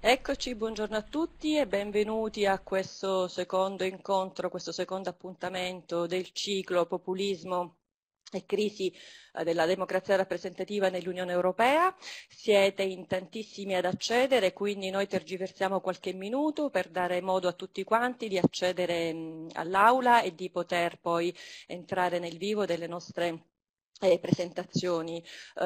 Eccoci, buongiorno a tutti e benvenuti a questo secondo incontro, questo secondo appuntamento del ciclo Populismo e crisi della democrazia rappresentativa nell'Unione Europea. Siete in tantissimi ad accedere, quindi noi tergiversiamo qualche minuto per dare modo a tutti quanti di accedere all'aula e di poter poi entrare nel vivo delle nostre presentazioni.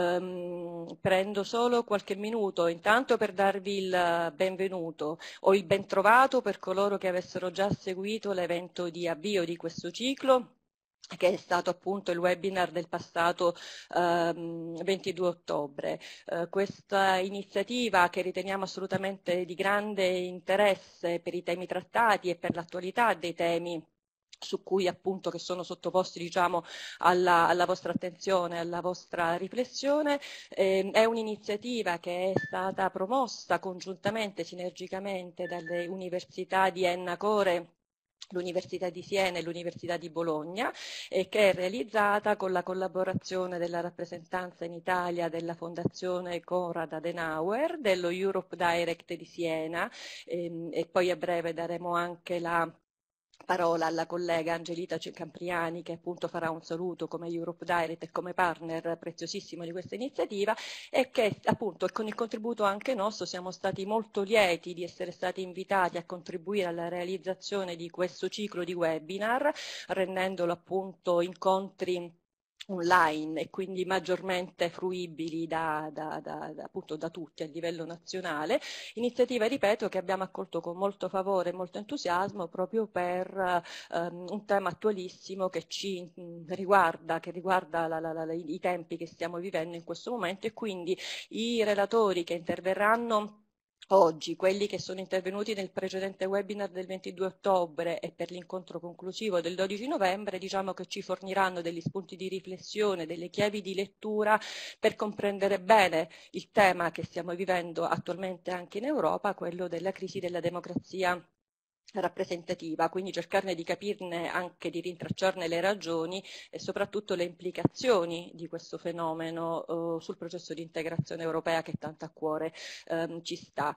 Prendo solo qualche minuto intanto per darvi il benvenuto o il bentrovato per coloro che avessero già seguito l'evento di avvio di questo ciclo, che è stato appunto il webinar del passato 22 ottobre. Questa iniziativa, che riteniamo assolutamente di grande interesse per i temi trattati e per l'attualità dei temi su cui appunto che sono sottoposti diciamo alla vostra attenzione, alla vostra riflessione, è un'iniziativa che è stata promossa congiuntamente, sinergicamente dalle università di Enna Core, l'Università di Siena e l'Università di Bologna, e che è realizzata con la collaborazione della rappresentanza in Italia della Fondazione Konrad Adenauer, dello Europe Direct di Siena, e poi a breve daremo anche la parola alla collega Angelita Campriani, che appunto farà un saluto come Europe Direct e come partner preziosissimo di questa iniziativa, e che appunto con il contributo anche nostro siamo stati molto lieti di essere stati invitati a contribuire alla realizzazione di questo ciclo di webinar, rendendolo appunto incontri online e quindi maggiormente fruibili appunto da tutti a livello nazionale. Iniziativa, ripeto, che abbiamo accolto con molto favore e molto entusiasmo proprio per un tema attualissimo che ci riguarda, che riguarda i tempi che stiamo vivendo in questo momento, e quindi i relatori che interverranno oggi, quelli che sono intervenuti nel precedente webinar del 22 ottobre e per l'incontro conclusivo del 12 novembre, diciamo che ci forniranno degli spunti di riflessione, delle chiavi di lettura per comprendere bene il tema che stiamo vivendo attualmente anche in Europa, quello della crisi della democrazia rappresentativa, quindi cercarne di capirne, anche di rintracciarne le ragioni e soprattutto le implicazioni di questo fenomeno sul processo di integrazione europea che tanto a cuore ci sta.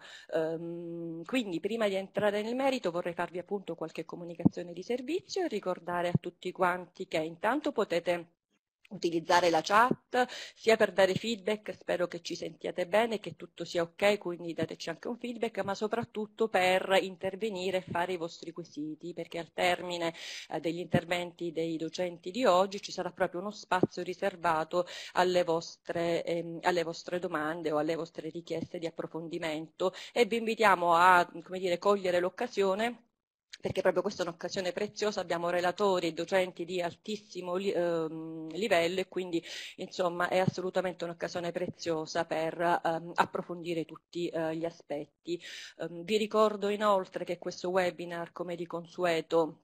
Quindi prima di entrare nel merito vorrei farvi appunto qualche comunicazione di servizio e ricordare a tutti quanti che intanto potete utilizzare la chat sia per dare feedback, spero che ci sentiate bene, che tutto sia ok, quindi dateci anche un feedback, ma soprattutto per intervenire e fare i vostri quesiti, perché al termine degli interventi dei docenti di oggi ci sarà proprio uno spazio riservato alle vostre domande o alle vostre richieste di approfondimento, e vi invitiamo a, come dire, cogliere l'occasione, perché proprio questa è un'occasione preziosa. Abbiamo relatori e docenti di altissimo livello, e quindi insomma è assolutamente un'occasione preziosa per approfondire tutti gli aspetti. Vi ricordo inoltre che questo webinar, come di consueto,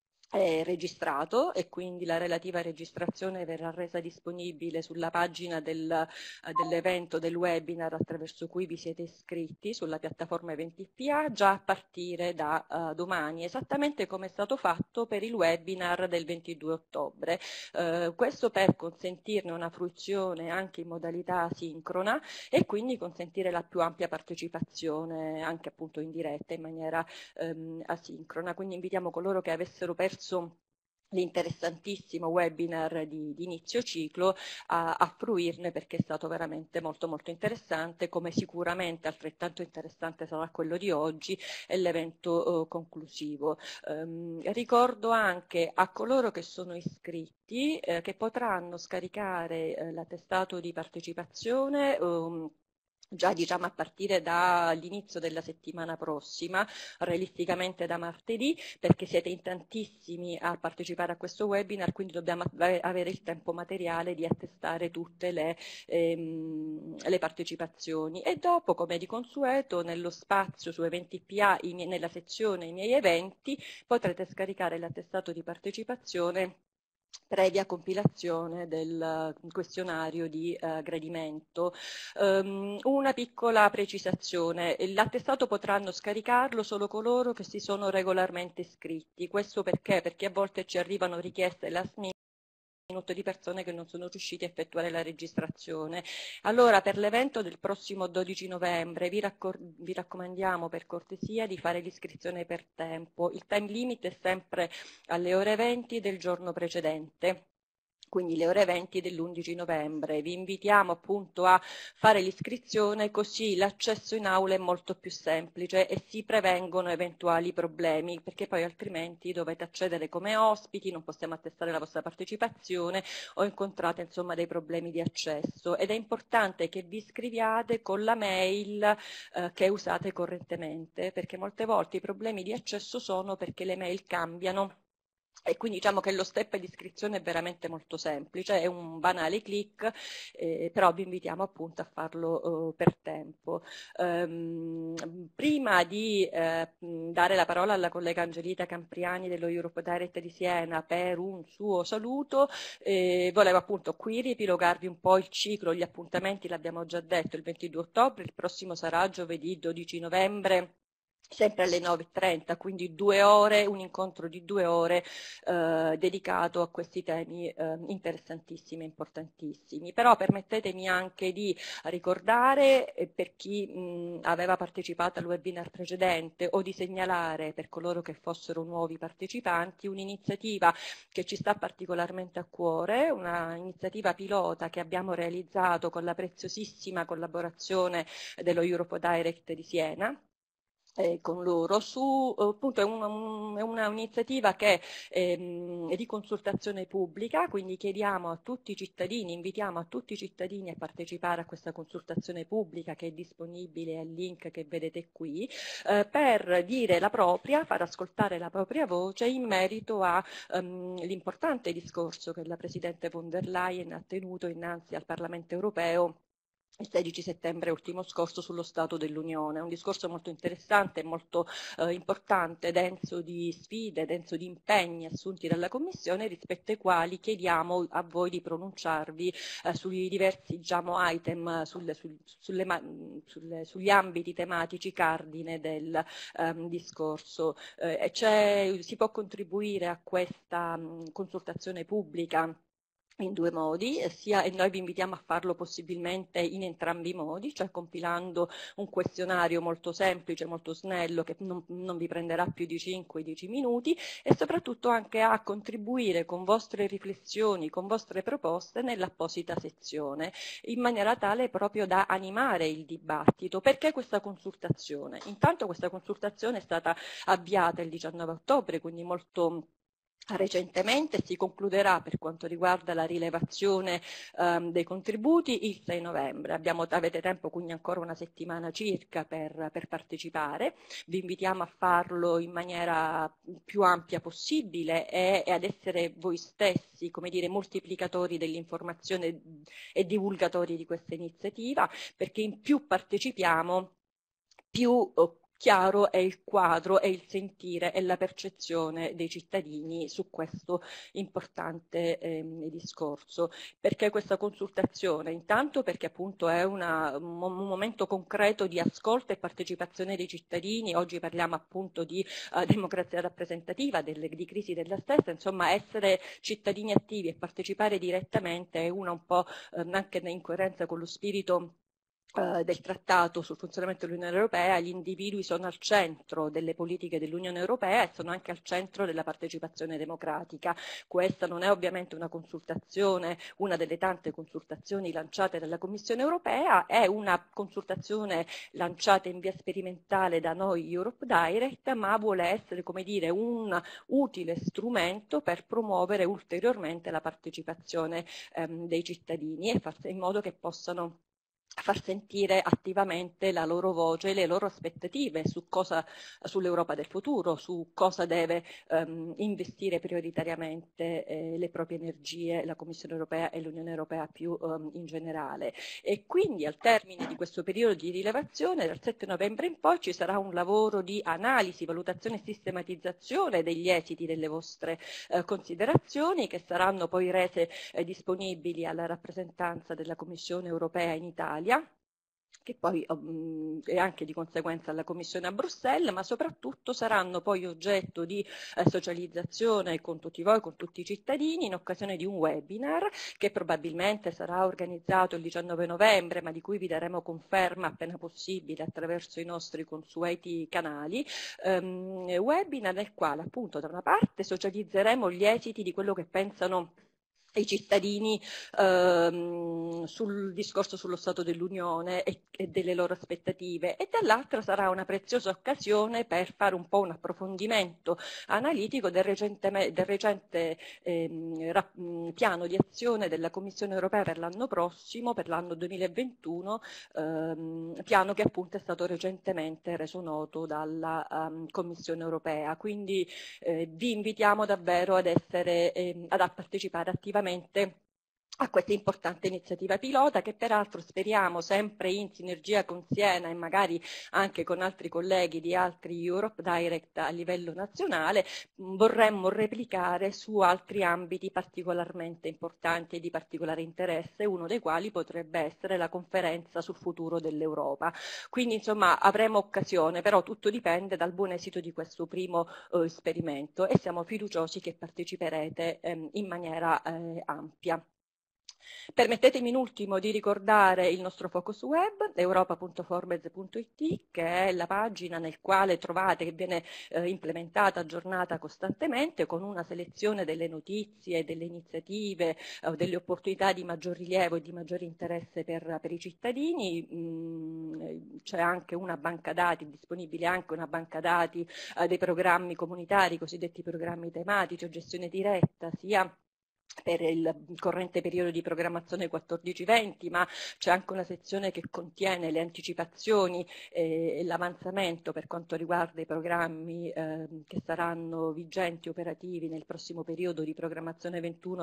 è registrato, e quindi la relativa registrazione verrà resa disponibile sulla pagina dell'evento, del webinar attraverso cui vi siete iscritti sulla piattaforma Eventi.pa già a partire da domani, esattamente come è stato fatto per il webinar del 22 ottobre. Questo per consentirne una fruizione anche in modalità sincrona e quindi consentire la più ampia partecipazione anche appunto in diretta, in maniera asincrona. Quindi invitiamo coloro che avessero perso l'interessantissimo webinar di inizio ciclo a fruirne, perché è stato veramente molto molto interessante, come sicuramente altrettanto interessante sarà quello di oggi e l'evento conclusivo. Ricordo anche a coloro che sono iscritti che potranno scaricare l'attestato di partecipazione già diciamo a partire dall'inizio della settimana prossima, realisticamente da martedì, perché siete in tantissimi a partecipare a questo webinar, quindi dobbiamo avere il tempo materiale di attestare tutte le partecipazioni. E dopo, come di consueto, nello spazio su Eventi.pa, nella sezione I miei eventi, potrete scaricare l'attestato di partecipazione previa compilazione del questionario di gradimento. Una piccola precisazione: l'attestato potranno scaricarlo solo coloro che si sono regolarmente iscritti. Questo perché? Perché a volte ci arrivano richieste last minute di persone che non sono riusciti a effettuare la registrazione. Allora, per l'evento del prossimo 12 novembre vi raccomandiamo per cortesia di fare l'iscrizione per tempo. Il time limit è sempre alle ore 20 del giorno precedente, quindi le ore 20 dell'11 novembre. Vi invitiamo appunto a fare l'iscrizione, così l'accesso in aula è molto più semplice e si prevengono eventuali problemi, perché poi altrimenti dovete accedere come ospiti, non possiamo attestare la vostra partecipazione o incontrate insomma dei problemi di accesso. Ed è importante che vi iscriviate con la mail che usate correntemente, perché molte volte i problemi di accesso sono perché le mail cambiano. E quindi diciamo che lo step di iscrizione è veramente molto semplice, è un banale click, però vi invitiamo appunto a farlo per tempo. Prima di dare la parola alla collega Angelita Campriani dello Europe Direct di Siena per un suo saluto, volevo appunto qui riepilogarvi un po' il ciclo, gli appuntamenti, l'abbiamo già detto, il 22 ottobre, il prossimo sarà giovedì 12 novembre, sempre alle 9:30, quindi 2 ore, un incontro di 2 ore dedicato a questi temi interessantissimi e importantissimi. Però permettetemi anche di ricordare per chi aveva partecipato al webinar precedente o di segnalare per coloro che fossero nuovi partecipanti un'iniziativa che ci sta particolarmente a cuore, una iniziativa pilota che abbiamo realizzato con la preziosissima collaborazione dello Europe Direct di Siena. Con loro appunto è un'iniziativa che è di consultazione pubblica, quindi chiediamo a tutti i cittadini, invitiamo a tutti i cittadini a partecipare a questa consultazione pubblica che è disponibile al link che vedete qui, per dire la propria, far ascoltare la propria voce in merito all'importante discorso che la Presidente von der Leyen ha tenuto innanzi al Parlamento europeo il 16 settembre ultimo scorso sullo Stato dell'Unione. È un discorso molto interessante, molto importante, denso di sfide, denso di impegni assunti dalla Commissione, rispetto ai quali chiediamo a voi di pronunciarvi sui diversi diciamo, item, sugli ambiti tematici cardine del discorso. Si può contribuire a questa consultazione pubblica in due modi, e noi vi invitiamo a farlo possibilmente in entrambi i modi, cioè compilando un questionario molto semplice, molto snello, che non vi prenderà più di 5-10 minuti, e soprattutto anche a contribuire con vostre riflessioni, con vostre proposte nell'apposita sezione, in maniera tale proprio da animare il dibattito. Perché questa consultazione? Intanto questa consultazione è stata avviata il 19 ottobre, quindi molto recentemente, si concluderà per quanto riguarda la rilevazione dei contributi il 6 novembre. Avete tempo quindi ancora una settimana circa per partecipare. Vi invitiamo a farlo in maniera più ampia possibile e ad essere voi stessi, come dire, moltiplicatori dell'informazione e divulgatori di questa iniziativa, perché in più partecipiamo, più chiaro è il quadro, è il sentire e la percezione dei cittadini su questo importante discorso. Perché questa consultazione? Intanto perché appunto è un momento concreto di ascolto e partecipazione dei cittadini. Oggi parliamo appunto di democrazia rappresentativa, di crisi della stessa, insomma essere cittadini attivi e partecipare direttamente è un po' anche in coerenza con lo spirito del trattato sul funzionamento dell'Unione Europea. Gli individui sono al centro delle politiche dell'Unione Europea e sono anche al centro della partecipazione democratica. Questa non è ovviamente una consultazione, una delle tante consultazioni lanciate dalla Commissione Europea, è una consultazione lanciata in via sperimentale da noi Europe Direct, ma vuole essere, come dire, un utile strumento per promuovere ulteriormente la partecipazione dei cittadini e far in modo che possano far sentire attivamente la loro voce e le loro aspettative sull'Europa del futuro, su cosa deve investire prioritariamente le proprie energie la Commissione Europea e l'Unione Europea più in generale. E quindi al termine di questo periodo di rilevazione, dal 7 novembre in poi, ci sarà un lavoro di analisi, valutazione e sistematizzazione degli esiti delle vostre considerazioni, che saranno poi rese disponibili alla rappresentanza della Commissione Europea in Italia, che poi è anche di conseguenza alla Commissione a Bruxelles, ma soprattutto saranno poi oggetto di socializzazione con tutti voi, con tutti i cittadini, in occasione di un webinar che probabilmente sarà organizzato il 19 novembre, ma di cui vi daremo conferma appena possibile attraverso i nostri consueti canali, webinar nel quale appunto da una parte socializzeremo gli esiti di quello che pensano i cittadini sul discorso sullo Stato dell'Unione e delle loro aspettative, e dall'altra sarà una preziosa occasione per fare un po' un approfondimento analitico del recente piano di azione della Commissione europea per l'anno prossimo, per l'anno 2021, piano che appunto è stato recentemente reso noto dalla Commissione europea. Quindi vi invitiamo davvero ad partecipare attivamente a questa importante iniziativa pilota, che peraltro speriamo, sempre in sinergia con Siena e magari anche con altri colleghi di altri Europe Direct a livello nazionale, vorremmo replicare su altri ambiti particolarmente importanti e di particolare interesse, uno dei quali potrebbe essere la conferenza sul futuro dell'Europa. Quindi insomma avremo occasione, però tutto dipende dal buon esito di questo primo esperimento, e siamo fiduciosi che parteciperete in maniera ampia. Permettetemi in ultimo di ricordare il nostro focus web, europa.forbes.it, che è la pagina nel quale trovate, che viene implementata, aggiornata costantemente, con una selezione delle notizie, delle iniziative, delle opportunità di maggior rilievo e di maggiore interesse per i cittadini. C'è anche una banca dati, disponibile anche una banca dati dei programmi comunitari, cosiddetti programmi tematici o gestione diretta, sia per il corrente periodo di programmazione 14-20, ma c'è anche una sezione che contiene le anticipazioni e l'avanzamento per quanto riguarda i programmi che saranno vigenti, operativi nel prossimo periodo di programmazione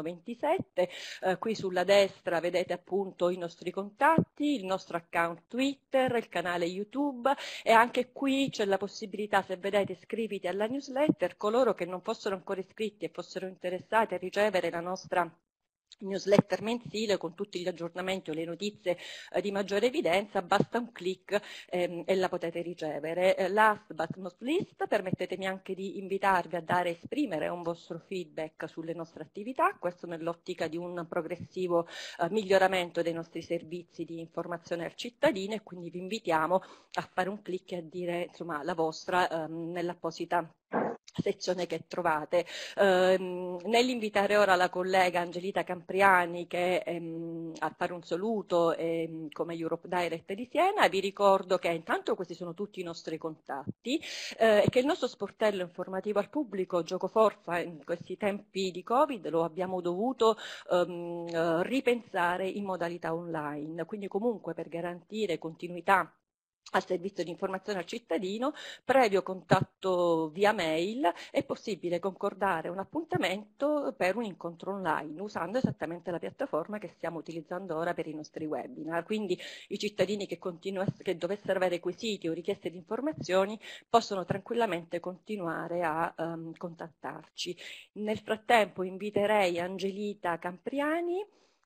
21-27. Qui sulla destra vedete appunto i nostri contatti, il nostro account Twitter, il canale YouTube, e anche qui c'è la possibilità, se vedete, iscriviti alla newsletter. Coloro che non fossero ancora iscritti e fossero interessati a ricevere la nostra newsletter mensile con tutti gli aggiornamenti o le notizie di maggiore evidenza, basta un clic e la potete ricevere. Last but not least, permettetemi anche di invitarvi a esprimere un vostro feedback sulle nostre attività, questo nell'ottica di un progressivo miglioramento dei nostri servizi di informazione al cittadino, e quindi vi invitiamo a fare un clic e a dire insomma la vostra nell'apposita sezione che trovate. Nell'invitare ora la collega Angelita Campriani a fare un saluto come Europe Direct di Siena, vi ricordo che intanto questi sono tutti i nostri contatti e che il nostro sportello informativo al pubblico, Giocoforza, in questi tempi di Covid lo abbiamo dovuto ripensare in modalità online, quindi comunque per garantire continuità al servizio di informazione al cittadino, previo contatto via mail, è possibile concordare un appuntamento per un incontro online usando esattamente la piattaforma che stiamo utilizzando ora per i nostri webinar. Quindi i cittadini che dovessero avere quesiti o richieste di informazioni possono tranquillamente continuare a contattarci. Nel frattempo inviterei Angelita Campriani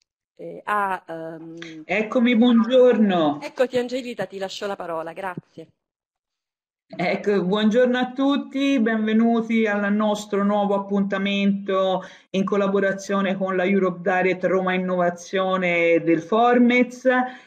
Eccomi, buongiorno. Eccoti Angelita, ti lascio la parola, grazie. Ecco, buongiorno a tutti, benvenuti al nostro nuovo appuntamento in collaborazione con la Europe Direct Roma Innovazione del Formez.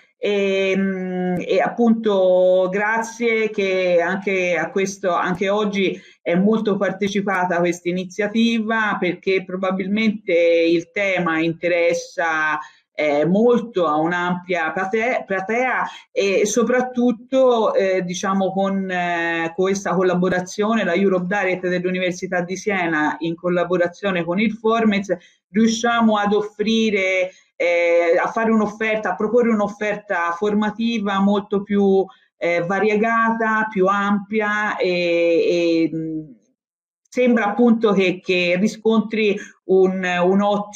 E appunto grazie che anche oggi è molto partecipata questa iniziativa, perché probabilmente il tema interessa molto a un'ampia platea e soprattutto diciamo con questa collaborazione, la Europe Direct dell'Università di Siena in collaborazione con il Formez, riusciamo ad offrire a fare un'offerta, a proporre un'offerta formativa molto più variegata, più ampia e sembra appunto che riscontri una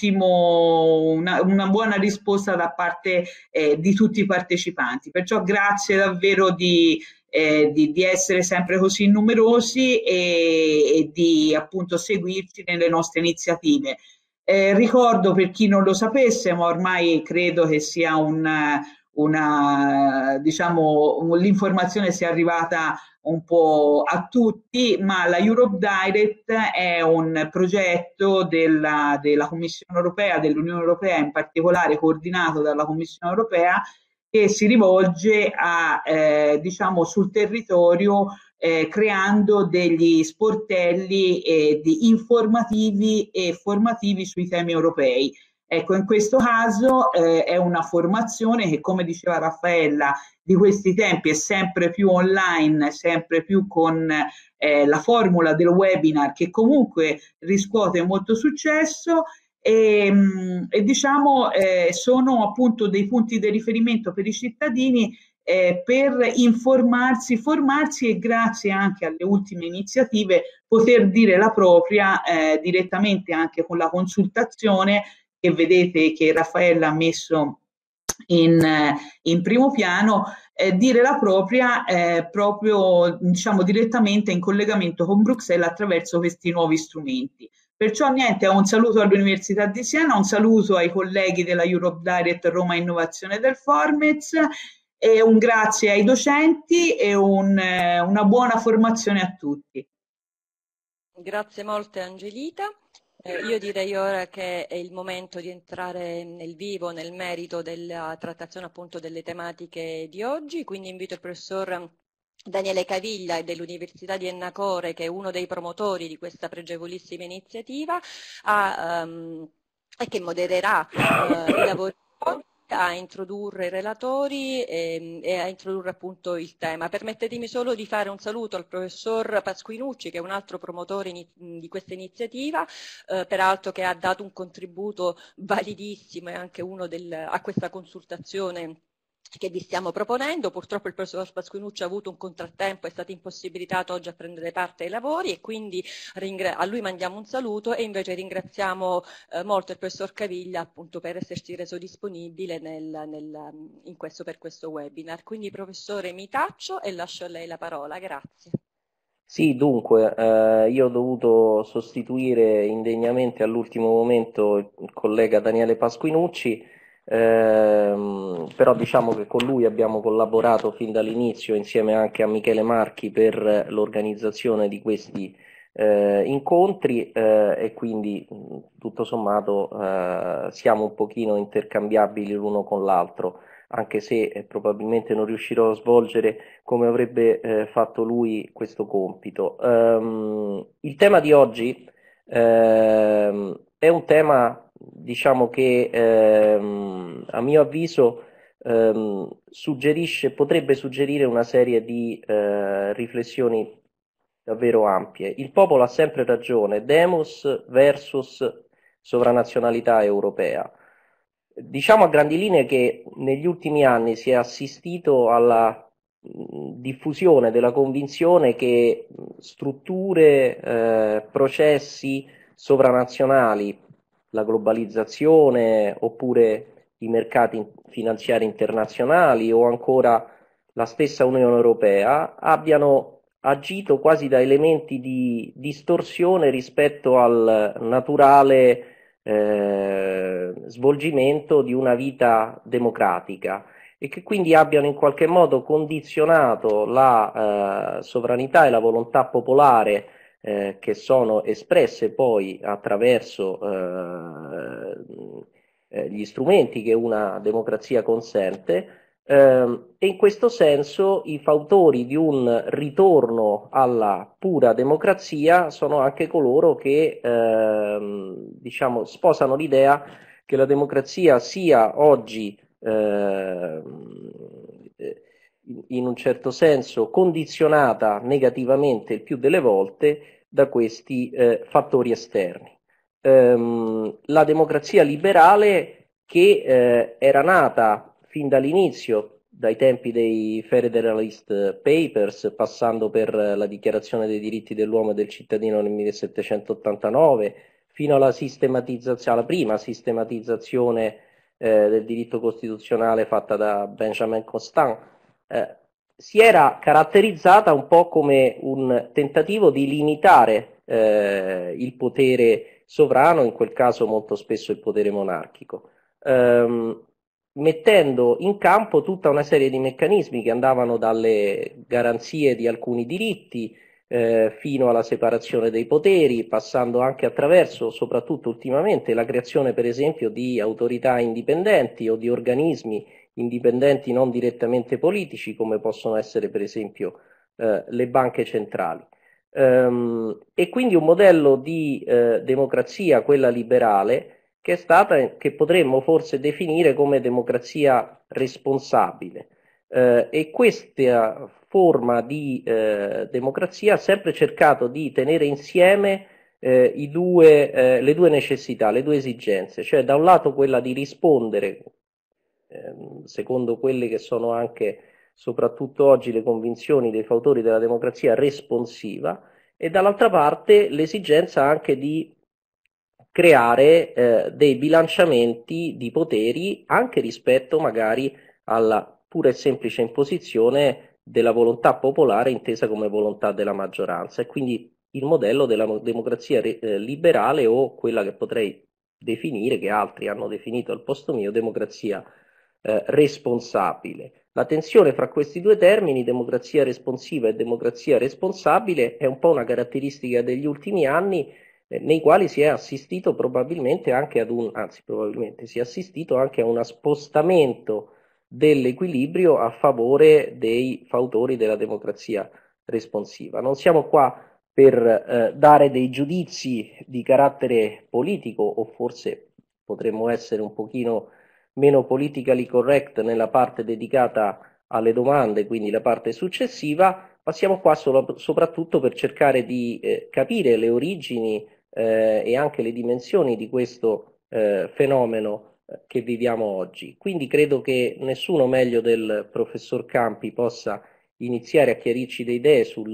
buona risposta da parte di tutti i partecipanti. Perciò grazie davvero di essere sempre così numerosi e di appunto seguirci nelle nostre iniziative. Ricordo, per chi non lo sapesse, ma ormai credo che sia un diciamo, l'informazione sia arrivata un po' a tutti, ma la Europe Direct è un progetto della Commissione europea, dell'Unione Europea in particolare, coordinato dalla Commissione europea, che si rivolge a, diciamo, sul territorio, creando degli sportelli informativi e formativi sui temi europei. Ecco, in questo caso è una formazione che, come diceva Raffaella, di questi tempi è sempre più online, sempre più con la formula del webinar, che comunque riscuote molto successo, e diciamo sono appunto dei punti di riferimento per i cittadini per informarsi, formarsi e, grazie anche alle ultime iniziative, poter dire la propria direttamente anche con la consultazione, che vedete che Raffaella ha messo in primo piano, dire la propria proprio, diciamo, direttamente in collegamento con Bruxelles attraverso questi nuovi strumenti. Perciò niente, un saluto all'Università di Siena, un saluto ai colleghi della Europe Direct Roma Innovazione del Formez, e un grazie ai docenti e una buona formazione a tutti. Grazie molte Angelita. Io direi ora che è il momento di entrare nel vivo, nel merito della trattazione appunto delle tematiche di oggi, quindi invito il professor Daniele Caviglia dell'Università di Ennacore, che è uno dei promotori di questa pregevolissima iniziativa, e che modererà i lavori a introdurre i relatori e a introdurre appunto il tema. Permettetemi solo di fare un saluto al professor Pasquinucci, che è un altro promotore di questa iniziativa, peraltro che ha dato un contributo validissimo e anche uno a questa consultazione che vi stiamo proponendo. Purtroppo il professor Pasquinucci ha avuto un contrattempo, è stato impossibilitato oggi a prendere parte ai lavori, e quindi a lui mandiamo un saluto, e invece ringraziamo molto il professor Caviglia appunto per essersi reso disponibile per questo webinar. Quindi professore, mi taccio e lascio a lei la parola, grazie. Sì, dunque, io ho dovuto sostituire indegnamente all'ultimo momento il collega Daniele Pasquinucci, però diciamo che con lui abbiamo collaborato fin dall'inizio, insieme anche a Michele Marchi, per l'organizzazione di questi incontri, e quindi tutto sommato siamo un pochino intercambiabili l'uno con l'altro, anche se probabilmente non riuscirò a svolgere come avrebbe fatto lui questo compito. Il tema di oggi è un tema, diciamo, che a mio avviso potrebbe suggerire una serie di riflessioni davvero ampie. Il popolo ha sempre ragione, demos versus sovranazionalità europea. Diciamo a grandi linee che negli ultimi anni si è assistito alla diffusione della convinzione che strutture, processi sovranazionali, la globalizzazione oppure i mercati finanziari internazionali o ancora la stessa Unione Europea abbiano agito quasi da elementi di distorsione rispetto al naturale svolgimento di una vita democratica, e che quindi abbiano in qualche modo condizionato la sovranità e la volontà popolare che sono espresse poi attraverso gli strumenti che una democrazia consente. E in questo senso i fautori di un ritorno alla pura democrazia sono anche coloro che diciamo, sposano l'idea che la democrazia sia oggi in un certo senso condizionata negativamente il più delle volte da questi fattori esterni. La democrazia liberale, che era nata fin dall'inizio, dai tempi dei Federalist Papers, passando per la Dichiarazione dei diritti dell'uomo e del cittadino nel 1789, fino alla prima sistematizzazione del diritto costituzionale fatta da Benjamin Constant, si era caratterizzata un po' come un tentativo di limitare il potere sovrano, in quel caso molto spesso il potere monarchico. mettendo in campo tutta una serie di meccanismi che andavano dalle garanzie di alcuni diritti fino alla separazione dei poteri, passando anche attraverso, soprattutto ultimamente, la creazione per esempio di autorità indipendenti o di organismi indipendenti non direttamente politici, come possono essere per esempio le banche centrali. E quindi un modello di democrazia, quella liberale, che è stata, che potremmo forse definire come democrazia responsabile. E questa forma di democrazia ha sempre cercato di tenere insieme le due necessità, le due esigenze, cioè da un lato quella di rispondere, secondo quelle che sono anche soprattutto oggi le convinzioni dei fautori della democrazia responsiva, e dall'altra parte l'esigenza anche di creare dei bilanciamenti di poteri anche rispetto magari alla pura e semplice imposizione della volontà popolare intesa come volontà della maggioranza, e quindi il modello della democrazia liberale, o quella che potrei definire, che altri hanno definito al posto mio, democrazia responsabile. La tensione fra questi due termini, democrazia responsiva e democrazia responsabile, è un po' una caratteristica degli ultimi anni, nei quali si è assistito probabilmente anche probabilmente si è assistito anche a un spostamento dell'equilibrio a favore dei fautori della democrazia responsiva. Non siamo qua per dare dei giudizi di carattere politico, o forse potremmo essere un pochino meno politically correct nella parte dedicata alle domande, quindi la parte successiva, ma siamo qua soprattutto per cercare di capire le origini e anche le dimensioni di questo fenomeno che viviamo oggi. Quindi credo che nessuno meglio del professor Campi possa iniziare a chiarirci le idee sul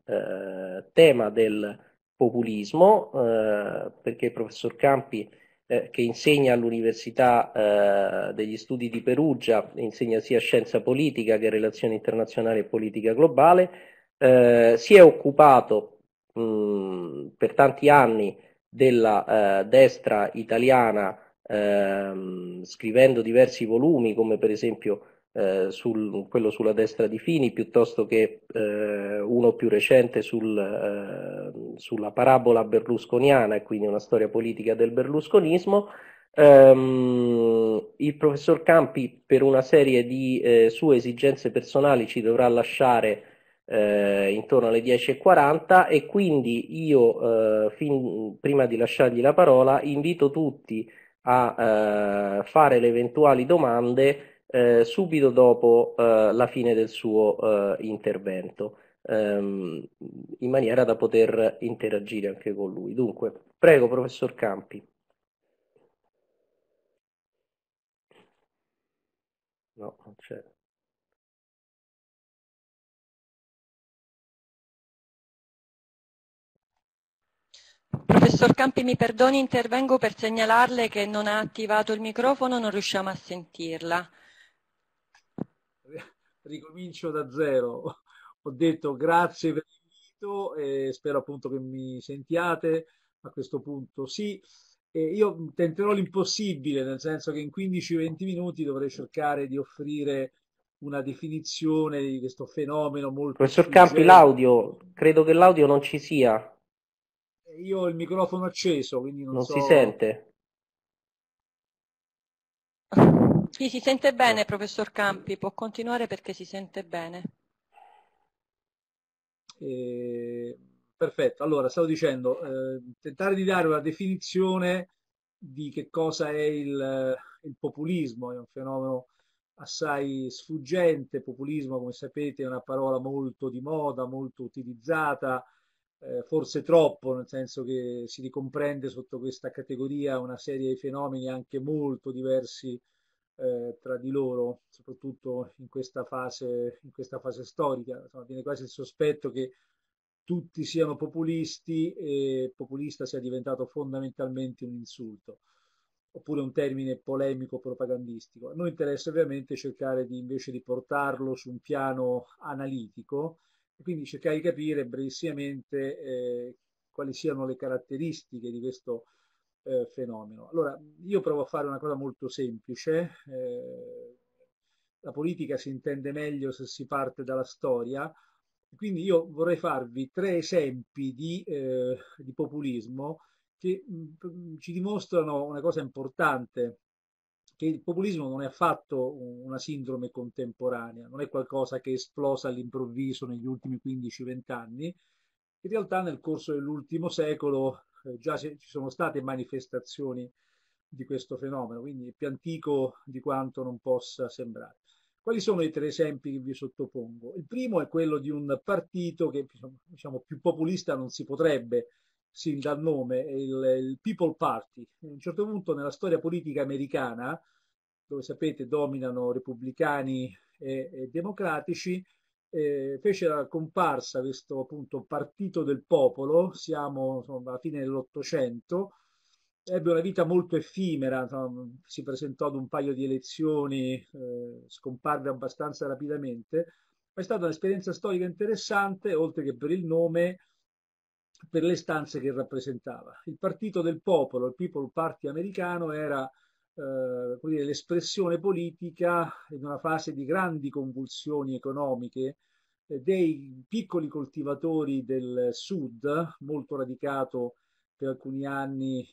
tema del populismo, perché il professor Campi, che insegna all'Università degli Studi di Perugia, insegna sia scienza politica che relazioni internazionali e politica globale, si è occupato per tanti anni della destra italiana, scrivendo diversi volumi, come per esempio quello sulla destra di Fini, piuttosto che uno più recente sulla parabola berlusconiana, e quindi una storia politica del berlusconismo. Il professor Campi, per una serie di sue esigenze personali, ci dovrà lasciare intorno alle 10:40, e quindi io, prima di lasciargli la parola, invito tutti a fare le eventuali domande subito dopo la fine del suo intervento, in maniera da poter interagire anche con lui. Dunque, prego, professor Campi. No, non c'è. Professor Campi, mi perdoni, intervengo per segnalarle che non ha attivato il microfono, non riusciamo a sentirla. Ricomincio da zero. Ho detto grazie per l'invito e spero appunto che mi sentiate. A questo punto sì. E io tenterò l'impossibile, nel senso che in 15-20 minuti dovrei cercare di offrire una definizione di questo fenomeno molto Professor Campi, sfuggente. credo che l'audio non ci sia, Io ho il microfono acceso, quindi non non si so. sente. Sì, si sente bene, No. professor Campi, può continuare perché si sente bene. Eh, Perfetto, allora stavo dicendo, tentare di dare una definizione di che cosa è il populismo. È un fenomeno assai sfuggente. Populismo, come sapete, è una parola molto di moda, molto utilizzata, forse troppo, nel senso che si ricomprende sotto questa categoria una serie di fenomeni anche molto diversi tra di loro, soprattutto in questa fase storica. Insomma, viene quasi il sospetto che tutti siano populisti e populista sia diventato fondamentalmente un insulto, oppure un termine polemico propagandistico. A noi interessa ovviamente cercare invece di portarlo su un piano analitico, e quindi cercare di capire brevissimamente quali siano le caratteristiche di questo fenomeno. Allora, io provo a fare una cosa molto semplice. La politica si intende meglio se si parte dalla storia, quindi io vorrei farvi 3 esempi di populismo che ci dimostrano una cosa importante, che il populismo non è affatto una sindrome contemporanea, non è qualcosa che è esplosa all'improvviso negli ultimi 15-20 anni. In realtà nel corso dell'ultimo secolo già ci sono state manifestazioni di questo fenomeno, quindi è più antico di quanto non possa sembrare. Quali sono i 3 esempi che vi sottopongo? Il primo è quello di un partito che, diciamo, più populista non si potrebbe, sin dal nome, è il People Party. A un certo punto nella storia politica americana, dove sapete dominano repubblicani e democratici, fece la comparsa questo appunto partito del popolo, siamo insomma, alla fine dell'Ottocento, ebbe una vita molto effimera, insomma, si presentò ad un paio di elezioni, scomparve abbastanza rapidamente, ma è stata un'esperienza storica interessante, oltre che per il nome, per le istanze che rappresentava. Il partito del popolo, il People Party americano, era l'espressione politica in una fase di grandi convulsioni economiche dei piccoli coltivatori del sud, molto radicato per alcuni anni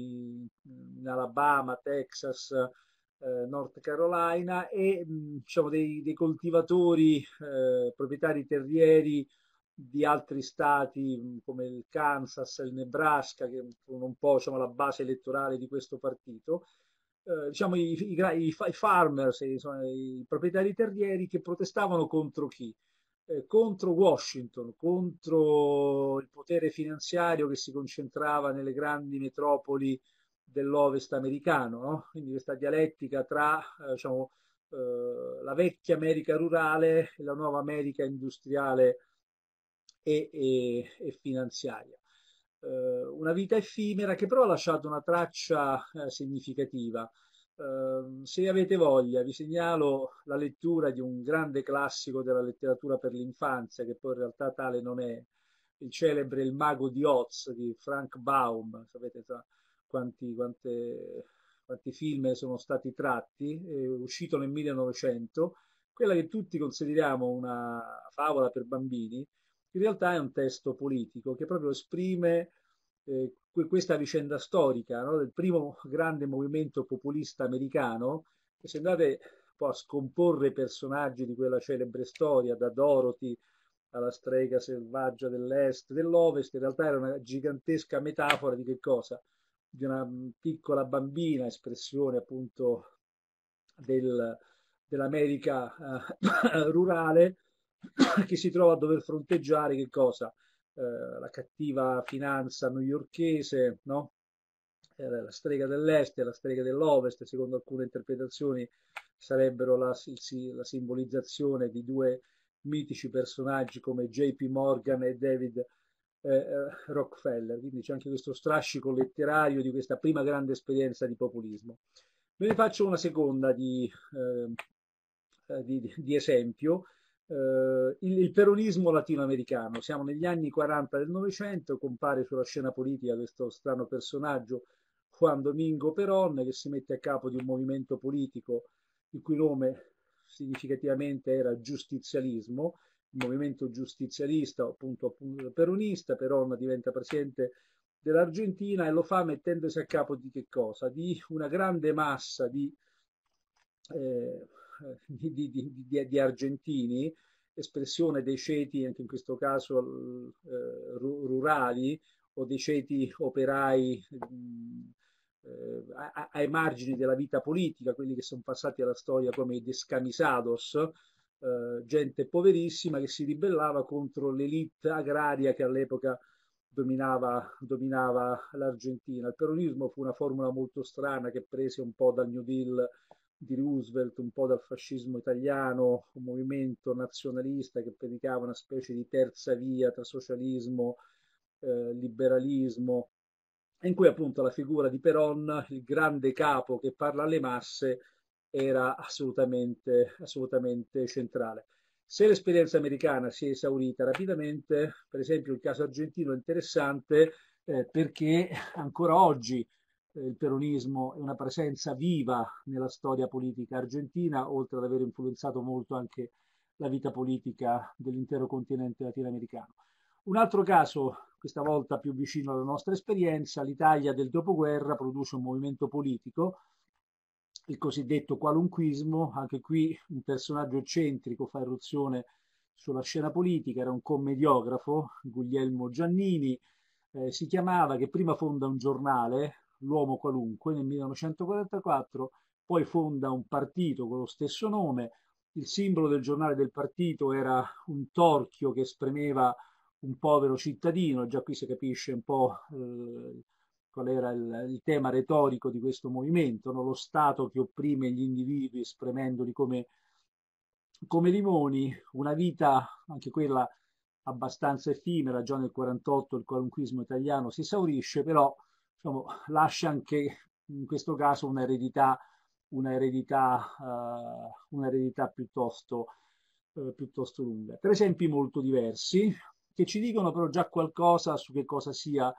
in Alabama, Texas, North Carolina, e diciamo, dei coltivatori proprietari terrieri di altri stati come il Kansas e il Nebraska, che furono un po' diciamo, la base elettorale di questo partito. Diciamo i farmers, i proprietari terrieri che protestavano contro chi? Contro Washington, contro il potere finanziario che si concentrava nelle grandi metropoli dell'Ovest americano, no? Quindi questa dialettica tra diciamo, la vecchia America rurale e la nuova America industriale e finanziaria. Una vita effimera che però ha lasciato una traccia significativa. Se avete voglia, vi segnalo la lettura di un grande classico della letteratura per l'infanzia, che poi in realtà tale non è, il celebre Il mago di Oz di Frank Baum. Sapete quanti film sono stati tratti, è uscito nel 1900, quella che tutti consideriamo una favola per bambini, in realtà è un testo politico che proprio esprime questa vicenda storica, no? Del primo grande movimento populista americano, che se andate un po' a scomporre i personaggi di quella celebre storia, da Dorothy alla strega selvaggia dell'est, dell'ovest, in realtà era una gigantesca metafora di che cosa? Di una piccola bambina, espressione appunto dell'America rurale, che si trova a dover fronteggiare che cosa? La cattiva finanza newyorkese, no? La strega dell'est e la strega dell'ovest, secondo alcune interpretazioni sarebbero la simbolizzazione di 2 mitici personaggi come JP Morgan e David Rockefeller. Quindi c'è anche questo strascico letterario di questa prima grande esperienza di populismo. Ve ne faccio una seconda di esempio. Il peronismo latinoamericano. Siamo negli anni 40 del Novecento, compare sulla scena politica questo strano personaggio, Juan Domingo Perón, che si mette a capo di un movimento politico il cui nome significativamente era giustizialismo, il movimento giustizialista, appunto peronista. Perón diventa presidente dell'Argentina e lo fa mettendosi a capo di che cosa? Di una grande massa di argentini, espressione dei ceti anche in questo caso rurali o dei ceti operai ai margini della vita politica, quelli che sono passati alla storia come i descamisados, gente poverissima che si ribellava contro l'elite agraria che all'epoca dominava l'Argentina. Il peronismo fu una formula molto strana che prese un po' dal New Deal di Roosevelt, un po' dal fascismo italiano, un movimento nazionalista che predicava una specie di terza via tra socialismo, liberalismo, in cui appunto la figura di Perón, il grande capo che parla alle masse, era assolutamente centrale. Se l'esperienza americana si è esaurita rapidamente, per esempio il caso argentino è interessante perché ancora oggi il peronismo è una presenza viva nella storia politica argentina, oltre ad aver influenzato molto anche la vita politica dell'intero continente latinoamericano. Un altro caso, questa volta più vicino alla nostra esperienza: l'Italia del dopoguerra produce un movimento politico, il cosiddetto qualunquismo. Anche qui un personaggio eccentrico fa irruzione sulla scena politica, era un commediografo, Guglielmo Giannini, si chiamava, che prima fonda un giornale, L'Uomo Qualunque, nel 1944, poi fonda un partito con lo stesso nome. Il simbolo del giornale del partito era un torchio che spremeva un povero cittadino. Già qui si capisce un po' qual era il tema retorico di questo movimento, no? Lo Stato che opprime gli individui spremendoli come limoni. Una vita, anche quella abbastanza effimera. Già nel 48 il qualunquismo italiano si esaurisce, però diciamo, lascia anche in questo caso un'eredità piuttosto lunga. Per esempi molto diversi, che ci dicono però già qualcosa su che cosa sia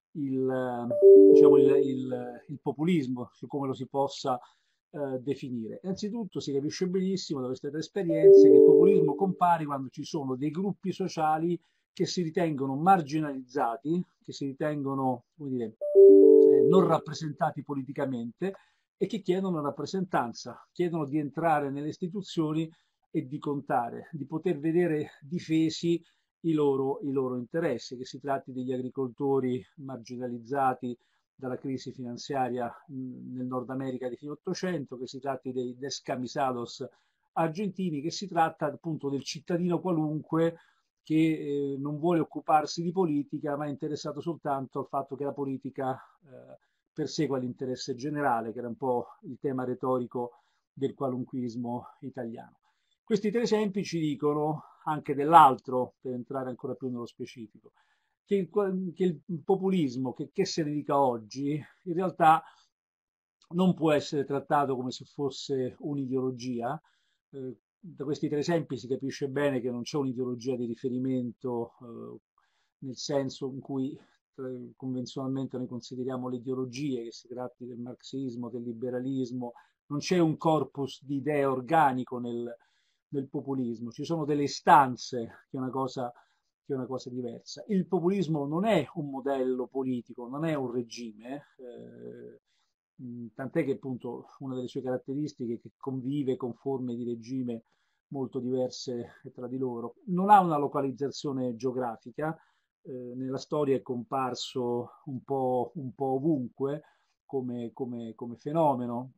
diciamo, il populismo, su come lo si possa definire. Innanzitutto si capisce benissimo da queste tre esperienze che il populismo compare quando ci sono dei gruppi sociali che si ritengono marginalizzati, che si ritengono, come dire, non rappresentati politicamente, e che chiedono rappresentanza, chiedono di entrare nelle istituzioni e di contare, di poter vedere difesi i loro interessi, che si tratti degli agricoltori marginalizzati dalla crisi finanziaria nel Nord America di fine Ottocento, che si tratti dei descamisados argentini, che si tratta appunto del cittadino qualunque che non vuole occuparsi di politica, ma è interessato soltanto al fatto che la politica persegua l'interesse generale, che era un po' il tema retorico del qualunquismo italiano. Questi tre esempi ci dicono anche dell'altro, per entrare ancora più nello specifico, che il populismo, che se ne dica oggi, in realtà non può essere trattato come se fosse un'ideologia. Da questi tre esempi si capisce bene che non c'è un'ideologia di riferimento nel senso in cui convenzionalmente noi consideriamo le ideologie, che si tratti del marxismo, del liberalismo. Non c'è un corpus di idee organico nel populismo, ci sono delle istanze, che è una cosa diversa. Il populismo non è un modello politico, non è un regime, tant'è che appunto una delle sue caratteristiche è che convive con forme di regime molto diverse tra di loro. Non ha una localizzazione geografica, nella storia è comparso un po' ovunque come fenomeno,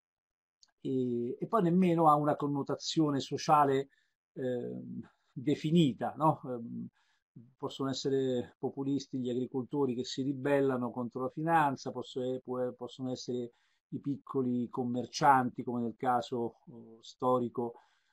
e poi nemmeno ha una connotazione sociale definita, no? Possono essere populisti gli agricoltori che si ribellano contro la finanza, possono essere i piccoli commercianti, come nel caso storico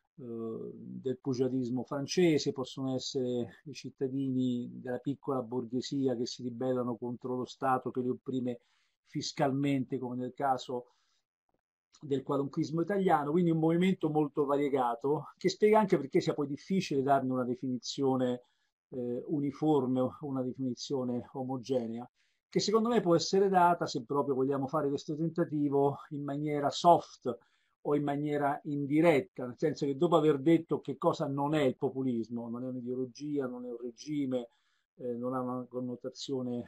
del pugilatismo francese, possono essere i cittadini della piccola borghesia che si ribellano contro lo Stato che li opprime fiscalmente, come nel caso del qualunquismo italiano. Quindi un movimento molto variegato, che spiega anche perché sia poi difficile darne una definizione uniforme, una definizione omogenea, che secondo me può essere data, se proprio vogliamo fare questo tentativo, in maniera soft o in maniera indiretta, nel senso che dopo aver detto che cosa non è il populismo, non è un'ideologia, non è un regime, non ha una connotazione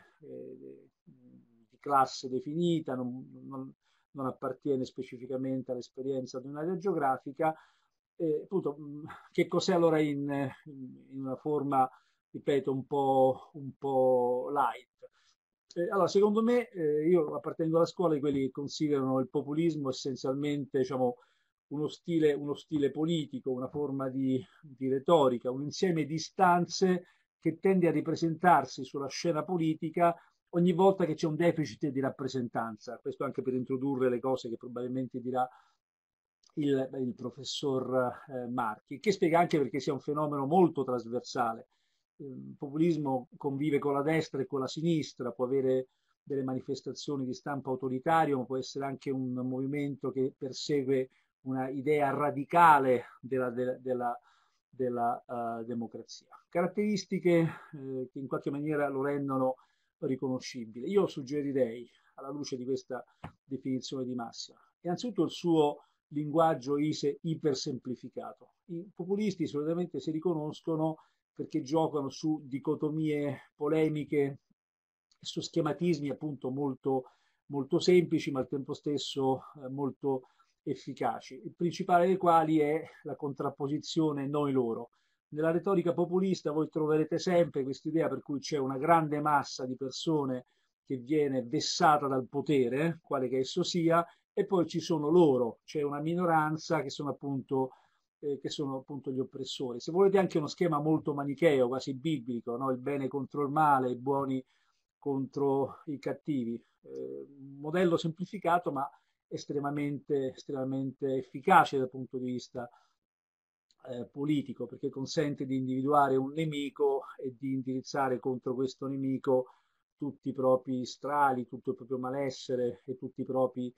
di classe definita, non appartiene specificamente all'esperienza di un'area geografica, appunto, che cos'è allora in una forma, ripeto, un po' light? Allora, secondo me, io appartengo alla scuola di quelli che considerano il populismo essenzialmente, diciamo, uno stile politico, una forma di retorica, un insieme di istanze che tende a ripresentarsi sulla scena politica ogni volta che c'è un deficit di rappresentanza. Questo anche per introdurre le cose che probabilmente dirà il professor Marchi, che spiega anche perché sia un fenomeno molto trasversale. Il populismo convive con la destra e con la sinistra, può avere delle manifestazioni di stampo autoritario, ma può essere anche un movimento che persegue una idea radicale della democrazia. Caratteristiche che in qualche maniera lo rendono riconoscibile. Io suggerirei alla luce di questa definizione di massa? Innanzitutto il suo linguaggio ipersemplificato. I populisti solitamente si riconoscono perché giocano su dicotomie polemiche, su schematismi appunto molto semplici, ma al tempo stesso molto efficaci, il principale dei quali è la contrapposizione noi-loro. Nella retorica populista voi troverete sempre questa idea per cui c'è una grande massa di persone che viene vessata dal potere, quale che esso sia, e poi ci sono loro, c'è una minoranza che sono appunto gli oppressori. Se volete anche uno schema molto manicheo, quasi biblico, no? Il bene contro il male, i buoni contro i cattivi. Un modello semplificato ma estremamente efficace dal punto di vista politico, perché consente di individuare un nemico e di indirizzare contro questo nemico tutti i propri strali, tutto il proprio malessere e tutti i propri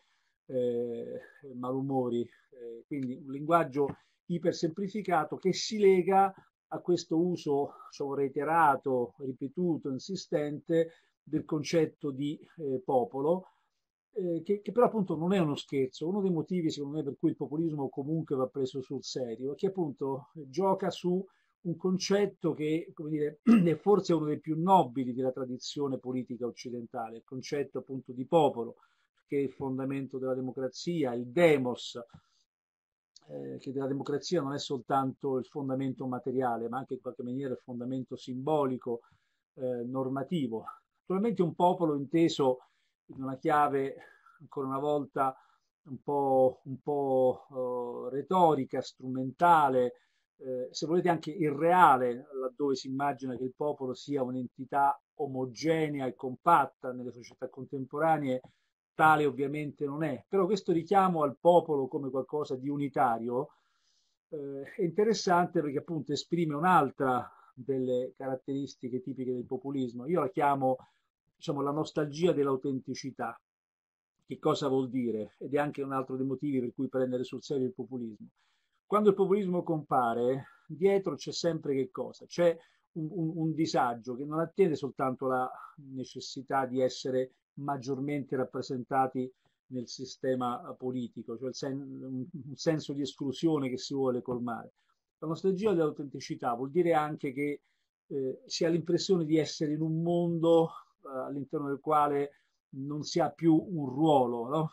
malumori. Quindi un linguaggio ipersemplificato che si lega a questo uso, diciamo, reiterato, ripetuto, insistente del concetto di popolo, che però appunto non è uno scherzo. Uno dei motivi secondo me per cui il populismo comunque va preso sul serio è che appunto gioca su un concetto che, come dire, è forse uno dei più nobili della tradizione politica occidentale, il concetto appunto di popolo, che è il fondamento della democrazia, il demos, che della democrazia non è soltanto il fondamento materiale, ma anche in qualche maniera il fondamento simbolico, normativo. Naturalmente un popolo inteso in una chiave, ancora una volta, un po' retorica, strumentale, se volete anche irreale, laddove si immagina che il popolo sia un'entità omogenea e compatta nelle società contemporanee, tale ovviamente non è. Però questo richiamo al popolo come qualcosa di unitario è interessante perché appunto esprime un'altra delle caratteristiche tipiche del populismo. Io la chiamo, diciamo, la nostalgia dell'autenticità. Che cosa vuol dire? Ed è anche un altro dei motivi per cui prendere sul serio il populismo. Quando il populismo compare, dietro c'è sempre che cosa? C'è un disagio che non attiene soltanto alla necessità di essere maggiormente rappresentati nel sistema politico, cioè un senso di esclusione che si vuole colmare. La nostalgia dell'autenticità vuol dire anche che si ha l'impressione di essere in un mondo all'interno del quale non si ha più un ruolo, no?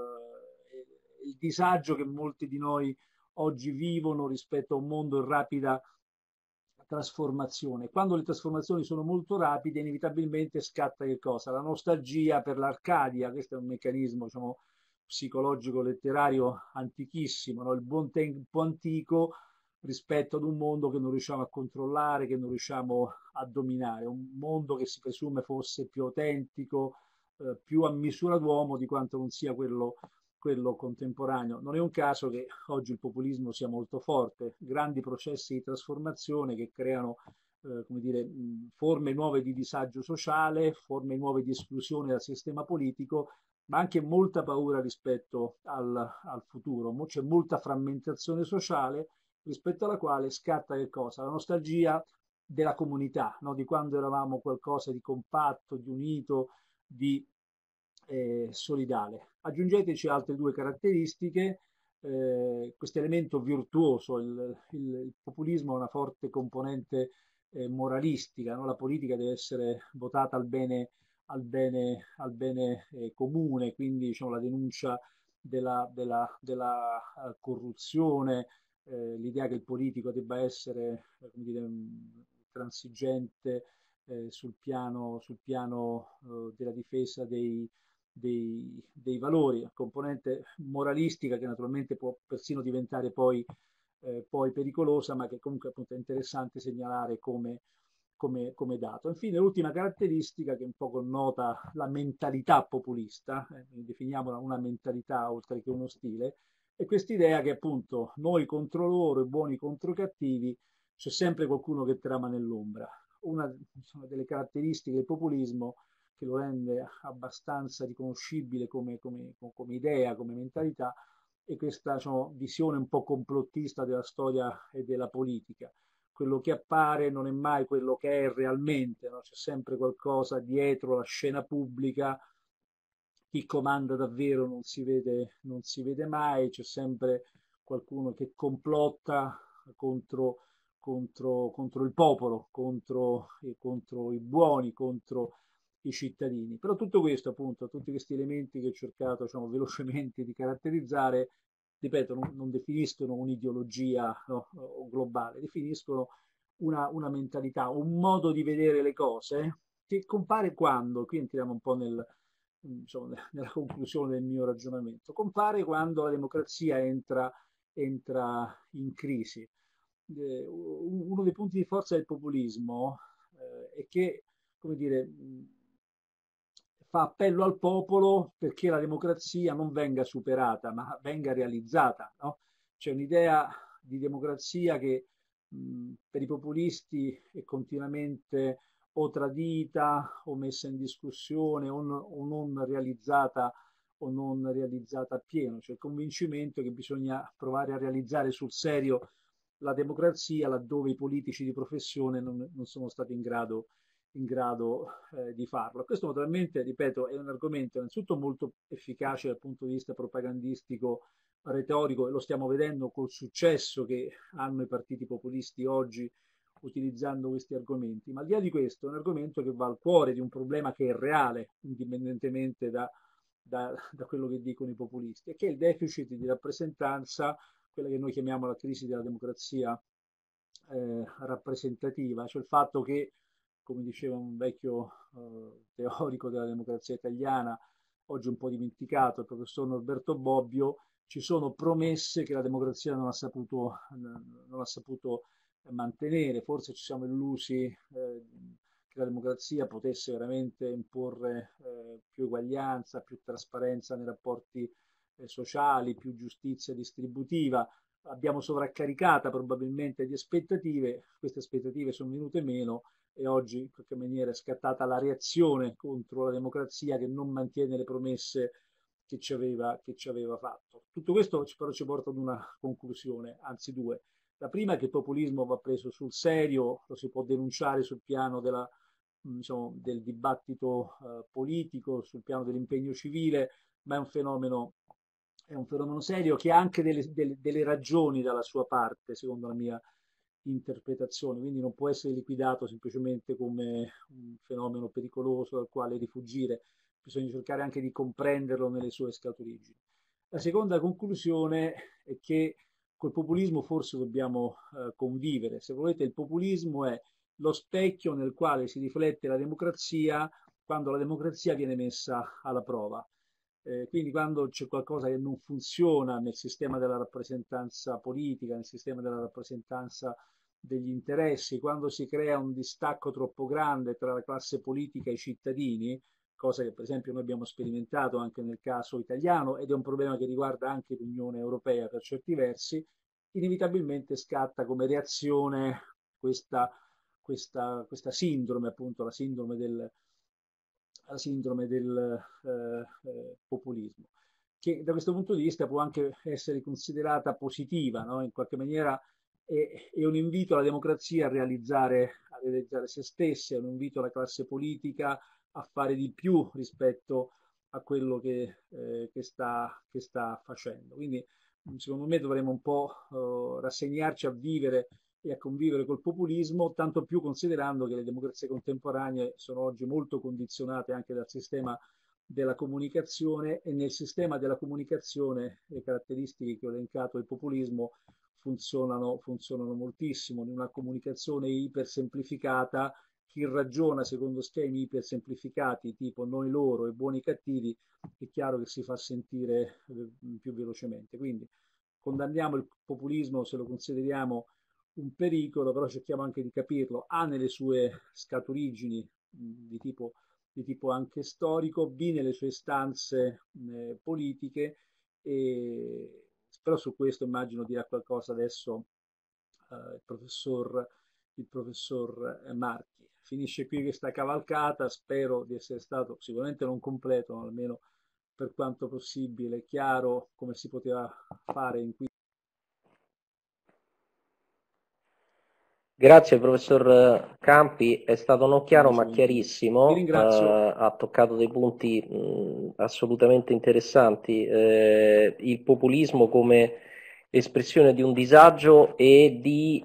Il disagio che molti di noi oggi vivono rispetto a un mondo in rapida trasformazione. Quando le trasformazioni sono molto rapide, inevitabilmente scatta che cosa? La nostalgia per l'Arcadia. Questo è un meccanismo, diciamo, psicologico letterario antichissimo, no? Il buon tempo antico rispetto ad un mondo che non riusciamo a controllare, che non riusciamo a dominare, un mondo che si presume fosse più autentico, più a misura d'uomo di quanto non sia quello contemporaneo. Non è un caso che oggi il populismo sia molto forte, grandi processi di trasformazione che creano come dire, forme nuove di disagio sociale, forme nuove di esclusione dal sistema politico, ma anche molta paura rispetto al futuro. C'è molta frammentazione sociale rispetto alla quale scatta che cosa? La nostalgia della comunità, no? Di quando eravamo qualcosa di compatto, di unito, di solidale. Aggiungeteci altre due caratteristiche, questo elemento virtuoso, il populismo ha una forte componente moralistica, no? La politica deve essere votata al bene comune, quindi diciamo, la denuncia della corruzione, l'idea che il politico debba essere come dire, transigente sul piano della difesa dei valori, componente moralistica che naturalmente può persino diventare poi pericolosa, ma che comunque appunto è interessante segnalare come dato. Infine, l'ultima caratteristica che un po' connota la mentalità populista, definiamola una mentalità oltre che uno stile, è quest'idea che appunto noi contro loro, i buoni contro i cattivi, c'è sempre qualcuno che trama nell'ombra. Una delle caratteristiche del populismo che lo rende abbastanza riconoscibile come idea, come mentalità, è questa, diciamo, visione un po' complottista della storia e della politica. Quello che appare non è mai quello che è realmente, no? C'è sempre qualcosa dietro la scena pubblica chi comanda davvero non si vede mai, c'è sempre qualcuno che complotta contro il popolo, contro i buoni, contro i cittadini. Però tutto questo, appunto, tutti questi elementi che ho cercato, diciamo, velocemente di caratterizzare, ripeto, non definiscono un'ideologia, no, globale, definiscono una mentalità, un modo di vedere le cose che compare quando, qui entriamo un po' insomma, nella conclusione del mio ragionamento, compare quando la democrazia entra in crisi. Uno dei punti di forza del populismo è che, come dire, fa appello al popolo perché la democrazia non venga superata, ma venga realizzata, no? C'è un'idea di democrazia che per i populisti è continuamente o tradita o messa in discussione o non realizzata appieno. C'è il convincimento che bisogna provare a realizzare sul serio la democrazia laddove i politici di professione non sono stati in grado di farlo. Questo naturalmente, ripeto, è un argomento innanzitutto molto efficace dal punto di vista propagandistico, retorico, e lo stiamo vedendo col successo che hanno i partiti populisti oggi utilizzando questi argomenti, ma al di là di questo è un argomento che va al cuore di un problema che è reale, indipendentemente da quello che dicono i populisti, e che è il deficit di rappresentanza, quella che noi chiamiamo la crisi della democrazia rappresentativa, cioè il fatto che, come diceva un vecchio teorico della democrazia italiana, oggi un po' dimenticato, il professor Norberto Bobbio, ci sono promesse che la democrazia non ha saputo mantenere. Forse ci siamo illusi che la democrazia potesse veramente imporre più eguaglianza, più trasparenza nei rapporti sociali, più giustizia distributiva. Abbiamo sovraccaricata probabilmente di aspettative, queste aspettative sono venute meno e oggi in qualche maniera è scattata la reazione contro la democrazia che non mantiene le promesse che ci aveva fatto. Tutto questo però ci porta ad una conclusione, anzi due. La prima è che il populismo va preso sul serio, lo si può denunciare sul piano diciamo, del dibattito politico, sul piano dell'impegno civile, ma è un fenomeno serio che ha anche delle ragioni dalla sua parte, secondo la mia interpretazione, quindi non può essere liquidato semplicemente come un fenomeno pericoloso dal quale rifugire, bisogna cercare anche di comprenderlo nelle sue scaturigini. La seconda conclusione è che col populismo forse dobbiamo convivere. Se volete, il populismo è lo specchio nel quale si riflette la democrazia quando la democrazia viene messa alla prova. Quindi quando c'è qualcosa che non funziona nel sistema della rappresentanza politica, nel sistema della rappresentanza degli interessi, quando si crea un distacco troppo grande tra la classe politica e i cittadini, cosa che per esempio noi abbiamo sperimentato anche nel caso italiano ed è un problema che riguarda anche l'Unione Europea per certi versi, inevitabilmente scatta come reazione questa sindrome, appunto la sindrome del populismo, che da questo punto di vista può anche essere considerata positiva, no? In qualche maniera è un invito alla democrazia a realizzare se stessi, è un invito alla classe politica a fare di più rispetto a quello che sta facendo. Quindi secondo me dovremmo un po' rassegnarci a vivere e a convivere col populismo, tanto più considerando che le democrazie contemporanee sono oggi molto condizionate anche dal sistema della comunicazione e nel sistema della comunicazione le caratteristiche che ho elencato del populismo funzionano moltissimo. In una comunicazione ipersemplificata, chi ragiona secondo schemi ipersemplificati tipo noi loro e buoni cattivi è chiaro che si fa sentire più velocemente. Quindi condanniamo il populismo se lo consideriamo un pericolo, però cerchiamo anche di capirlo, A nelle sue scaturigini di tipo anche storico, B nelle sue istanze politiche, però su questo immagino dirà qualcosa adesso il professor Marchi. Finisce qui questa cavalcata, spero di essere stato sicuramente non completo, ma almeno per quanto possibile chiaro come si poteva fare in Grazie professor Campi, è stato non chiaro ma Ti chiarissimo, ringrazio. ha toccato dei punti assolutamente interessanti, il populismo come espressione di un disagio e di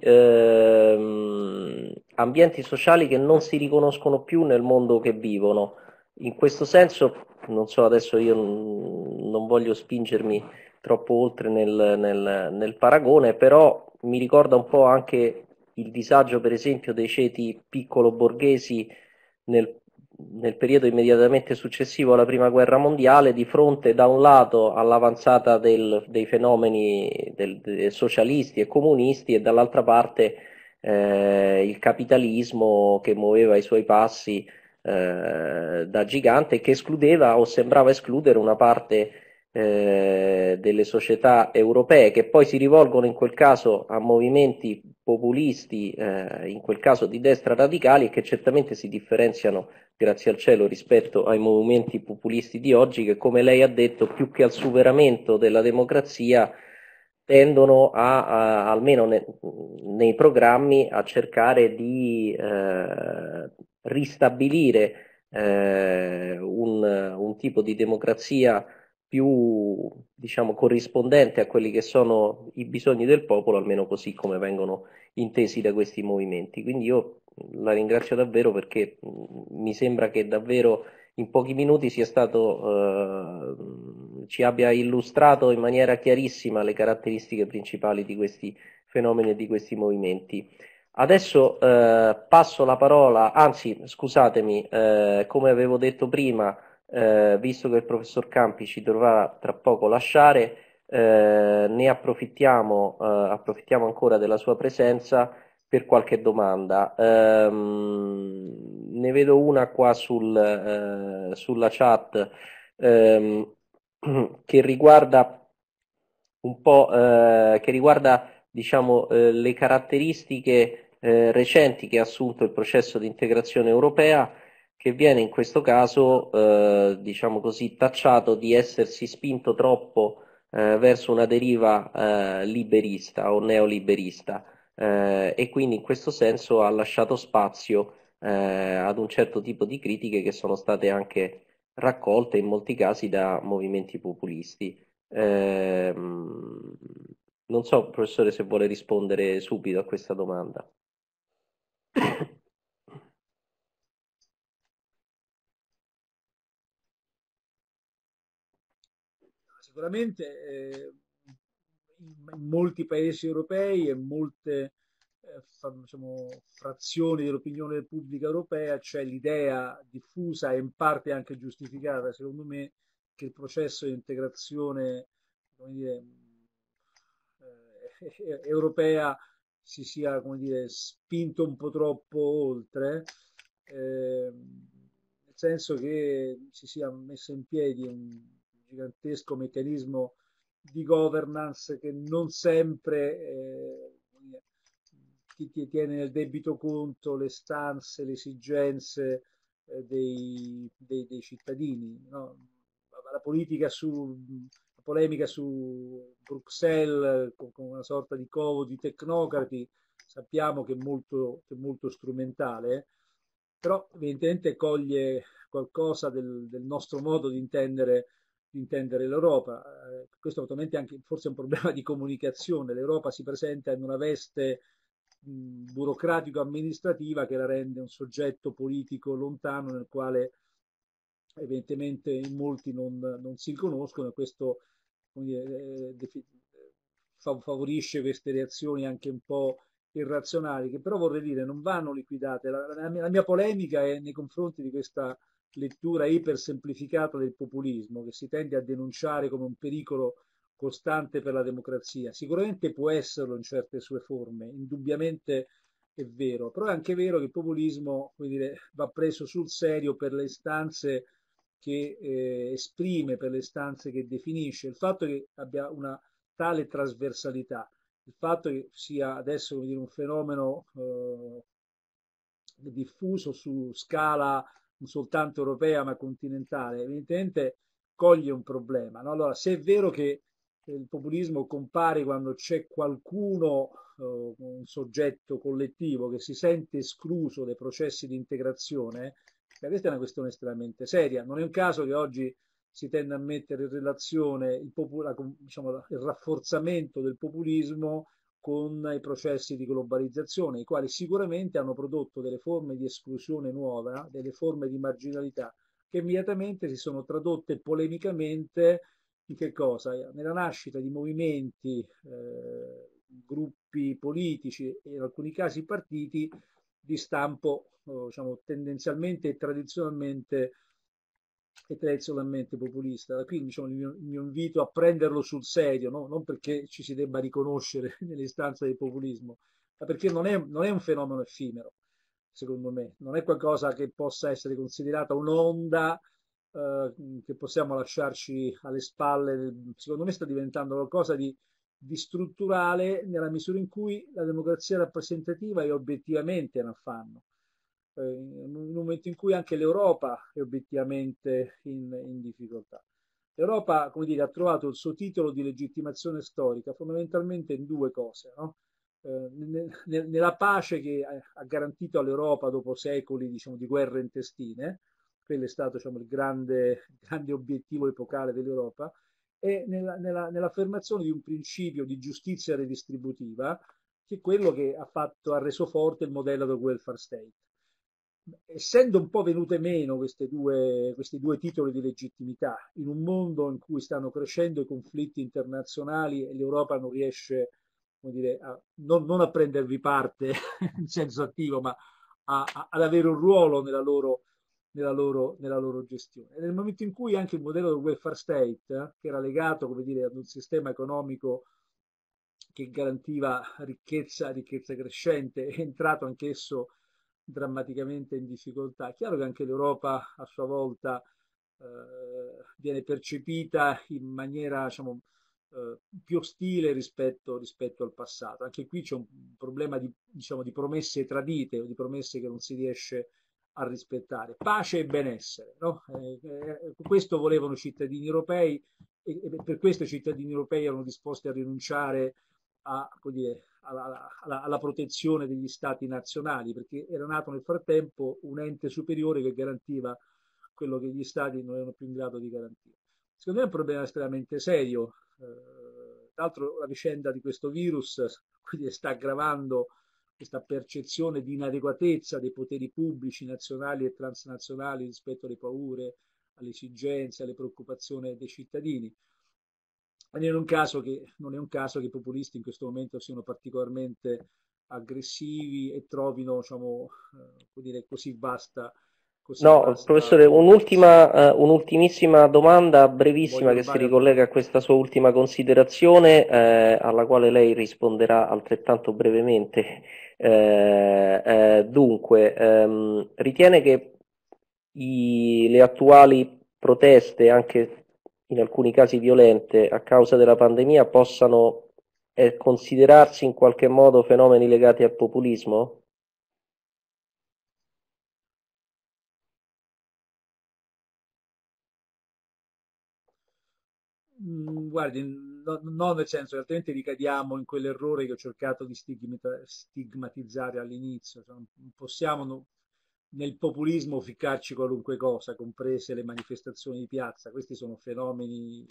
ambienti sociali che non si riconoscono più nel mondo che vivono. In questo senso, non so, adesso io non voglio spingermi troppo oltre nel paragone, però mi ricorda un po' anche il disagio, per esempio, dei ceti piccolo-borghesi nel, nel periodo immediatamente successivo alla Prima Guerra Mondiale, di fronte da un lato all'avanzata dei fenomeni socialisti e comunisti e dall'altra parte il capitalismo che muoveva i suoi passi da gigante e che escludeva o sembrava escludere una parte delle società europee che poi si rivolgono in quel caso a movimenti populisti, in quel caso di destra radicali, e che certamente si differenziano, grazie al cielo, rispetto ai movimenti populisti di oggi che, come lei ha detto, più che al superamento della democrazia, tendono almeno nei programmi, a cercare di ristabilire un tipo di democrazia più, diciamo, corrispondente a quelli che sono i bisogni del popolo, almeno così come vengono intesi da questi movimenti. Quindi io la ringrazio davvero, perché mi sembra che davvero in pochi minuti ci abbia illustrato in maniera chiarissima le caratteristiche principali di questi fenomeni e di questi movimenti. Adesso passo la parola, anzi scusatemi, come avevo detto prima, visto che il professor Campi ci dovrà tra poco lasciare, ne approfittiamo ancora della sua presenza per qualche domanda. Ne vedo una qua sulla chat ehm, che riguarda un po', che riguarda, diciamo, le caratteristiche recenti che ha assunto il processo di integrazione europea, che viene in questo caso, diciamo così, tacciato di essersi spinto troppo verso una deriva liberista o neoliberista, e quindi in questo senso ha lasciato spazio ad un certo tipo di critiche che sono state anche raccolte in molti casi da movimenti populisti. Non so, professore, se vuole rispondere subito a questa domanda. Sicuramente in molti paesi europei e molte diciamo, frazioni dell'opinione pubblica europea c'è l'idea diffusa e in parte anche giustificata, secondo me, che il processo di integrazione, come dire, europea si sia, come dire, spinto un po' troppo oltre, nel senso che si sia messo in piedi un gigantesco meccanismo di governance che non sempre tiene nel debito conto le stanze, le esigenze dei cittadini. No? La politica la polemica su Bruxelles con una sorta di covo di tecnocrati sappiamo che è molto strumentale, però evidentemente coglie qualcosa del nostro modo di intendere l'Europa. Questo naturalmente anche forse è un problema di comunicazione. L'Europa si presenta in una veste burocratico-amministrativa che la rende un soggetto politico lontano nel quale evidentemente in molti non si riconoscono e questo come dire, favorisce queste reazioni anche un po' irrazionali, che però vorrei dire non vanno liquidate. La mia polemica è nei confronti di questa lettura ipersemplificata del populismo che si tende a denunciare come un pericolo costante per la democrazia. Sicuramente può esserlo in certe sue forme, indubbiamente è vero, però è anche vero che il populismo, come dire, va preso sul serio per le istanze che esprime, per le istanze che definisce. Il fatto che abbia una tale trasversalità, il fatto che sia adesso dire, un fenomeno diffuso su scala non soltanto europea ma continentale, evidentemente coglie un problema. No? Allora, se è vero che il populismo compare quando c'è qualcuno un soggetto collettivo che si sente escluso dai processi di integrazione, questa è una questione estremamente seria. Non è un caso che oggi si tende a mettere in relazione diciamo, il rafforzamento del populismo con i processi di globalizzazione, i quali sicuramente hanno prodotto delle forme di esclusione nuova, delle forme di marginalità, che immediatamente si sono tradotte polemicamente in che cosa? Nella nascita di movimenti, gruppi politici e in alcuni casi partiti di stampo diciamo, tendenzialmente e tradizionalmente populista. Quindi diciamo, il mio invito a prenderlo sul serio, no? Non perché ci si debba riconoscere nell'istanza del populismo, ma perché non è un fenomeno effimero, secondo me, non è qualcosa che possa essere considerata un'onda che possiamo lasciarci alle spalle. Secondo me sta diventando qualcosa di strutturale nella misura in cui la democrazia rappresentativa è obiettivamente un affanno, in un momento in cui anche l'Europa è obiettivamente in difficoltà. L'Europa, come dire, ha trovato il suo titolo di legittimazione storica fondamentalmente in due cose, no? Nella pace che ha garantito all'Europa dopo secoli, diciamo, di guerre intestine, quello è stato, diciamo, il grande obiettivo epocale dell'Europa, e nell'affermazione di un principio di giustizia redistributiva, che è quello che ha reso forte il modello del welfare state. Essendo un po' venute meno questi due titoli di legittimità in un mondo in cui stanno crescendo i conflitti internazionali e l'Europa non riesce, come dire, non a prendervi parte in senso attivo, ma ad avere un ruolo nella loro gestione. E nel momento in cui anche il modello del welfare state, che era legato, come dire, ad un sistema economico che garantiva ricchezza crescente, è entrato anch'esso drammaticamente in difficoltà. È chiaro che anche l'Europa a sua volta viene percepita in maniera, diciamo, più ostile rispetto al passato. Anche qui c'è un problema diciamo, di promesse tradite o di promesse che non si riesce a rispettare. Pace e benessere, no? Questo volevano i cittadini europei e per questo i cittadini europei erano disposti a rinunciare alla protezione degli stati nazionali, perché era nato nel frattempo un ente superiore che garantiva quello che gli stati non erano più in grado di garantire. Secondo me è un problema estremamente serio. Tra l'altro la vicenda di questo virus quindi sta aggravando questa percezione di inadeguatezza dei poteri pubblici nazionali e transnazionali rispetto alle paure, alle esigenze, alle preoccupazioni dei cittadini. Non è un caso che i populisti in questo momento siano particolarmente aggressivi e trovino, diciamo, dire, così vasta. No, professore, un'ultimissima domanda brevissima che si ricollega a questa sua ultima considerazione, alla quale lei risponderà altrettanto brevemente. Dunque, ritiene che le attuali proteste, anche in alcuni casi violente, a causa della pandemia, possano considerarsi in qualche modo fenomeni legati al populismo? Guardi, no, nel senso che altrimenti ricadiamo in quell'errore che ho cercato di stigmatizzare all'inizio. Cioè, non possiamo nel populismo ficcarci qualunque cosa, comprese le manifestazioni di piazza. Questi sono fenomeni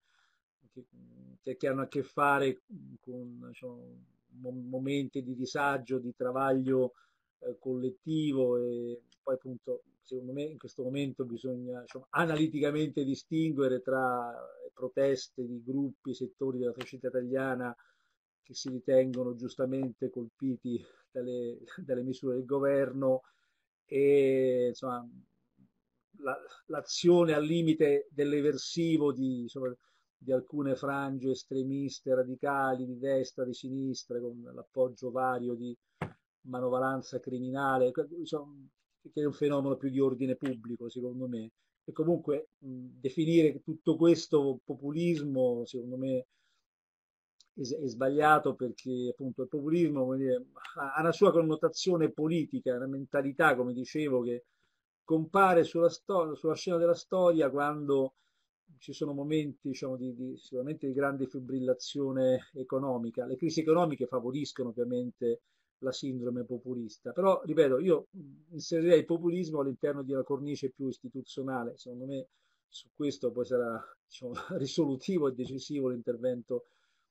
che hanno a che fare con, diciamo, momenti di disagio, di travaglio collettivo, e poi appunto secondo me in questo momento bisogna, diciamo, analiticamente distinguere tra proteste di gruppi, settori della società italiana che si ritengono giustamente colpiti dalle misure del governo e insomma, l'azione al limite dell'eversivo di alcune frange estremiste radicali di destra, di sinistra, con l'appoggio vario di manovalanza criminale, insomma, che è un fenomeno più di ordine pubblico, secondo me. E comunque definire tutto questo populismo, secondo me, è sbagliato, perché appunto il populismo, come dire, ha una sua connotazione politica, una mentalità, come dicevo, che compare sulla scena della storia quando ci sono momenti, diciamo, sicuramente di grande fibrillazione economica. Le crisi economiche favoriscono ovviamente la sindrome populista, però, ripeto, io inserirei il populismo all'interno di una cornice più istituzionale. Secondo me su questo poi sarà, diciamo, risolutivo e decisivo l'intervento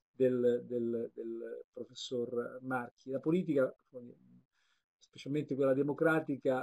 del professor Marchi. La politica, specialmente quella democratica,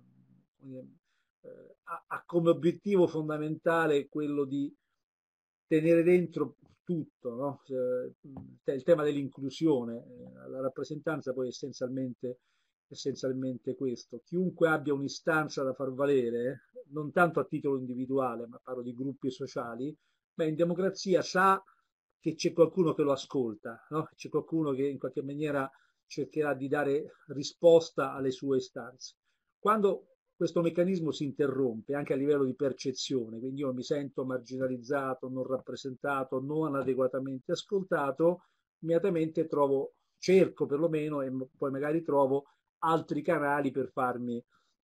ha come obiettivo fondamentale quello di tenere dentro tutto, no? Il tema dell'inclusione, la rappresentanza poi è essenzialmente questo. Chiunque abbia un'istanza da far valere, non tanto a titolo individuale, ma parlo di gruppi sociali, ma in democrazia sa che c'è qualcuno che lo ascolta, no? C'è qualcuno che in qualche maniera cercherà di dare risposta alle sue istanze. Quando questo meccanismo si interrompe anche a livello di percezione, quindi io mi sento marginalizzato, non rappresentato, non adeguatamente ascoltato, immediatamente cerco perlomeno e poi magari trovo altri canali per farmi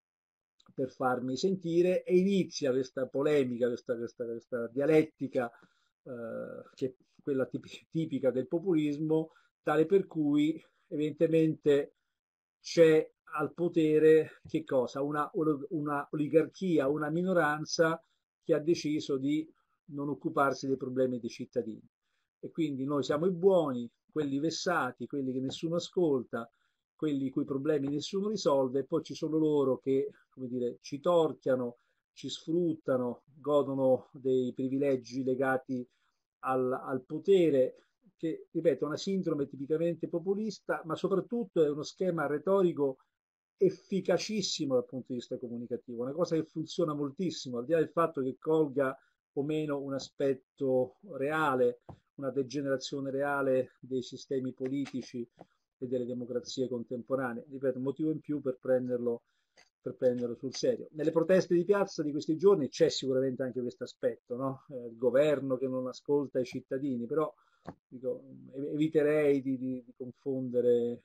sentire, e inizia questa polemica, questa dialettica, che è quella tipica del populismo, tale per cui evidentemente c'è al potere che cosa? Una oligarchia, una minoranza che ha deciso di non occuparsi dei problemi dei cittadini. E quindi noi siamo i buoni, quelli vessati, quelli che nessuno ascolta, quelli i cui problemi nessuno risolve, e poi ci sono loro che, come dire, ci torchiano, ci sfruttano, godono dei privilegi legati al potere, che, ripeto, è una sindrome tipicamente populista, ma soprattutto è uno schema retorico efficacissimo dal punto di vista comunicativo, una cosa che funziona moltissimo, al di là del fatto che colga o meno un aspetto reale, una degenerazione reale dei sistemi politici e delle democrazie contemporanee. Ripeto, un motivo in più per prenderlo sul serio. Nelle proteste di piazza di questi giorni c'è sicuramente anche questo aspetto, no? Il governo che non ascolta i cittadini, però dico, eviterei di confondere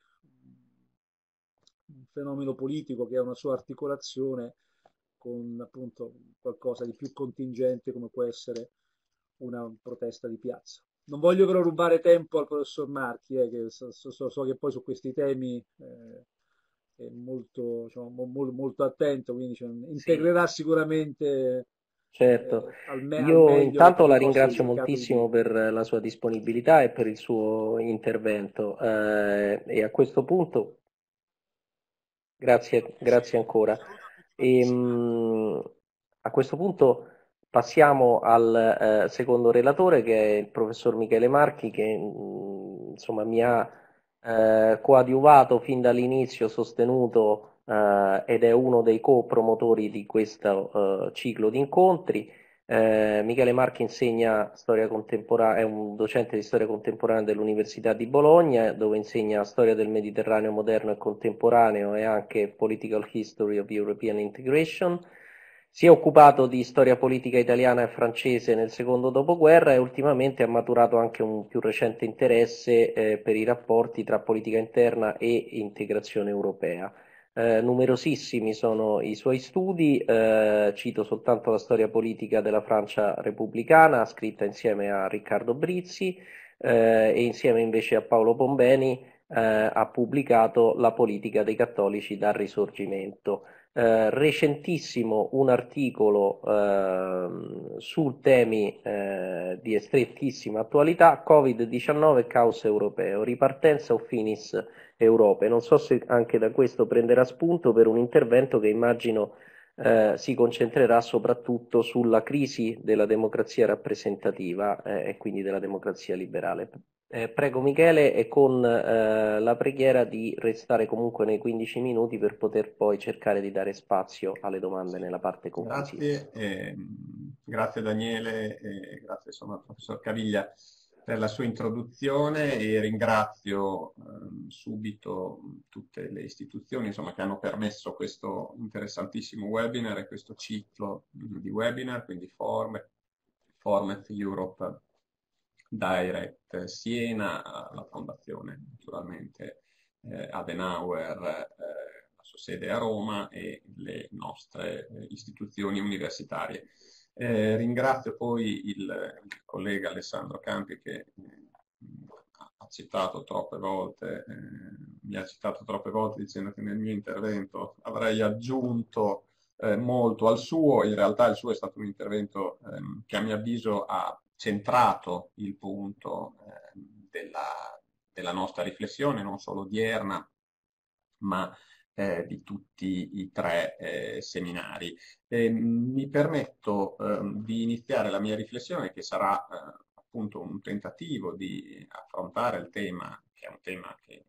un fenomeno politico che ha una sua articolazione con appunto qualcosa di più contingente come può essere una protesta di piazza. Non voglio però rubare tempo al professor Marchi, che so che poi su questi temi è molto, diciamo, molto attento, quindi integrerà sicuramente Certo, al io meglio le intanto la proposte che ringrazio sono in capo di moltissimo dire. per la sua disponibilità e per il suo intervento, e a questo punto grazie ancora. A questo punto passiamo al secondo relatore, che è il professor Michele Marchi, che insomma mi ha coadiuvato fin dall'inizio, sostenuto, ed è uno dei co-promotori di questo ciclo di incontri. Michele Marchi insegna storia contemporanea, è un docente di storia contemporanea dell'Università di Bologna, dove insegna storia del Mediterraneo moderno e contemporaneo e anche Political History of European Integration. Si è occupato di storia politica italiana e francese nel secondo dopoguerra e ultimamente ha maturato anche un più recente interesse per i rapporti tra politica interna e integrazione europea. Numerosissimi sono i suoi studi, cito soltanto la storia politica della Francia repubblicana, scritta insieme a Riccardo Brizzi, e insieme invece a Paolo Pombeni ha pubblicato La politica dei cattolici dal Risorgimento. Recentissimo un articolo su temi di strettissima attualità: Covid-19 caos europeo, ripartenza o finis Europe. Non so se anche da questo prenderà spunto per un intervento che immagino si concentrerà soprattutto sulla crisi della democrazia rappresentativa e quindi della democrazia liberale. Prego Michele, e con la preghiera di restare comunque nei 15 minuti per poter poi cercare di dare spazio alle domande nella parte conclusiva. Grazie Daniele, e grazie insomma, al professor Caviglia per la sua introduzione, e ringrazio subito tutte le istituzioni insomma, che hanno permesso questo interessantissimo webinar e questo ciclo di webinar, quindi Format Europe Direct Siena, la fondazione naturalmente Adenauer, la sua sede a Roma, e le nostre istituzioni universitarie. Ringrazio poi il collega Alessandro Campi che ha citato troppe volte, mi ha citato troppe volte dicendo che nel mio intervento avrei aggiunto molto al suo. In realtà il suo è stato un intervento che a mio avviso ha centrato il punto della nostra riflessione, non solo odierna, ma di tutti i tre seminari. Mi permetto di iniziare la mia riflessione, che sarà appunto un tentativo di affrontare il tema, che è un tema che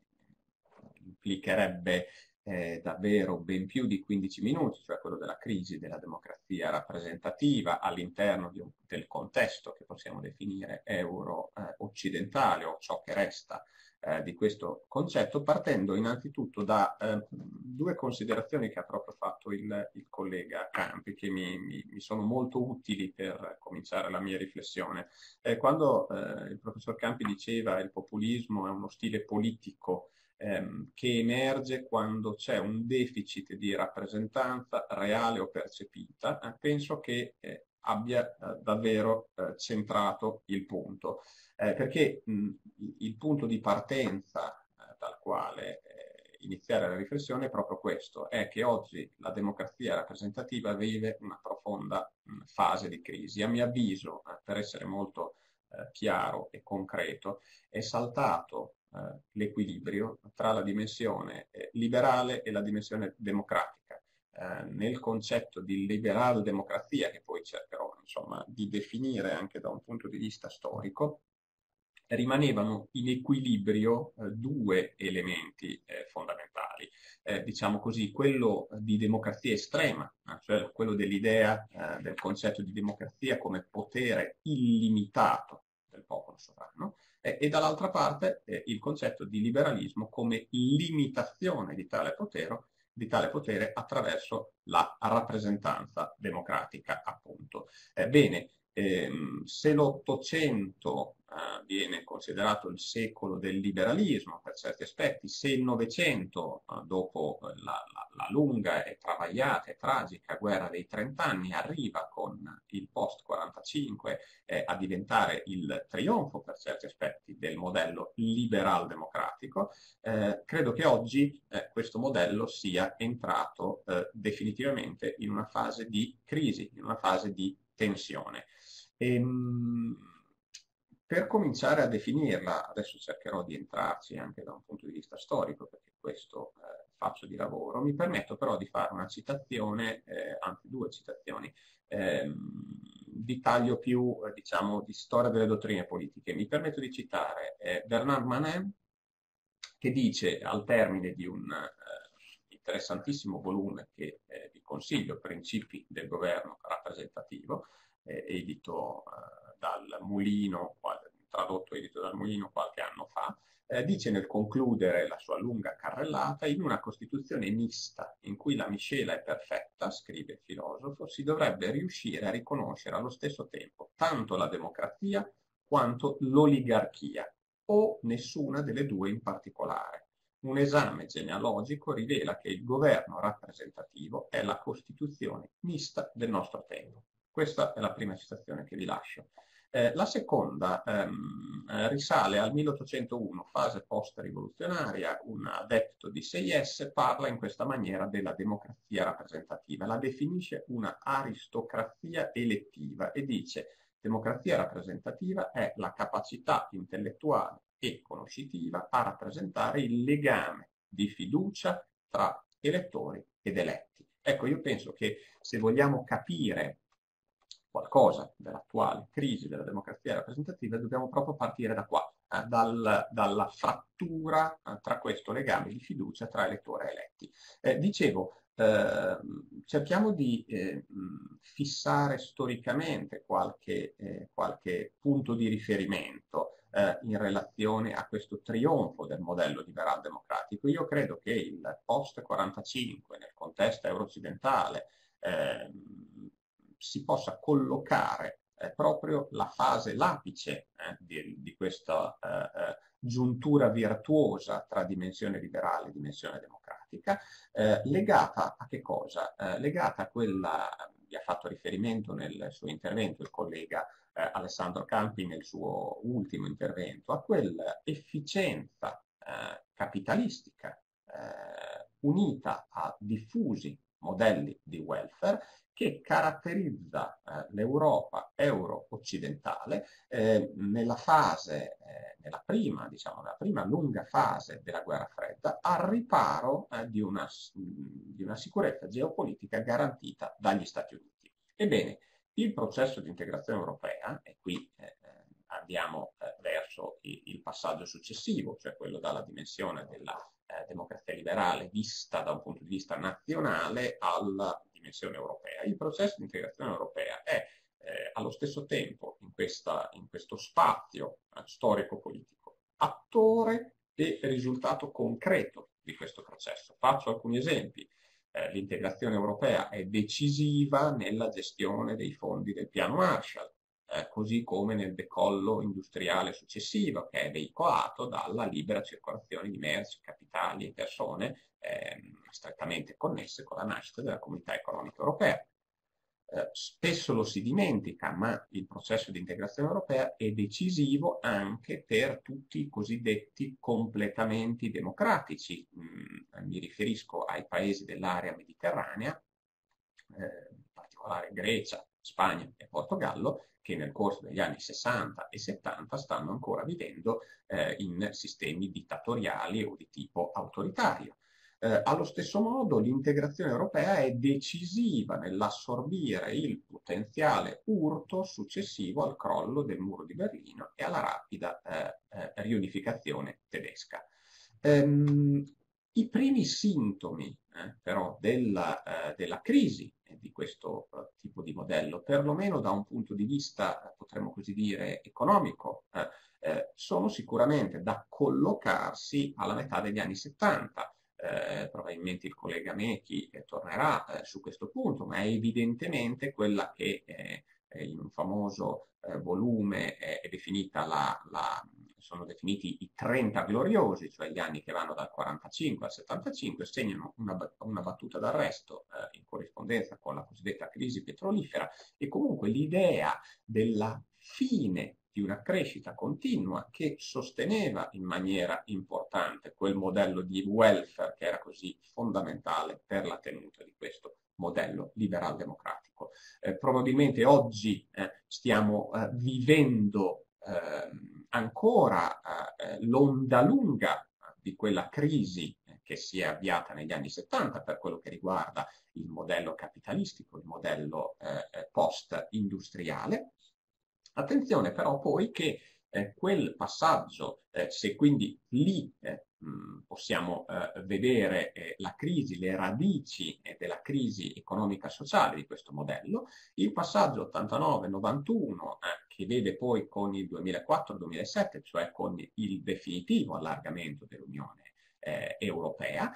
implicherebbe davvero ben più di 15 minuti, cioè quello della crisi della democrazia rappresentativa all'interno del contesto che possiamo definire euro-occidentale, o ciò che resta di questo concetto, partendo innanzitutto da due considerazioni che ha proprio fatto il collega Campi, che mi sono molto utili per cominciare la mia riflessione. Quando il professor Campi diceva che il populismo è uno stile politico che emerge quando c'è un deficit di rappresentanza reale o percepita, penso che abbia davvero centrato il punto. Perché il punto di partenza dal quale iniziare la riflessione è proprio questo, è che oggi la democrazia rappresentativa vive una profonda fase di crisi. A mio avviso, per essere molto chiaro e concreto, è saltato l'equilibrio tra la dimensione liberale e la dimensione democratica. Nel concetto di liberal democrazia, che poi cercherò insomma di definire anche da un punto di vista storico, rimanevano in equilibrio due elementi fondamentali. Diciamo così, quello di democrazia estrema, cioè quello dell'idea del concetto di democrazia come potere illimitato del popolo sovrano, e dall'altra parte il concetto di liberalismo come limitazione di tale potere attraverso la rappresentanza democratica, appunto. Bene, se l'Ottocento viene considerato il secolo del liberalismo per certi aspetti, se il Novecento, dopo la lunga e travagliata e tragica guerra dei 30 anni, arriva con il post-45 a diventare il trionfo per certi aspetti del modello liberal-democratico, credo che oggi questo modello sia entrato definitivamente in una fase di crisi, in una fase di tensione. Per cominciare a definirla, adesso cercherò di entrarci anche da un punto di vista storico, perché questo faccio di lavoro, mi permetto però di fare una citazione, anzi due citazioni, di taglio più, diciamo, di storia delle dottrine politiche. Mi permetto di citare Bernard Manin, che dice al termine di un interessantissimo volume che vi consiglio, Principi del governo rappresentativo, edito dal Mulino, tradotto e edito dal Mulino qualche anno fa, dice nel concludere la sua lunga carrellata: in una Costituzione mista in cui la miscela è perfetta, scrive il filosofo, si dovrebbe riuscire a riconoscere allo stesso tempo tanto la democrazia quanto l'oligarchia, o nessuna delle due in particolare. Un esame genealogico rivela che il governo rappresentativo è la Costituzione mista del nostro tempo. Questa è la prima citazione che vi lascio. La seconda risale al 1801, fase post-rivoluzionaria. Un adepto di Sieyès parla in questa maniera della democrazia rappresentativa. La definisce una aristocrazia elettiva e dice: democrazia rappresentativa è la capacità intellettuale e conoscitiva a rappresentare il legame di fiducia tra elettori ed eletti. Ecco, io penso che se vogliamo capire qualcosa dell'attuale crisi della democrazia rappresentativa dobbiamo proprio partire da qua, dalla frattura tra questo legame di fiducia tra elettori e eletti. Dicevo, cerchiamo di fissare storicamente qualche punto di riferimento in relazione a questo trionfo del modello liberal democratico. Io credo che il post-45 nel contesto euro-occidentale si possa collocare proprio la fase, l'apice di questa giuntura virtuosa tra dimensione liberale e dimensione democratica, legata a che cosa? Legata a quella vi ha fatto riferimento nel suo intervento il collega Alessandro Campi nel suo ultimo intervento, a quell'efficienza capitalistica unita a diffusi modelli di welfare che caratterizza l'Europa euro-occidentale nella prima lunga fase della guerra fredda, al riparo di una sicurezza geopolitica garantita dagli Stati Uniti. Ebbene, il processo di integrazione europea, e qui andiamo verso il passaggio successivo, cioè quello dalla dimensione della democrazia liberale vista da un punto di vista nazionale alla dimensione europea. Il processo di integrazione europea è allo stesso tempo in questo spazio storico-politico attore e risultato concreto di questo processo. Faccio alcuni esempi. L'integrazione europea è decisiva nella gestione dei fondi del piano Marshall, così come nel decollo industriale successivo, che è veicolato dalla libera circolazione di merci, capitali e persone strettamente connesse con la nascita della Comunità Economica Europea. Spesso lo si dimentica, ma il processo di integrazione europea è decisivo anche per tutti i cosiddetti completamenti democratici. Mi riferisco ai paesi dell'area mediterranea, in particolare Grecia, Spagna e Portogallo, che nel corso degli anni 60 e 70 stanno ancora vivendo in sistemi dittatoriali o di tipo autoritario. Allo stesso modo l'integrazione europea è decisiva nell'assorbire il potenziale urto successivo al crollo del muro di Berlino e alla rapida riunificazione tedesca. I primi sintomi però della crisi di questo tipo di modello, perlomeno da un punto di vista, potremmo così dire, economico, sono sicuramente da collocarsi alla metà degli anni 70. Probabilmente il collega Mechi tornerà su questo punto, ma è evidentemente quella che in un famoso volume è definita sono definiti i 30 gloriosi, cioè gli anni che vanno dal 45 al 75, segnano una battuta d'arresto in corrispondenza con la cosiddetta crisi petrolifera, e comunque l'idea della fine di una crescita continua che sosteneva in maniera importante quel modello di welfare che era così fondamentale per la tenuta di questo modello liberal-democratico. Probabilmente oggi stiamo vivendo ancora l'onda lunga di quella crisi che si è avviata negli anni 70 per quello che riguarda il modello capitalistico, il modello post-industriale. Attenzione però poi che quel passaggio, se quindi lì possiamo vedere la crisi, le radici della crisi economica sociale di questo modello, il passaggio 89-91 che vede poi con il 2004-2007, cioè con il definitivo allargamento dell'Unione europea,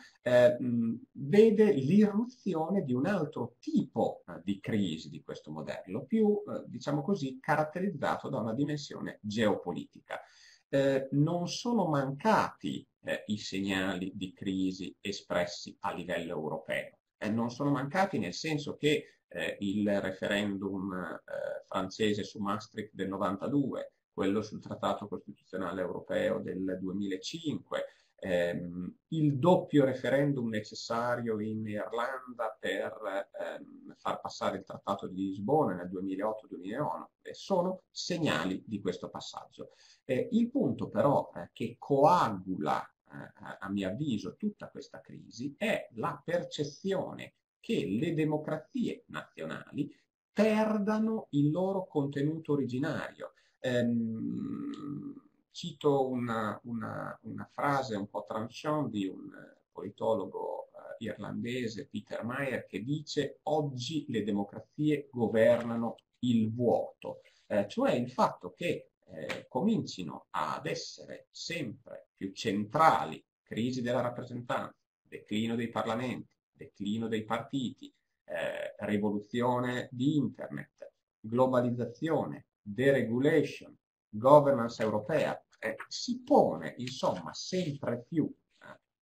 vede l'irruzione di un altro tipo di crisi di questo modello, più, diciamo così, caratterizzato da una dimensione geopolitica. Non sono mancati i segnali di crisi espressi a livello europeo. Non sono mancati nel senso che il referendum francese su Maastricht del 92, quello sul Trattato Costituzionale Europeo del 2005, il doppio referendum necessario in Irlanda per far passare il Trattato di Lisbona nel 2008-2009 sono segnali di questo passaggio. Il punto però che coagula a mio avviso tutta questa crisi è la percezione che le democrazie nazionali perdano il loro contenuto originario. Cito una frase un po' tranchant di un politologo irlandese, Peter Mayer, che dice: oggi le democrazie governano il vuoto, cioè il fatto che comincino ad essere sempre più centrali crisi della rappresentanza, declino dei parlamenti, declino dei partiti, rivoluzione di internet, globalizzazione, deregulation, governance europea, si pone insomma sempre più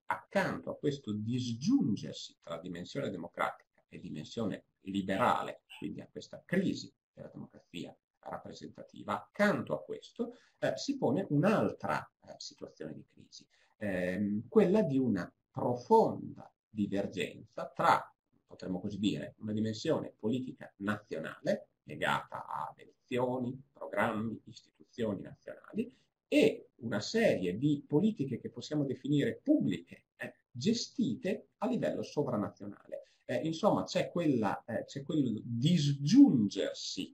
accanto a questo disgiungersi tra dimensione democratica e dimensione liberale quindi a questa crisi della democrazia rappresentativa, accanto a questo si pone un'altra situazione di crisi, quella di una profonda divergenza tra, potremmo così dire, una dimensione politica nazionale legata ad elezioni, programmi, istituzioni nazionali e una serie di politiche che possiamo definire pubbliche, gestite a livello sovranazionale. Insomma, c'è quel disgiungersi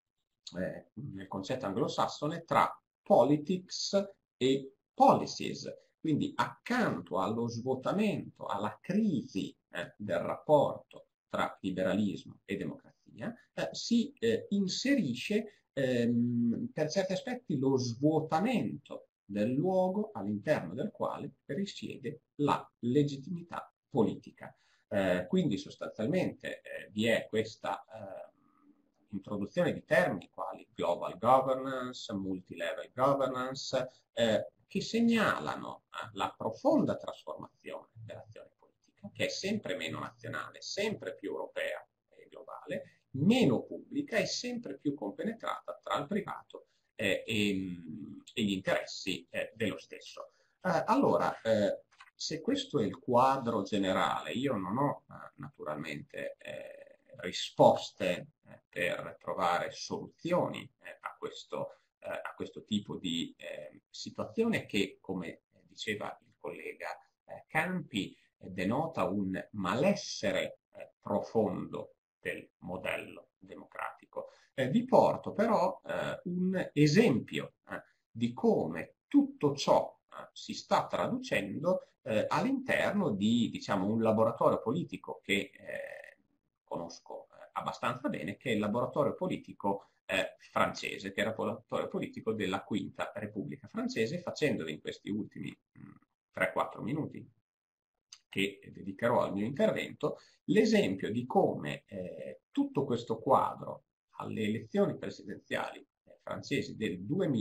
nel concetto anglosassone tra politics e policies. Quindi accanto allo svuotamento, alla crisi del rapporto tra liberalismo e democrazia, si inserisce per certi aspetti lo svuotamento del luogo all'interno del quale risiede la legittimità politica. Quindi sostanzialmente vi è questa introduzione di termini quali global governance, multilevel governance, che segnalano la profonda trasformazione dell'azione politica, che è sempre meno nazionale, sempre più europea e globale, meno pubblica e sempre più compenetrata tra il privato e gli interessi dello stesso. Allora, se questo è il quadro generale, io non ho naturalmente risposte per trovare soluzioni a questo tipo di situazione che, come diceva il collega Campi, denota un malessere profondo del modello democratico. Vi porto però un esempio di come tutto ciò si sta traducendo all'interno di, diciamo, un laboratorio politico che conosco abbastanza bene, che è il laboratorio politico francese, che era il laboratorio politico della Quinta Repubblica francese, facendovi in questi ultimi 3-4 minuti che dedicherò al mio intervento, l'esempio di come tutto questo quadro alle elezioni presidenziali francesi del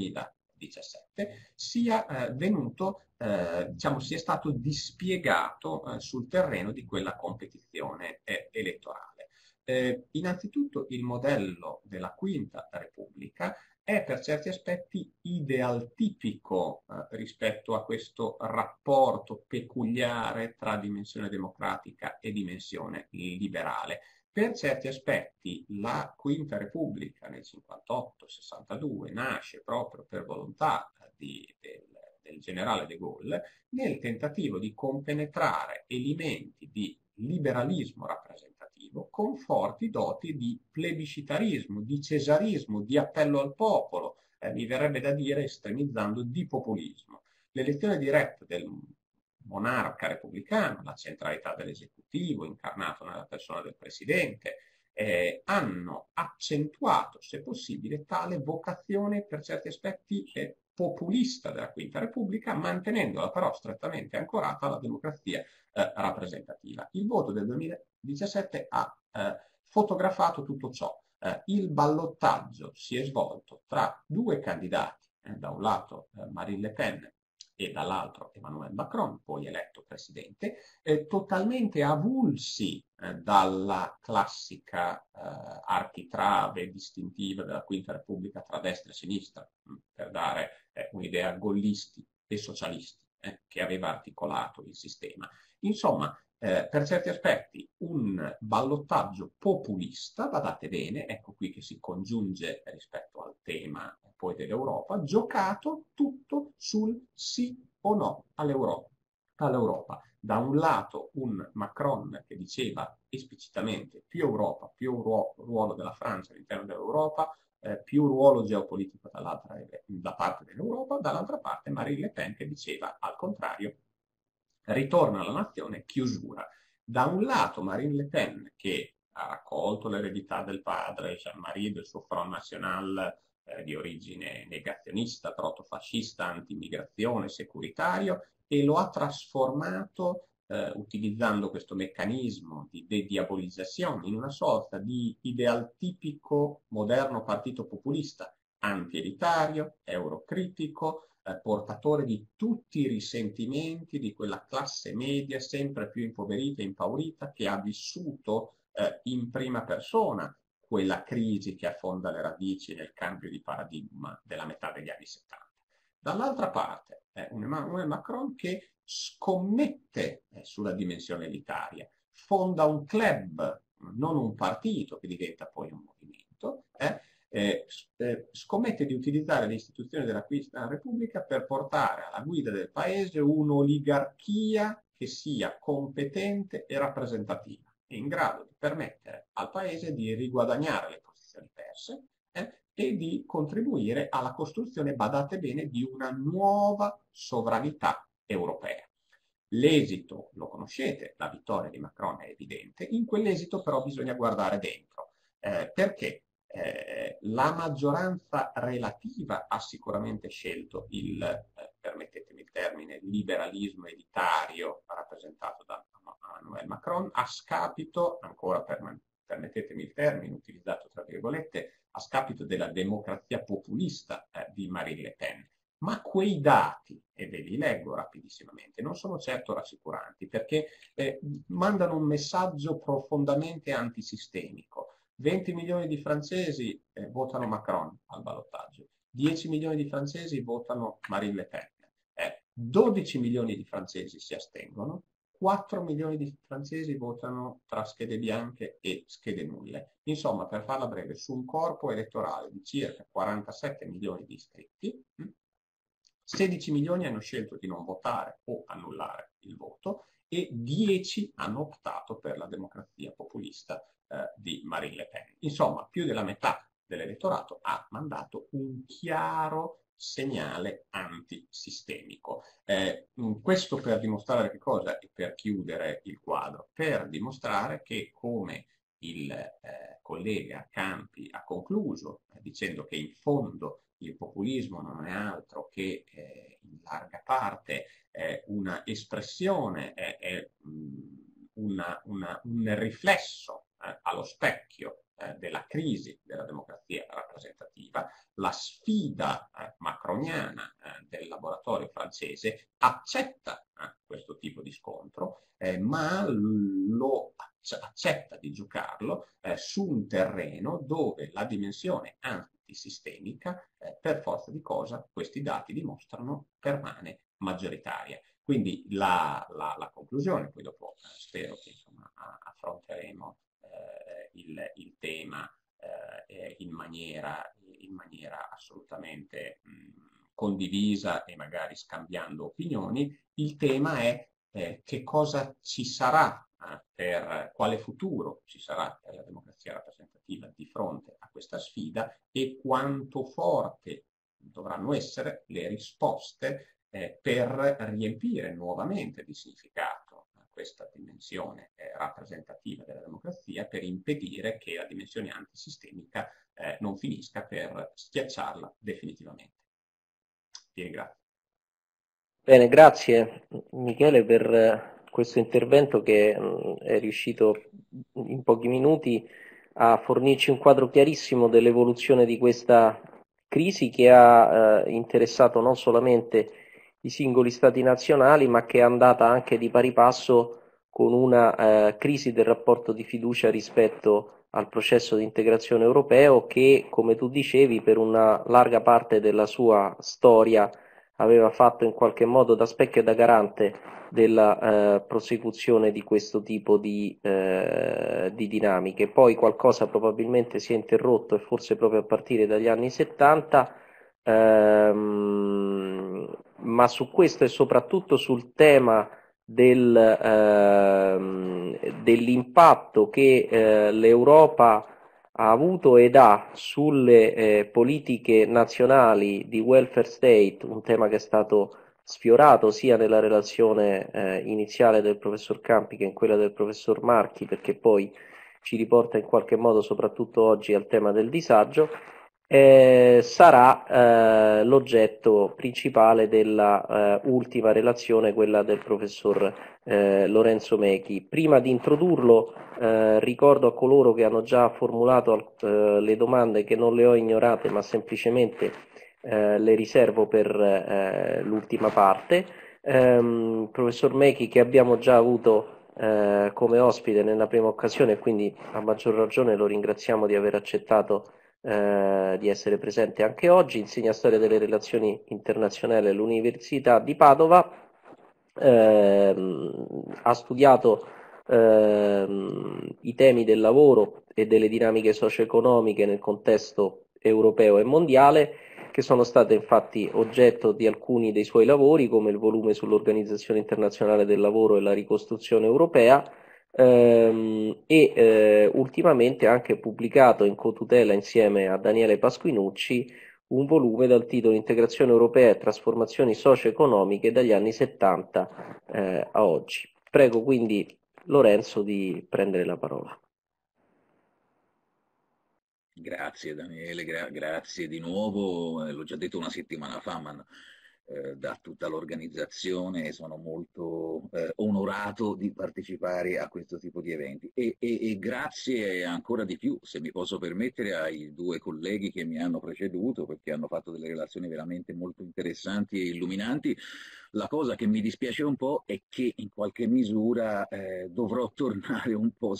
2017 sia venuto, diciamo, sia stato dispiegato sul terreno di quella competizione elettorale. Innanzitutto il modello della Quinta Repubblica è per certi aspetti idealtipico rispetto a questo rapporto peculiare tra dimensione democratica e dimensione liberale. Per certi aspetti la Quinta Repubblica nel 58-62 nasce proprio per volontà del generale de Gaulle nel tentativo di compenetrare elementi di liberalismo rappresentativo con forti doti di plebiscitarismo, di cesarismo, di appello al popolo, mi verrebbe da dire, estremizzando, di populismo. L'elezione diretta del monarca repubblicano, la centralità dell'esecutivo incarnato nella persona del presidente, hanno accentuato, se possibile, tale vocazione per certi aspetti populista della Quinta Repubblica, mantenendola però strettamente ancorata alla democrazia rappresentativa. Il voto del 2017 ha fotografato tutto ciò. Il ballottaggio si è svolto tra due candidati, da un lato Marine Le Pen e dall'altro Emmanuel Macron, poi eletto presidente, totalmente avulsi dalla classica architrave distintiva della Quinta Repubblica tra destra e sinistra, per dare un'idea gollisti e socialisti che aveva articolato il sistema. Insomma, per certi aspetti un ballottaggio populista, badate bene, ecco qui che si congiunge rispetto al tema poi dell'Europa, giocato tutto sul sì o no all'Europa. Da un lato un Macron che diceva esplicitamente più Europa, più ruolo della Francia all'interno dell'Europa, più ruolo geopolitico da parte dell'Europa, dall'altra parte Marine Le Pen che diceva al contrario, ritorno alla nazione, chiusura. Da un lato Marine Le Pen che ha raccolto l'eredità del padre Jean-Marie, del suo Front National di origine negazionista, protofascista, anti-immigrazione, securitario, e lo ha trasformato utilizzando questo meccanismo di dediabolizzazione in una sorta di idealtipico moderno partito populista, anti-elitario, eurocritico, portatore di tutti i risentimenti di quella classe media sempre più impoverita e impaurita che ha vissuto in prima persona quella crisi che affonda le radici nel cambio di paradigma della metà degli anni 70. Dall'altra parte è un Emmanuel Macron che scommette sulla dimensione elitaria, fonda un club, non un partito che diventa poi un movimento, scommette di utilizzare le istituzioni della Quinta Repubblica per portare alla guida del paese un'oligarchia che sia competente e rappresentativa, in grado di permettere al paese di riguadagnare le posizioni perse e di contribuire alla costruzione, badate bene, di una nuova sovranità europea. L'esito lo conoscete, la vittoria di Macron è evidente, in quell'esito però bisogna guardare dentro, perché la maggioranza relativa ha sicuramente scelto il, permettetemi il termine, liberalismo elitario rappresentato da Emmanuel Macron, a scapito, ancora permettetemi il termine utilizzato tra virgolette, a scapito della democrazia populista di Marine Le Pen. Ma quei dati, e ve li leggo rapidissimamente, non sono certo rassicuranti perché mandano un messaggio profondamente antisistemico. 20 milioni di francesi votano Macron al ballottaggio, 10 milioni di francesi votano Marine Le Pen, 12 milioni di francesi si astengono, 4 milioni di francesi votano tra schede bianche e schede nulle. Insomma, per farla breve, su un corpo elettorale di circa 47 milioni di iscritti, 16 milioni hanno scelto di non votare o annullare il voto e 10 hanno optato per la democrazia populista di Marine Le Pen. Insomma, più della metà dell'elettorato ha mandato un chiaro segnale antisistemico. Questo per dimostrare che cosa? E per chiudere il quadro, per dimostrare che, come il collega Campi ha concluso, dicendo che in fondo il populismo non è altro che in larga parte una espressione, un riflesso allo specchio della crisi della democrazia rappresentativa, la sfida macroniana del laboratorio francese accetta questo tipo di scontro, ma lo accetta di giocarlo su un terreno dove la dimensione antisistemica, per forza di cosa, questi dati dimostrano, permane maggioritaria. Quindi la conclusione, poi dopo spero che insomma, affronteremo il tema in maniera assolutamente condivisa e magari scambiando opinioni. Il tema è che cosa ci sarà per quale futuro ci sarà per la democrazia rappresentativa di fronte a questa sfida e quanto forte dovranno essere le risposte per riempire nuovamente di significato questa dimensione rappresentativa della democrazia, per impedire che la dimensione antisistemica non finisca per schiacciarla definitivamente. Vi ringrazio. Bene, grazie Michele per questo intervento che è riuscito in pochi minuti a fornirci un quadro chiarissimo dell'evoluzione di questa crisi che ha interessato non solamente i singoli stati nazionali, ma che è andata anche di pari passo con una crisi del rapporto di fiducia rispetto al processo di integrazione europeo che, come tu dicevi, per una larga parte della sua storia aveva fatto in qualche modo da specchio e da garante della prosecuzione di questo tipo di dinamiche. Poi qualcosa probabilmente si è interrotto e forse proprio a partire dagli anni 70, ma su questo e soprattutto sul tema dell'impatto che l'Europa ha avuto ed ha sulle politiche nazionali di welfare state, un tema che è stato sfiorato sia nella relazione iniziale del professor Campi che in quella del professor Marchi, perché poi ci riporta in qualche modo soprattutto oggi al tema del disagio, sarà l'oggetto principale della ultima relazione, quella del professor Lorenzo Mechi. Prima di introdurlo ricordo a coloro che hanno già formulato le domande che non le ho ignorate, ma semplicemente le riservo per l'ultima parte. Professor Mechi, che abbiamo già avuto come ospite nella prima occasione, e quindi a maggior ragione lo ringraziamo di aver accettato di essere presente anche oggi. Insegna storia delle relazioni internazionali all'Università di Padova. Ha studiato i temi del lavoro e delle dinamiche socio-economiche nel contesto europeo e mondiale, che sono state infatti oggetto di alcuni dei suoi lavori, come il volume sull'Organizzazione Internazionale del Lavoro e la ricostruzione europea, e ultimamente ha anche pubblicato in cotutela insieme a Daniele Pasquinucci un volume dal titolo Integrazione europea e trasformazioni socio-economiche dagli anni 70 a oggi. Prego quindi Lorenzo di prendere la parola. Grazie Daniele, grazie di nuovo, l'ho già detto una settimana fa, ma da tutta l'organizzazione sono molto onorato di partecipare a questo tipo di eventi e grazie ancora di più, se mi posso permettere, ai due colleghi che mi hanno preceduto, perché hanno fatto delle relazioni veramente molto interessanti e illuminanti. La cosa che mi dispiace un po' è che in qualche misura dovrò tornare un po'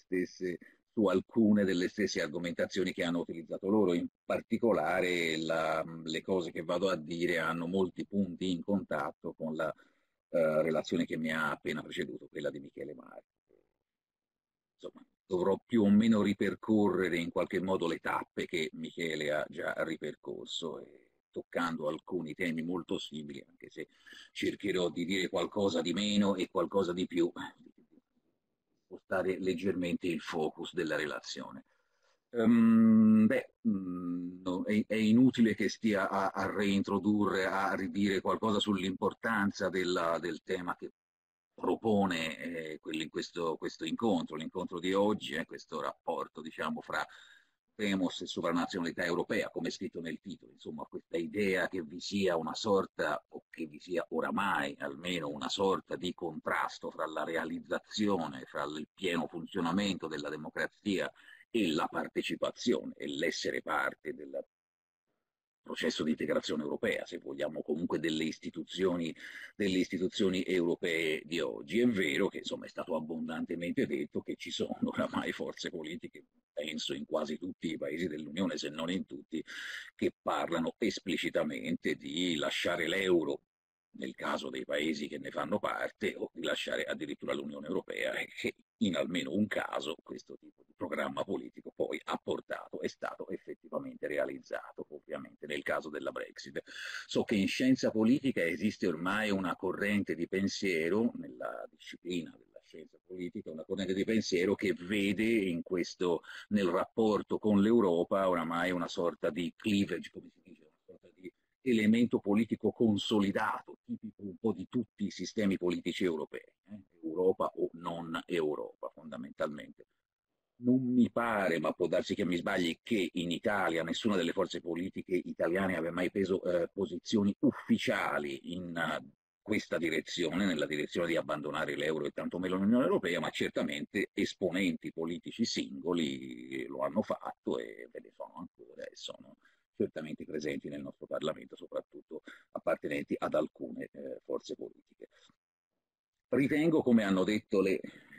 su alcune delle stesse argomentazioni che hanno utilizzato loro. In particolare le cose che vado a dire hanno molti punti in contatto con la relazione che mi ha appena preceduto, quella di Michele Mari. Insomma, dovrò più o meno ripercorrere in qualche modo le tappe che Michele ha già ripercorso, toccando alcuni temi molto simili, anche se cercherò di dire qualcosa di meno e qualcosa di più, spostare leggermente il focus della relazione. No, è inutile che stia a reintrodurre, a ridire qualcosa sull'importanza del tema che propone questo incontro, l'incontro di oggi, questo rapporto, diciamo, fra Demos e sovranazionalità europea, come è scritto nel titolo, insomma, questa idea che vi sia una sorta, o che vi sia oramai almeno una sorta di contrasto fra la realizzazione, fra il pieno funzionamento della democrazia e la partecipazione e l'essere parte del processo di integrazione europea, se vogliamo, comunque delle istituzioni europee di oggi. È vero che insomma è stato abbondantemente detto che ci sono oramai forze politiche, penso in quasi tutti i paesi dell'Unione, se non in tutti, che parlano esplicitamente di lasciare l'euro nel caso dei paesi che ne fanno parte, o di lasciare addirittura l'Unione Europea, e che in almeno un caso questo tipo di programma politico poi ha portato, è stato effettivamente realizzato, ovviamente nel caso della Brexit. So che in scienza politica esiste ormai una corrente di pensiero, nella disciplina della scienza politica, una corrente di pensiero che vede in questo, nel rapporto con l'Europa, oramai una sorta di cleavage, come si dice, una sorta di elemento politico consolidato, tipico un po' di tutti i sistemi politici europei, Europa o non Europa fondamentalmente. Non mi pare, ma può darsi che mi sbagli, che in Italia nessuna delle forze politiche italiane abbia mai preso posizioni ufficiali in questa direzione, nella direzione di abbandonare l'euro e tantomeno l'Unione Europea, ma certamente esponenti politici singoli lo hanno fatto e ve ne sono ancora e sono certamente presenti nel nostro Parlamento, soprattutto appartenenti ad alcune forze politiche. Ritengo, come hanno detto i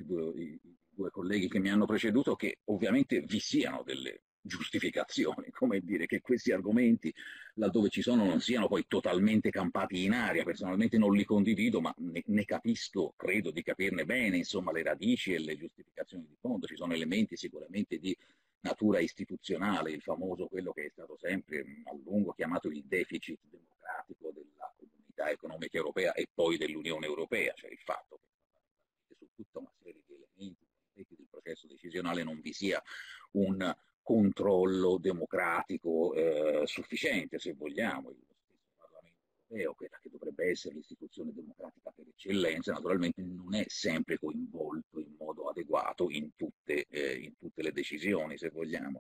due colleghi che mi hanno preceduto, che ovviamente vi siano delle giustificazioni, come dire che questi argomenti, laddove ci sono, non siano poi totalmente campati in aria. Personalmente non li condivido, ma ne capisco, credo di capirne bene, insomma, le radici e le giustificazioni di fondo. Ci sono elementi sicuramente di natura istituzionale, il famoso, quello che è stato sempre a lungo chiamato il deficit democratico della Comunità Economica Europea e poi dell'Unione Europea, cioè il fatto che su tutta una serie di elementi del processo decisionale non vi sia un controllo democratico sufficiente, se vogliamo. Il stesso Parlamento Europeo, quella che dovrebbe essere l'istituzione democratica per eccellenza, naturalmente non è sempre coinvolto in modo adeguato in tutte le decisioni, se vogliamo.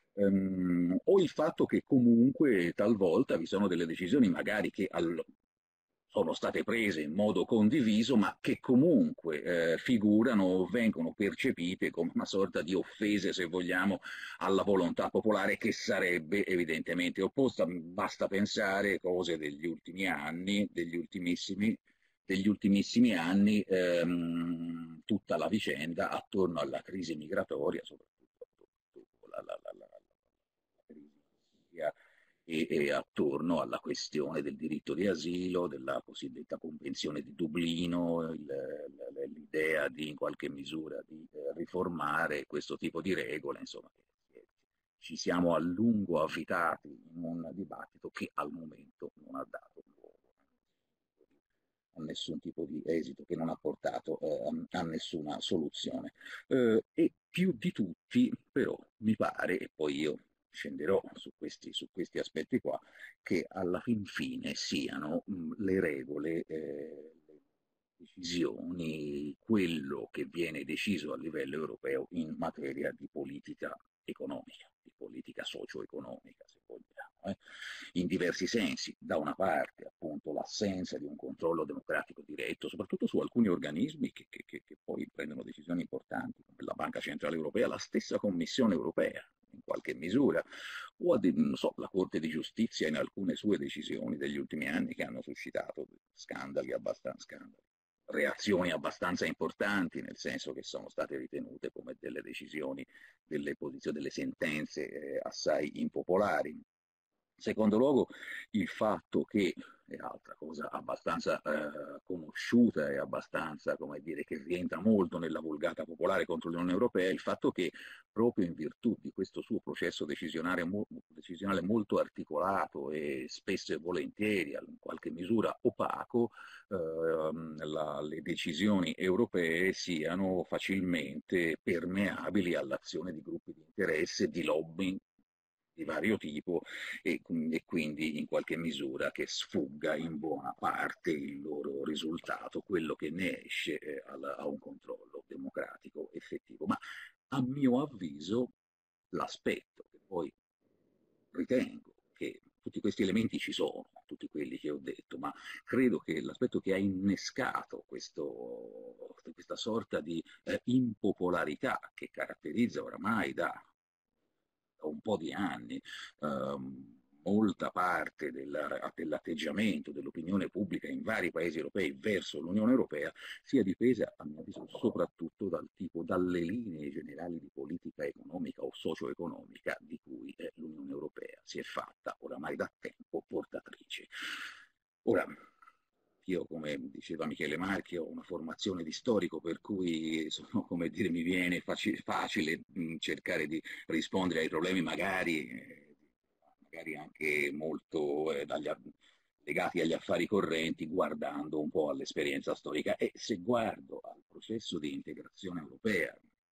O il fatto che comunque talvolta vi sono delle decisioni magari che sono state prese in modo condiviso, ma che comunque figurano o vengono percepite come una sorta di offese, se vogliamo, alla volontà popolare, che sarebbe evidentemente opposta. Basta pensare cose degli ultimi anni, degli ultimissimi anni, tutta la vicenda attorno alla crisi migratoria, soprattutto dopo la crisi siria, e attorno alla questione del diritto di asilo, della cosiddetta Convenzione di Dublino, l'idea di in qualche misura di riformare questo tipo di regole, insomma, ci siamo a lungo avvitati in un dibattito che al momento non ha dato luogo a nessun tipo di esito, che non ha portato a nessuna soluzione. E più di tutti, però, mi pare, e poi io scenderò su questi aspetti qua, che alla fin fine siano le regole, le decisioni, quello che viene deciso a livello europeo in materia di politica economica, di politica socio-economica, se vogliamo, in diversi sensi. Da una parte, appunto, l'assenza di un controllo democratico diretto, soprattutto su alcuni organismi che poi prendono decisioni importanti, come la Banca Centrale Europea, la stessa Commissione Europea, in qualche misura, o non so, la Corte di Giustizia in alcune sue decisioni degli ultimi anni che hanno suscitato reazioni abbastanza importanti, nel senso che sono state ritenute come delle decisioni, delle posizioni, delle sentenze assai impopolari. In secondo luogo, il fatto che, è altra cosa abbastanza conosciuta e abbastanza, come dire, che rientra molto nella vulgata popolare contro l'Unione Europea, il fatto che proprio in virtù di questo suo processo decisionale molto articolato e spesso e volentieri, in qualche misura opaco, le decisioni europee siano facilmente permeabili all'azione di gruppi di interesse, di lobbying di vario tipo, e quindi in qualche misura che sfugga in buona parte il loro risultato, quello che ne esce a un controllo democratico effettivo. Ma a mio avviso l'aspetto che poi ritengo che tutti questi elementi ci sono, tutti quelli che ho detto, ma credo che l'aspetto che ha innescato questa sorta di impopolarità che caratterizza oramai da un po' di anni molta parte dell'atteggiamento dell'opinione pubblica in vari paesi europei verso l'Unione Europea sia dipesa, a mio avviso, soprattutto dalle linee generali di politica economica o socio-economica di cui l'Unione Europea si è fatta oramai da tempo portatrice. Ora, io, come diceva Michele Marchi, ho una formazione di storico, per cui come dire, mi viene facile cercare di rispondere ai problemi magari anche molto legati agli affari correnti, guardando un po' all'esperienza storica. E se guardo al processo di integrazione europea,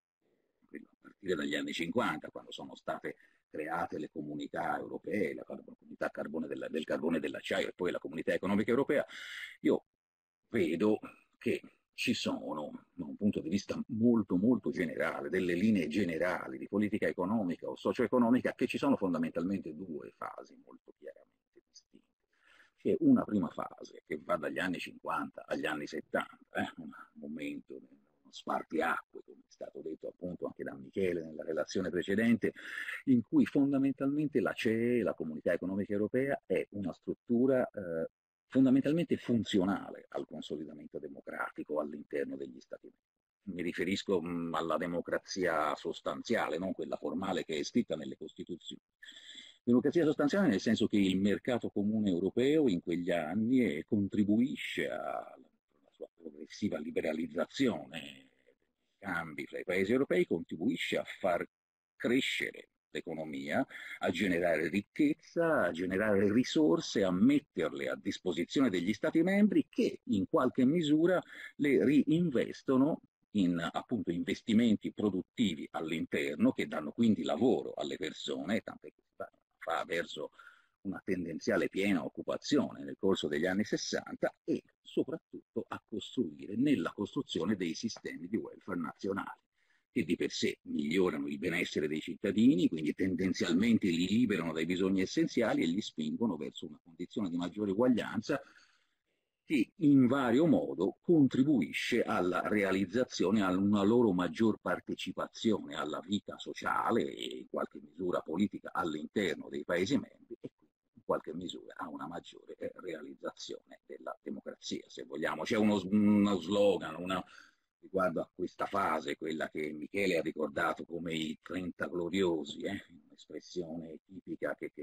a partire dagli anni 50, quando sono state create le comunità europee, la comunità del carbone e dell'acciaio e poi la comunità economica europea, io vedo che ci sono, da un punto di vista molto molto generale, delle linee generali di politica economica o socio-economica, che ci sono fondamentalmente due fasi molto chiaramente distinte. C'è una prima fase che va dagli anni 50 agli anni 70, un momento, uno spartiacque, come è stato detto appunto anche da Michele nella relazione precedente, in cui fondamentalmente la CE, la Comunità Economica Europea, è una struttura fondamentalmente funzionale al consolidamento democratico all'interno degli Stati membri. Mi riferisco alla democrazia sostanziale, non quella formale che è scritta nelle Costituzioni. Democrazia sostanziale nel senso che il mercato comune europeo in quegli anni contribuisce alla sua progressiva liberalizzazione degli scambi fra i paesi europei, contribuisce a far crescere l'economia, a generare ricchezza, a generare risorse, a metterle a disposizione degli Stati membri che in qualche misura le reinvestono in appunto investimenti produttivi all'interno, che danno quindi lavoro alle persone, tant'è che si fa verso una tendenziale piena occupazione nel corso degli anni 60, e soprattutto a costruire nella costruzione dei sistemi di welfare nazionali, che di per sé migliorano il benessere dei cittadini, quindi tendenzialmente li liberano dai bisogni essenziali e li spingono verso una condizione di maggiore uguaglianza, che in vario modo contribuisce alla realizzazione, a una loro maggior partecipazione alla vita sociale e in qualche misura politica all'interno dei Paesi membri, e quindi in qualche misura a una maggiore realizzazione della democrazia, se vogliamo. C'è uno slogan, riguardo a questa fase, quella che Michele ha ricordato come i 30 gloriosi, un'espressione tipica che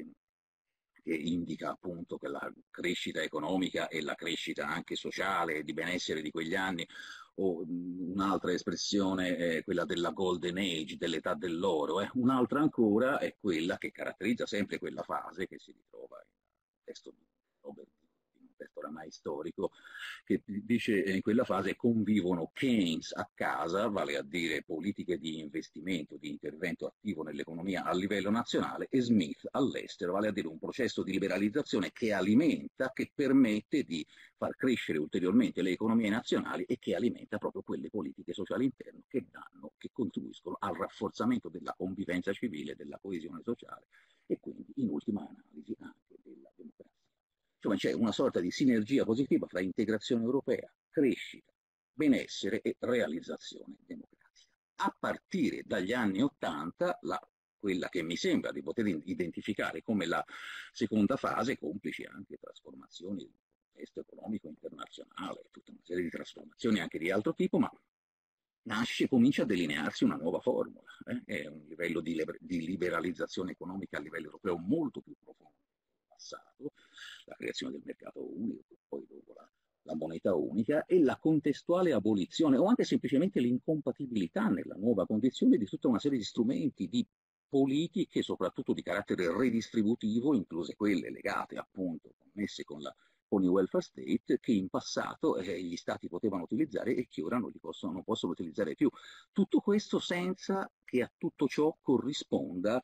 indica appunto che la crescita economica e la crescita anche sociale e di benessere di quegli anni, o un'altra espressione è quella della Golden Age, dell'età dell'oro, un'altra ancora è quella che caratterizza sempre quella fase, che si ritrova in un testo di Robert, un testo oramai storico, che dice in quella fase convivono Keynes a casa, vale a dire politiche di investimento, di intervento attivo nell'economia a livello nazionale, e Smith all'estero, vale a dire un processo di liberalizzazione che alimenta, che permette di far crescere ulteriormente le economie nazionali e che alimenta proprio quelle politiche sociali interne che contribuiscono al rafforzamento della convivenza civile, della coesione sociale e quindi in ultima analisi anche della democrazia. Insomma, c'è una sorta di sinergia positiva fra integrazione europea, crescita, benessere e realizzazione democratica. A partire dagli anni '80, quella che mi sembra di poter identificare come la seconda fase, complice anche trasformazioni del contesto economico internazionale, tutta una serie di trasformazioni anche di altro tipo, ma comincia a delinearsi una nuova formula, è un livello di liberalizzazione economica a livello europeo molto più profondo del passato, la creazione del mercato unico, poi dopo la moneta unica e la contestuale abolizione o anche semplicemente l'incompatibilità nella nuova condizione di tutta una serie di strumenti, di politiche, soprattutto di carattere redistributivo, incluse quelle legate appunto, connesse con il welfare state, che in passato gli stati potevano utilizzare e che ora non possono utilizzare più. Tutto questo senza che a tutto ciò corrisponda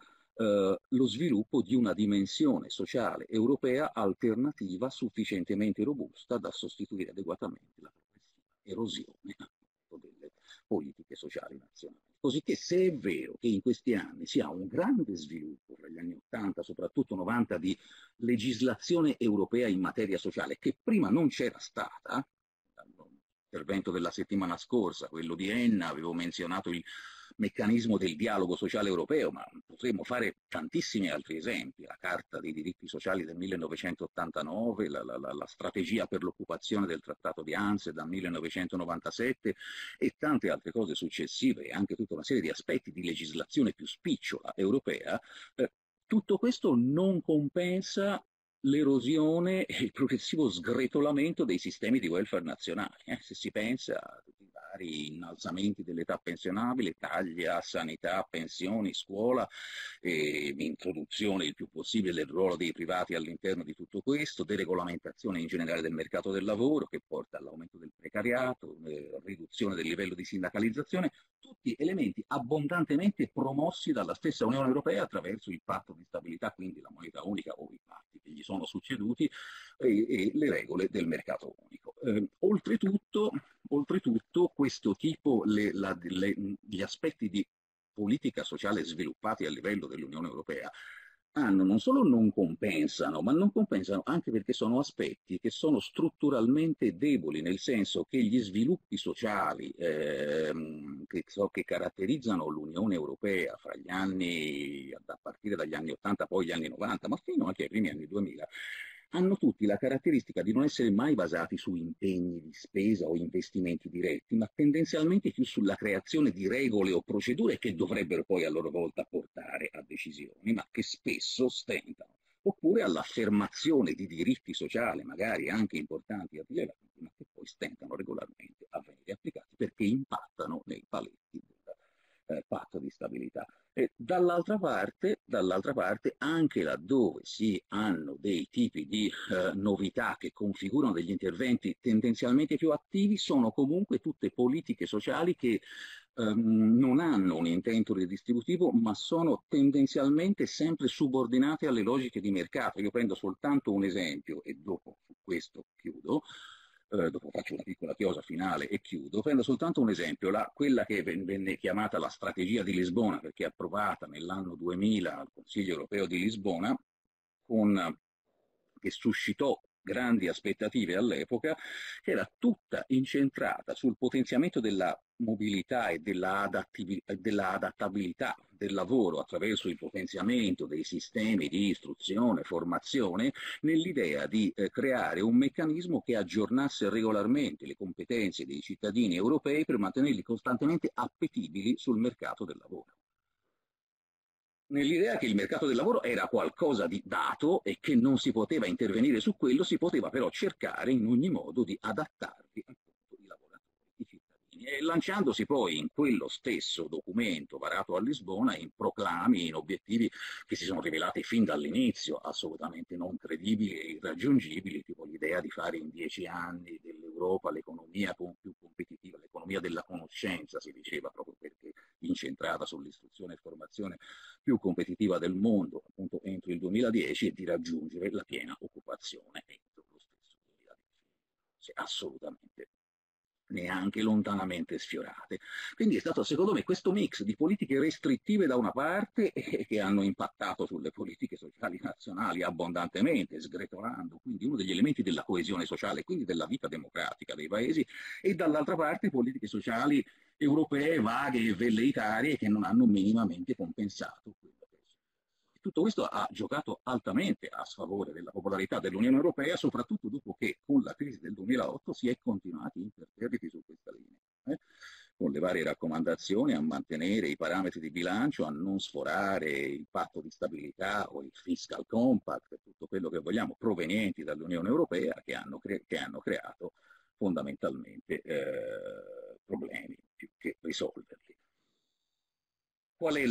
lo sviluppo di una dimensione sociale europea alternativa sufficientemente robusta da sostituire adeguatamente la progressiva erosione delle politiche sociali nazionali. Così che se è vero che in questi anni si ha un grande sviluppo, fra gli anni 80, soprattutto 90, di legislazione europea in materia sociale, che prima non c'era stata, l'intervento della settimana scorsa, quello di Enna, avevo menzionato il meccanismo del dialogo sociale europeo, ma potremmo fare tantissimi altri esempi, la Carta dei diritti sociali del 1989, la strategia per l'occupazione del Trattato di Amsterdam 1997 e tante altre cose successive, e anche tutta una serie di aspetti di legislazione più spicciola europea. Tutto questo non compensa l'erosione e il progressivo sgretolamento dei sistemi di welfare nazionali. Se si pensa a tutti i vari innalzamenti dell'età pensionabile, tagli a sanità, pensioni, scuola, introduzione il più possibile del ruolo dei privati all'interno di tutto questo, deregolamentazione in generale del mercato del lavoro che porta all'aumento del precariato, riduzione del livello di sindacalizzazione, tutti elementi abbondantemente promossi dalla stessa Unione Europea attraverso il patto di stabilità, quindi la moneta unica o i patti che gli sono succeduti e le regole del mercato unico. Oltretutto questo tipo, gli aspetti di politica sociale sviluppati a livello dell'Unione Europea non solo non compensano, ma non compensano anche perché sono aspetti che sono strutturalmente deboli, nel senso che gli sviluppi sociali che caratterizzano l'Unione Europea fra gli anni, a partire dagli anni 80, poi gli anni 90, ma fino anche ai primi anni 2000, hanno tutti la caratteristica di non essere mai basati su impegni di spesa o investimenti diretti, ma tendenzialmente più sulla creazione di regole o procedure che dovrebbero poi a loro volta portare a decisioni, ma che spesso stentano, oppure all'affermazione di diritti sociali, magari anche importanti e rilevanti, ma che poi stentano regolarmente a venire applicati perché impattano nei paletti del patto di stabilità. E dall'altra parte, anche laddove si hanno dei tipi di novità che configurano degli interventi tendenzialmente più attivi, sono comunque tutte politiche sociali che non hanno un intento redistributivo, ma sono tendenzialmente sempre subordinate alle logiche di mercato. Io prendo soltanto un esempio e dopo su questo chiudo. Dopo faccio una piccola chiosa finale e chiudo. Prendo soltanto un esempio, quella che venne chiamata la strategia di Lisbona, perché approvata nell'anno 2000 al Consiglio europeo di Lisbona, che suscitò grandi aspettative all'epoca, che era tutta incentrata sul potenziamento della mobilità e della adattabilità del lavoro attraverso il potenziamento dei sistemi di istruzione, formazione, nell'idea di creare un meccanismo che aggiornasse regolarmente le competenze dei cittadini europei per mantenerli costantemente appetibili sul mercato del lavoro. Nell'idea che il mercato del lavoro era qualcosa di dato e che non si poteva intervenire su quello, si poteva però cercare in ogni modo di adattarvi appunto i lavoratori, i cittadini, e lanciandosi poi in quello stesso documento varato a Lisbona in proclami, in obiettivi che si sono rivelati fin dall'inizio assolutamente non credibili e irraggiungibili, tipo l'idea di fare in 10 anni dell'Europa l'economia più competitiva, l'economia della conoscenza, si diceva, proprio perché incentrata sull'istruzione e formazione più competitiva del mondo, appunto entro il 2010, e di raggiungere la piena occupazione entro lo stesso 2010. Assolutamente neanche lontanamente sfiorate. Quindi è stato, secondo me, questo mix di politiche restrittive da una parte che hanno impattato sulle politiche sociali nazionali abbondantemente, sgretolando quindi uno degli elementi della coesione sociale, quindi della vita democratica dei paesi, e dall'altra parte politiche sociali europee vaghe e velleitarie che non hanno minimamente compensato quello che è. Tutto questo ha giocato altamente a sfavore della popolarità dell'Unione Europea, soprattutto dopo che con la crisi del 2008 si è continuati imperterriti su questa linea, con le varie raccomandazioni a mantenere i parametri di bilancio, a non sforare il patto di stabilità o il fiscal compact, tutto quello che vogliamo, provenienti dall'Unione Europea, che hanno creato fondamentalmente problemi più che risolverli. Qual è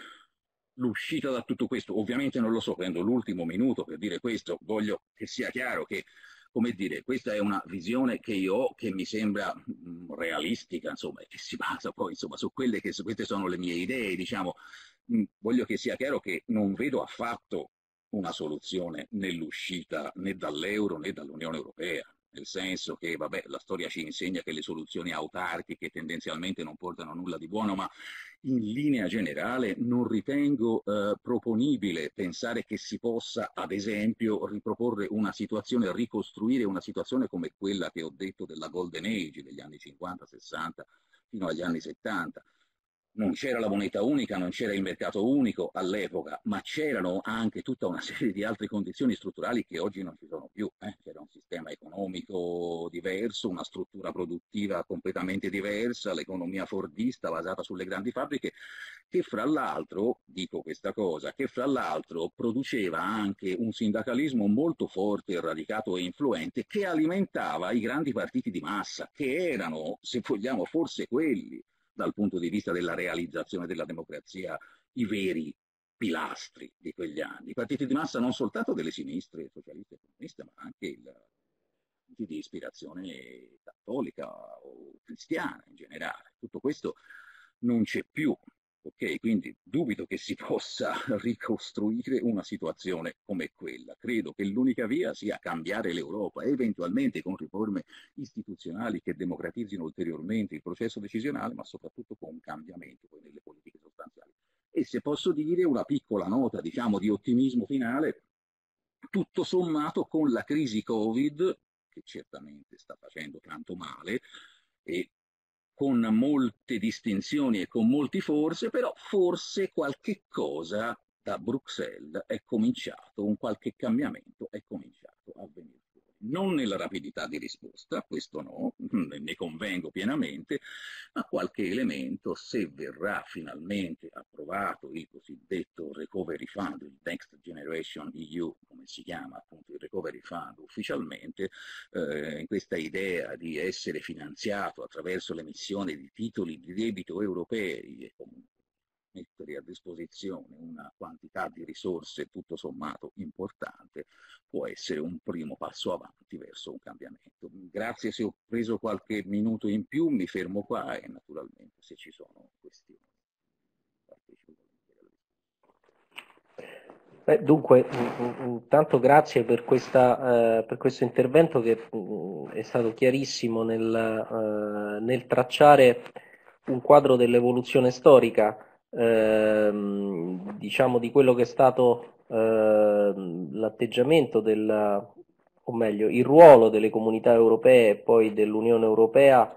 l'uscita da tutto questo? Ovviamente non lo so, prendo l'ultimo minuto per dire questo, voglio che sia chiaro che, come dire, questa è una visione che io ho, che mi sembra realistica, insomma, e che si basa poi, insomma, su queste sono le mie idee, diciamo. Voglio che sia chiaro che non vedo affatto una soluzione nell'uscita né dall'euro né dall'Unione Europea, nel senso che, vabbè, la storia ci insegna che le soluzioni autarchiche tendenzialmente non portano a nulla di buono, ma in linea generale non ritengo proponibile pensare che si possa, ad esempio, riproporre una situazione, ricostruire una situazione come quella che ho detto della Golden Age, degli anni 50-60 fino agli anni 70. Non c'era la moneta unica, non c'era il mercato unico all'epoca, ma c'erano anche tutta una serie di altre condizioni strutturali che oggi non ci sono più. C'era un sistema economico diverso, una struttura produttiva completamente diversa, l'economia fordista basata sulle grandi fabbriche, che fra l'altro, dico questa cosa, che fra l'altro produceva anche un sindacalismo molto forte, radicato e influente, che alimentava i grandi partiti di massa, che erano, se vogliamo, forse quelli, dal punto di vista della realizzazione della democrazia, i veri pilastri di quegli anni. I partiti di massa non soltanto delle sinistre socialiste e comuniste, ma anche di ispirazione cattolica o cristiana in generale. Tutto questo non c'è più. Ok, quindi dubito che si possa ricostruire una situazione come quella. Credo che l'unica via sia cambiare l'Europa, eventualmente con riforme istituzionali che democratizzino ulteriormente il processo decisionale, ma soprattutto con un cambiamento poi nelle politiche sostanziali. E se posso dire una piccola nota, diciamo, di ottimismo finale, tutto sommato con la crisi Covid, che certamente sta facendo tanto male, e con molte distinzioni e con molti forse, però forse qualche cosa da Bruxelles è cominciato, un qualche cambiamento è cominciato a venire fuori. Non nella rapidità di risposta, questo no, ne convengo pienamente, ma qualche elemento, se verrà finalmente approvato il cosiddetto Recovery Fund, il Next Generation EU, come si chiama appunto il Recovery Fund ufficialmente, in questa idea di essere finanziato attraverso l'emissione di titoli di debito europei e comunque mettere a disposizione una quantità di risorse tutto sommato importante, può essere un primo passo avanti verso un cambiamento. Grazie se ho preso qualche minuto in più, mi fermo qua e naturalmente se ci sono questioni partecipo volentieri. Dunque, intanto grazie per questo intervento che è stato chiarissimo nel tracciare un quadro dell'evoluzione storica, diciamo, di quello che è stato l'atteggiamento o meglio, il ruolo delle comunità europee e poi dell'Unione Europea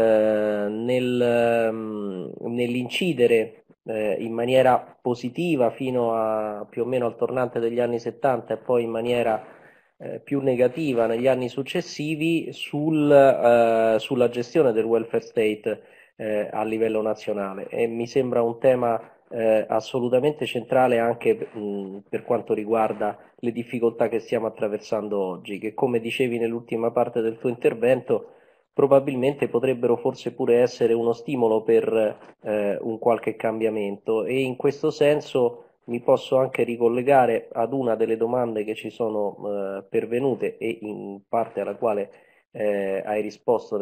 nell'incidere in maniera positiva fino a più o meno al tornante degli anni 70 e poi in maniera più negativa negli anni successivi sulla gestione del welfare state a livello nazionale, e mi sembra un tema assolutamente centrale anche per quanto riguarda le difficoltà che stiamo attraversando oggi, che come dicevi nell'ultima parte del tuo intervento probabilmente potrebbero forse pure essere uno stimolo per un qualche cambiamento, e in questo senso mi posso anche ricollegare ad una delle domande che ci sono pervenute e in parte alla quale hai risposto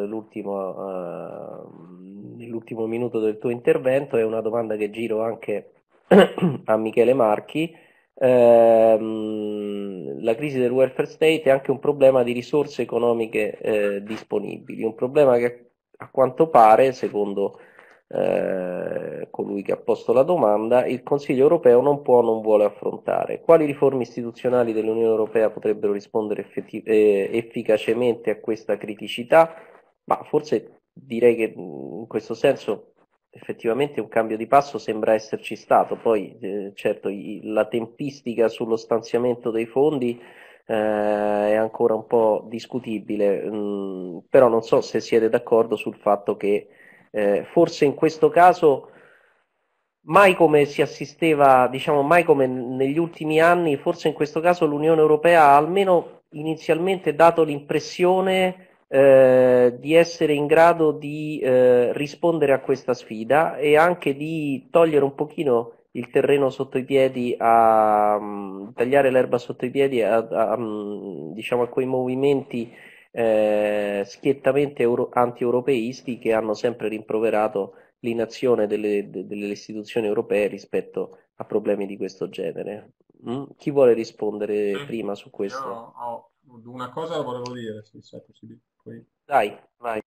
nell'ultimo minuto del tuo intervento. È una domanda che giro anche a Michele Marchi. La crisi del welfare state è anche un problema di risorse economiche disponibili, un problema che a quanto pare, secondo colui che ha posto la domanda, il Consiglio europeo non può, non vuole affrontare. Quali riforme istituzionali dell'Unione Europea potrebbero rispondere efficacemente a questa criticità? Ma forse direi che in questo senso effettivamente un cambio di passo sembra esserci stato, poi certo la tempistica sullo stanziamento dei fondi è ancora un po' discutibile, però non so se siete d'accordo sul fatto che forse in questo caso mai come si assisteva, diciamo mai come negli ultimi anni, forse in questo caso l'Unione Europea ha almeno inizialmente dato l'impressione di essere in grado di rispondere a questa sfida e anche di togliere un pochino il terreno sotto i piedi, tagliare l'erba sotto i piedi diciamo, a quei movimenti schiettamente anti-europeisti che hanno sempre rimproverato l'inazione delle istituzioni europee rispetto a problemi di questo genere. Chi vuole rispondere prima su questo? Una cosa la volevo dire, se è possibile. Poi... Dai, vai.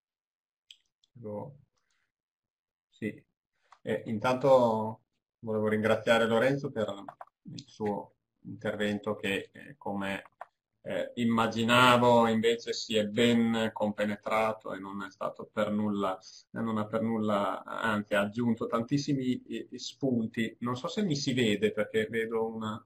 Sì. Intanto volevo ringraziare Lorenzo per il suo intervento che, come immaginavo, invece si è ben compenetrato e non è stato per nulla, non ha per nulla, anzi ha aggiunto tantissimi spunti. Non so se mi si vede perché vedo un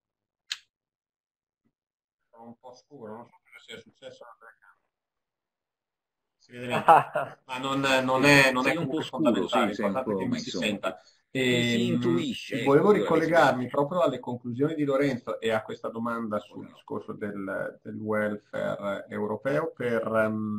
po' scuro, non so cosa sia successo alla telecamera. Si vede bene, ma non è comunque fondamentale, l'importante è che mi si senta. Volevo ricollegarmi proprio alle conclusioni di Lorenzo e a questa domanda sul discorso del welfare europeo per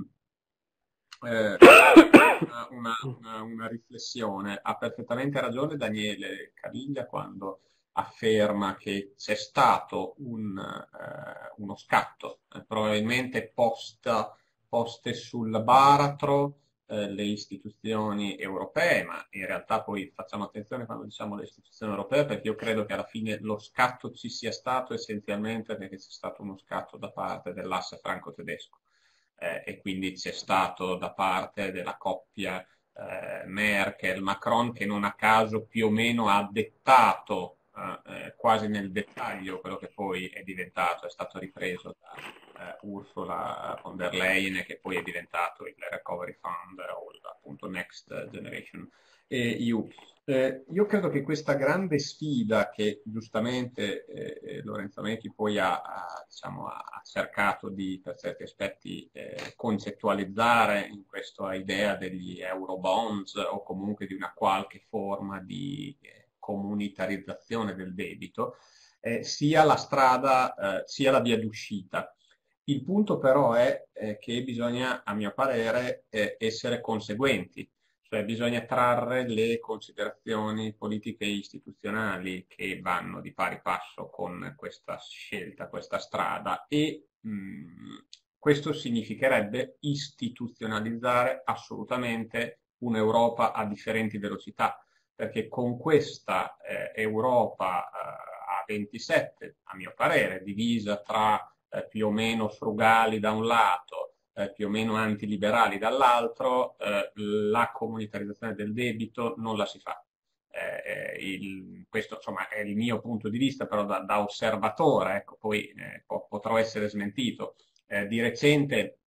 una riflessione. Ha perfettamente ragione Daniele Caviglia quando afferma che c'è stato uno scatto, probabilmente poste sul baratro le istituzioni europee, ma in realtà poi facciamo attenzione quando diciamo le istituzioni europee, perché io credo che alla fine lo scatto ci sia stato essenzialmente perché c'è stato uno scatto da parte dell'asse franco-tedesco e quindi c'è stato da parte della coppia Merkel-Macron che non a caso più o meno ha dettato quasi nel dettaglio quello che poi è stato ripreso da Ursula von der Leyen, che poi è diventato il Recovery Fund o appunto Next Generation EU. Io credo che questa grande sfida che giustamente Lorenzo Mechi poi ha cercato di per certi aspetti concettualizzare in questa idea degli Eurobonds o comunque di una qualche forma di comunitarizzazione del debito, sia la strada, sia la via d'uscita. Il punto però è che bisogna, a mio parere, essere conseguenti, cioè bisogna trarre le considerazioni politiche e istituzionali che vanno di pari passo con questa scelta, questa strada, e questo significherebbe istituzionalizzare assolutamente un'Europa a differenti velocità, perché con questa Europa a 27, a mio parere, divisa tra più o meno frugali da un lato, più o meno antiliberali dall'altro, la comunitarizzazione del debito non la si fa. questo insomma è il mio punto di vista, però da osservatore, ecco, poi potrò essere smentito. Di recente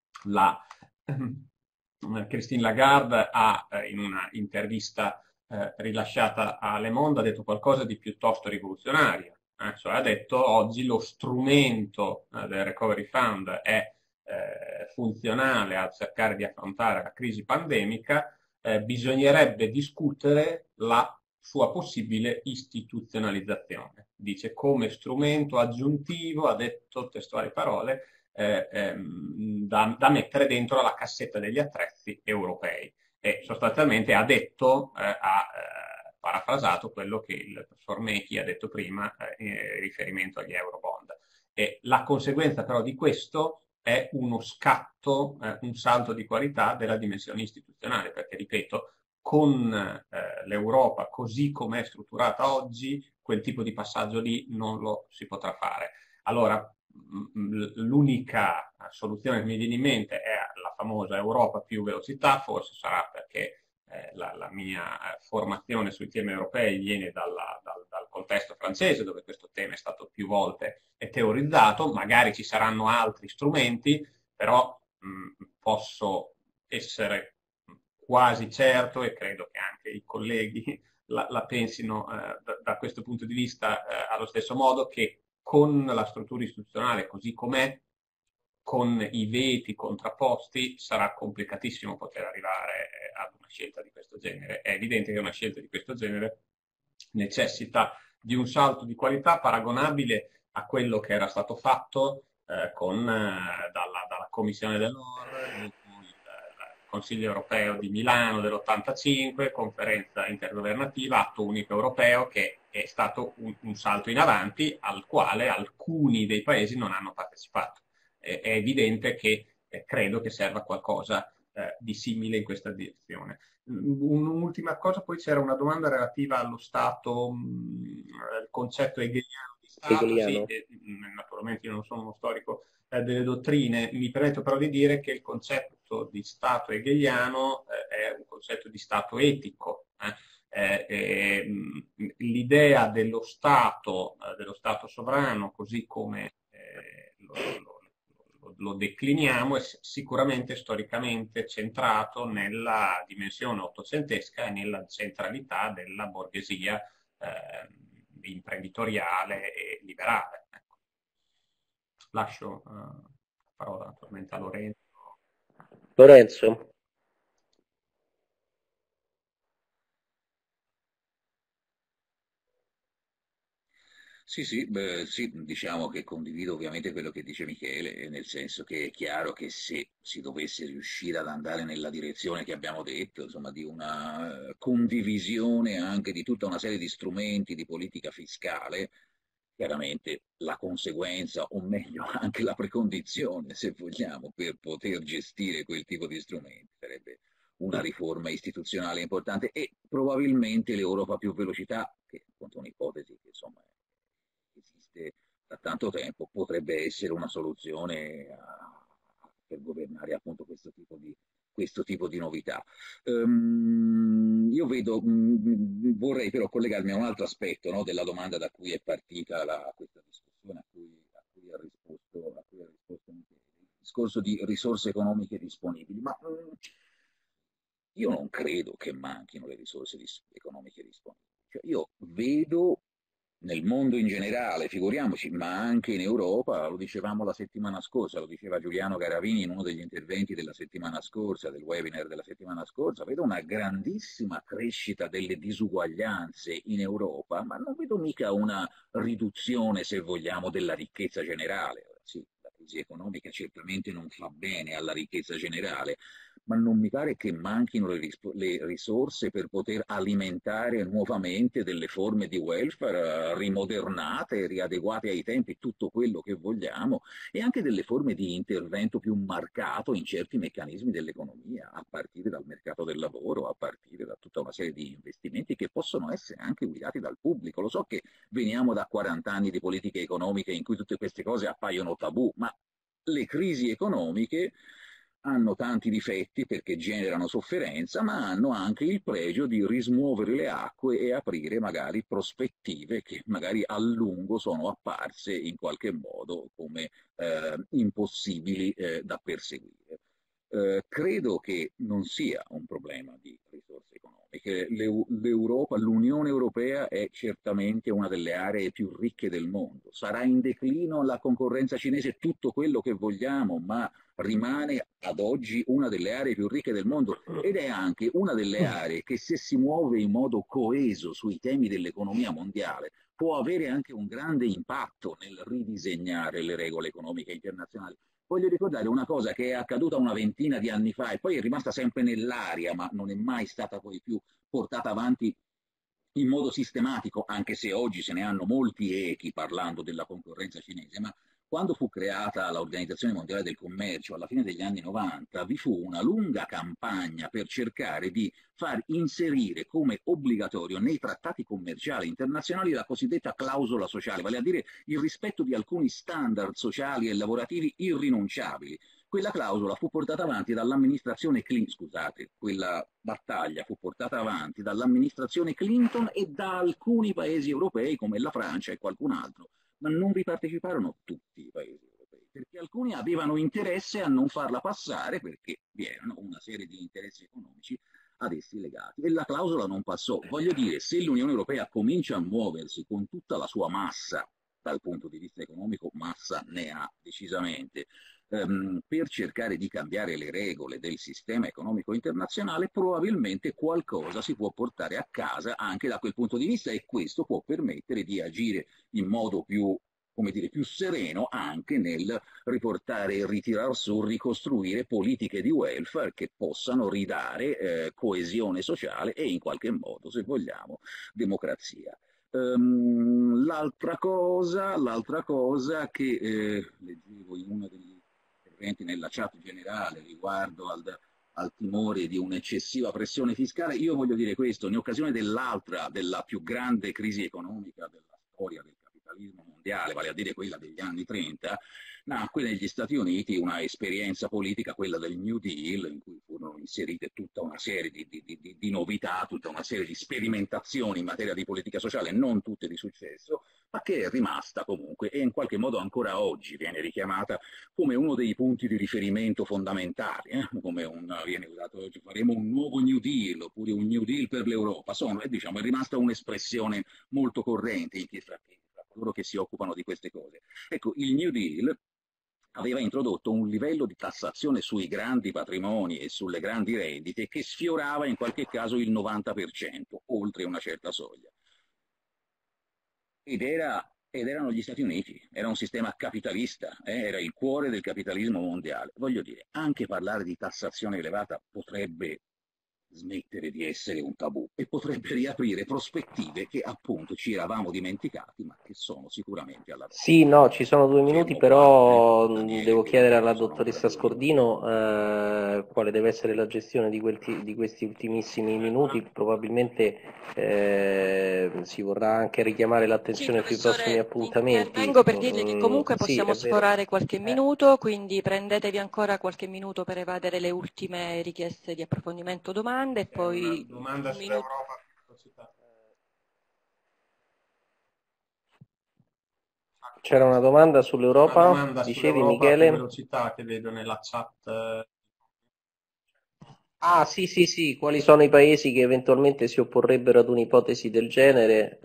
Christine Lagarde in una intervista rilasciata a Le Monde ha detto qualcosa di piuttosto rivoluzionario, cioè ha detto oggi lo strumento del Recovery Fund è funzionale a cercare di affrontare la crisi pandemica, bisognerebbe discutere la sua possibile istituzionalizzazione. Dice come strumento aggiuntivo, ha detto testuali parole, da mettere dentro la cassetta degli attrezzi europei. E sostanzialmente ha detto, ha parafrasato quello che il professor Mechi ha detto prima in riferimento agli Eurobond. E la conseguenza però di questo è uno scatto, un salto di qualità della dimensione istituzionale, perché ripeto, con l'Europa così come è strutturata oggi, quel tipo di passaggio lì non lo si potrà fare. Allora, l'unica soluzione che mi viene in mente è la famosa Europa più velocità, forse sarà perché la mia formazione sui temi europei viene dal contesto francese, dove questo tema è stato più volte teorizzato, magari ci saranno altri strumenti, però posso essere quasi certo, e credo che anche i colleghi la pensino da questo punto di vista allo stesso modo, che con la struttura istituzionale così com'è, con i veti contrapposti, sarà complicatissimo poter arrivare ad una scelta di questo genere. È evidente che una scelta di questo genere necessita di un salto di qualità paragonabile a quello che era stato fatto dalla Commissione dell'OR, il Consiglio europeo di Milano dell'85, conferenza intergovernativa, atto unico europeo, che è stato un salto in avanti al quale alcuni dei paesi non hanno partecipato. È evidente che credo che serva qualcosa di simile in questa direzione. Un'ultima cosa, poi c'era una domanda relativa allo Stato, il concetto hegeliano di Stato. Sì, naturalmente io non sono uno storico delle dottrine, mi permetto però di dire che il concetto di Stato hegeliano è un concetto di Stato etico. L'idea dello Stato sovrano, così come lo decliniamo, è sicuramente storicamente centrato nella dimensione ottocentesca e nella centralità della borghesia imprenditoriale e liberale. Ecco. Lascio la parola naturalmente a Lorenzo. Lorenzo. Sì, sì, diciamo che condivido ovviamente quello che dice Michele, nel senso che è chiaro che se si dovesse riuscire ad andare nella direzione che abbiamo detto, insomma, di una condivisione anche di tutta una serie di strumenti di politica fiscale, chiaramente la conseguenza, o meglio anche la precondizione, se vogliamo, per poter gestire quel tipo di strumenti sarebbe una riforma istituzionale importante e probabilmente l'Europa più velocità, che appunto è un'ipotesi che insomma esiste da tanto tempo, potrebbe essere una soluzione per governare appunto questo tipo di novità. Io vedo, vorrei però collegarmi a un altro aspetto, no, della domanda da cui è partita questa discussione a cui ha risposto Michele, il discorso di risorse economiche disponibili, ma io non credo che manchino le risorse economiche disponibili. Cioè, io vedo nel mondo in generale, figuriamoci, ma anche in Europa, lo dicevamo la settimana scorsa, lo diceva Giuliano Garavini in uno degli interventi della settimana scorsa, del webinar della settimana scorsa, vedo una grandissima crescita delle disuguaglianze in Europa, ma non vedo mica una riduzione, se vogliamo, della ricchezza generale. Sì, la crisi economica certamente non fa bene alla ricchezza generale, ma non mi pare che manchino le risorse per poter alimentare nuovamente delle forme di welfare rimodernate, riadeguate ai tempi, tutto quello che vogliamo, e anche delle forme di intervento più marcato in certi meccanismi dell'economia, a partire dal mercato del lavoro, a partire da tutta una serie di investimenti che possono essere anche guidati dal pubblico. Lo so che veniamo da 40 anni di politiche economiche in cui tutte queste cose appaiono tabù, ma le crisi economiche hanno tanti difetti perché generano sofferenza, ma hanno anche il pregio di rismuovere le acque e aprire magari prospettive che magari a lungo sono apparse in qualche modo come impossibili da perseguire. Credo che non sia un problema di risorse economiche. L'Unione Europea è certamente una delle aree più ricche del mondo. Sarà in declino la concorrenza cinese, tutto quello che vogliamo, ma rimane ad oggi una delle aree più ricche del mondo ed è anche una delle aree che, se si muove in modo coeso sui temi dell'economia mondiale, può avere anche un grande impatto nel ridisegnare le regole economiche internazionali. Voglio ricordare una cosa che è accaduta una ventina di anni fa e poi è rimasta sempre nell'aria, ma non è mai stata poi più portata avanti in modo sistematico, anche se oggi se ne hanno molti echi parlando della concorrenza cinese, ma quando fu creata l'Organizzazione Mondiale del Commercio alla fine degli anni 90, vi fu una lunga campagna per cercare di far inserire come obbligatorio nei trattati commerciali internazionali la cosiddetta clausola sociale, vale a dire il rispetto di alcuni standard sociali e lavorativi irrinunciabili. Quella clausola fu portata avanti dall'amministrazione Clinton, scusate, quella battaglia fu portata avanti dall'amministrazione Clinton e da alcuni paesi europei come la Francia e qualcun altro, ma non vi parteciparono tutti i paesi europei, perché alcuni avevano interesse a non farla passare perché vi erano una serie di interessi economici ad essi legati e la clausola non passò. Voglio dire, se l'Unione Europea comincia a muoversi con tutta la sua massa, dal punto di vista economico massa ne ha decisamente, per cercare di cambiare le regole del sistema economico internazionale, probabilmente qualcosa si può portare a casa anche da quel punto di vista e questo può permettere di agire in modo più, come dire, più sereno anche nel riportare e ritirare su, ricostruire politiche di welfare che possano ridare coesione sociale e in qualche modo, se vogliamo, democrazia. L'altra cosa che leggevo in uno degli interventi nella chat generale riguardo al timore di un'eccessiva pressione fiscale, io voglio dire questo, in occasione della più grande crisi economica della storia del capitalismo mondiale, vale a dire quella degli anni 30, nacque negli Stati Uniti una esperienza politica, quella del New Deal, in cui furono inserite tutta una serie di novità, tutta una serie di sperimentazioni in materia di politica sociale, non tutte di successo, ma che è rimasta comunque e in qualche modo ancora oggi viene richiamata come uno dei punti di riferimento fondamentali, come viene usato oggi, faremo un nuovo New Deal oppure un New Deal per l'Europa, diciamo, è rimasta un'espressione molto corrente in coloro che si occupano di queste cose. Ecco, il New Deal aveva introdotto un livello di tassazione sui grandi patrimoni e sulle grandi rendite che sfiorava in qualche caso il 90%, oltre una certa soglia. Ed erano gli Stati Uniti, era un sistema capitalista, era il cuore del capitalismo mondiale. Voglio dire, anche parlare di tassazione elevata potrebbe smettere di essere un tabù e potrebbe riaprire prospettive che appunto ci eravamo dimenticati ma che sono sicuramente alla vita. Sì, no, ci sono 2 minuti, però devo chiedere alla dottoressa Scordino quale deve essere la gestione di questi ultimissimi minuti. Probabilmente si vorrà anche richiamare l'attenzione sui prossimi appuntamenti. Intervengo per dirle che comunque sì, possiamo sforare qualche minuto, quindi prendetevi ancora qualche minuto per evadere le ultime richieste di approfondimento o domande e poi domanda sull'Europa. C'era una domanda sull'Europa, una domanda dicevi sull'Europa Michele? per velocità che vedo nella chat. Ah, sì, quali sono i paesi che eventualmente si opporrebbero ad un'ipotesi del genere?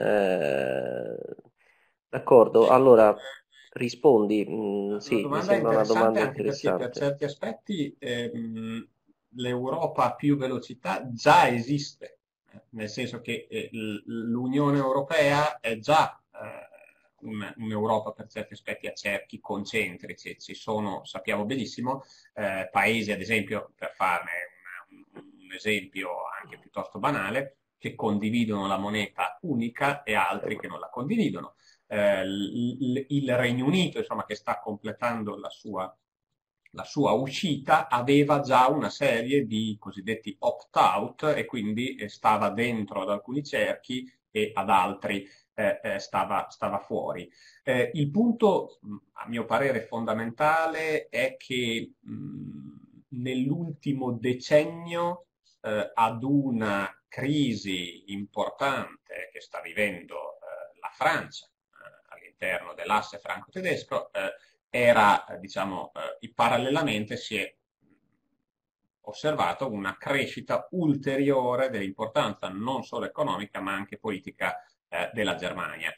D'accordo, allora rispondi. Sì, mi sembra una domanda anche perché per interessante. certi aspetti l'Europa a più velocità già esiste, nel senso che l'Unione Europea è già un'Europa per certi aspetti a cerchi concentrici. Ci sono, sappiamo benissimo, paesi, ad esempio, per farne un esempio anche piuttosto banale, che condividono la moneta unica e altri che non la condividono. Il Regno Unito, insomma, che sta completando la sua uscita, aveva già una serie di cosiddetti opt-out e quindi stava dentro ad alcuni cerchi e ad altri stava fuori. Il punto, a mio parere, fondamentale è che nell'ultimo decennio ad una crisi importante che sta vivendo la Francia all'interno dell'asse franco-tedesco, diciamo, parallelamente si è osservato una crescita ulteriore dell'importanza non solo economica ma anche politica della Germania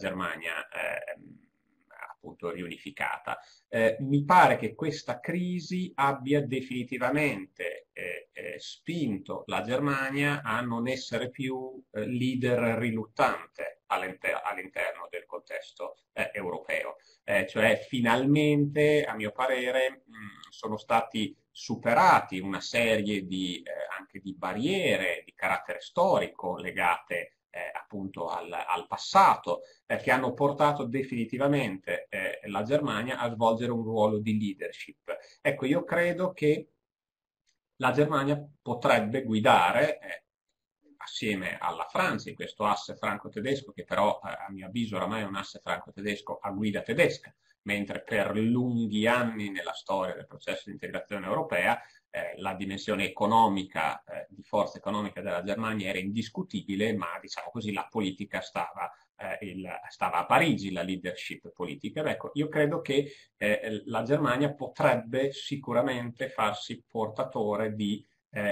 appunto riunificata. Mi pare che questa crisi abbia definitivamente spinto la Germania a non essere più leader riluttante all'interno del contesto europeo. Cioè finalmente, a mio parere, sono stati superati una serie anche di barriere di carattere storico legate appunto al passato, che hanno portato definitivamente la Germania a svolgere un ruolo di leadership. Ecco, io credo che la Germania potrebbe guidare assieme alla Francia in questo asse franco-tedesco, che però a mio avviso oramai è un asse franco-tedesco a guida tedesca, mentre per lunghi anni nella storia del processo di integrazione europea la dimensione economica, di forza economica della Germania era indiscutibile, ma diciamo così la politica stava a Parigi, la leadership politica. Ecco, io credo che la Germania potrebbe sicuramente farsi portatore di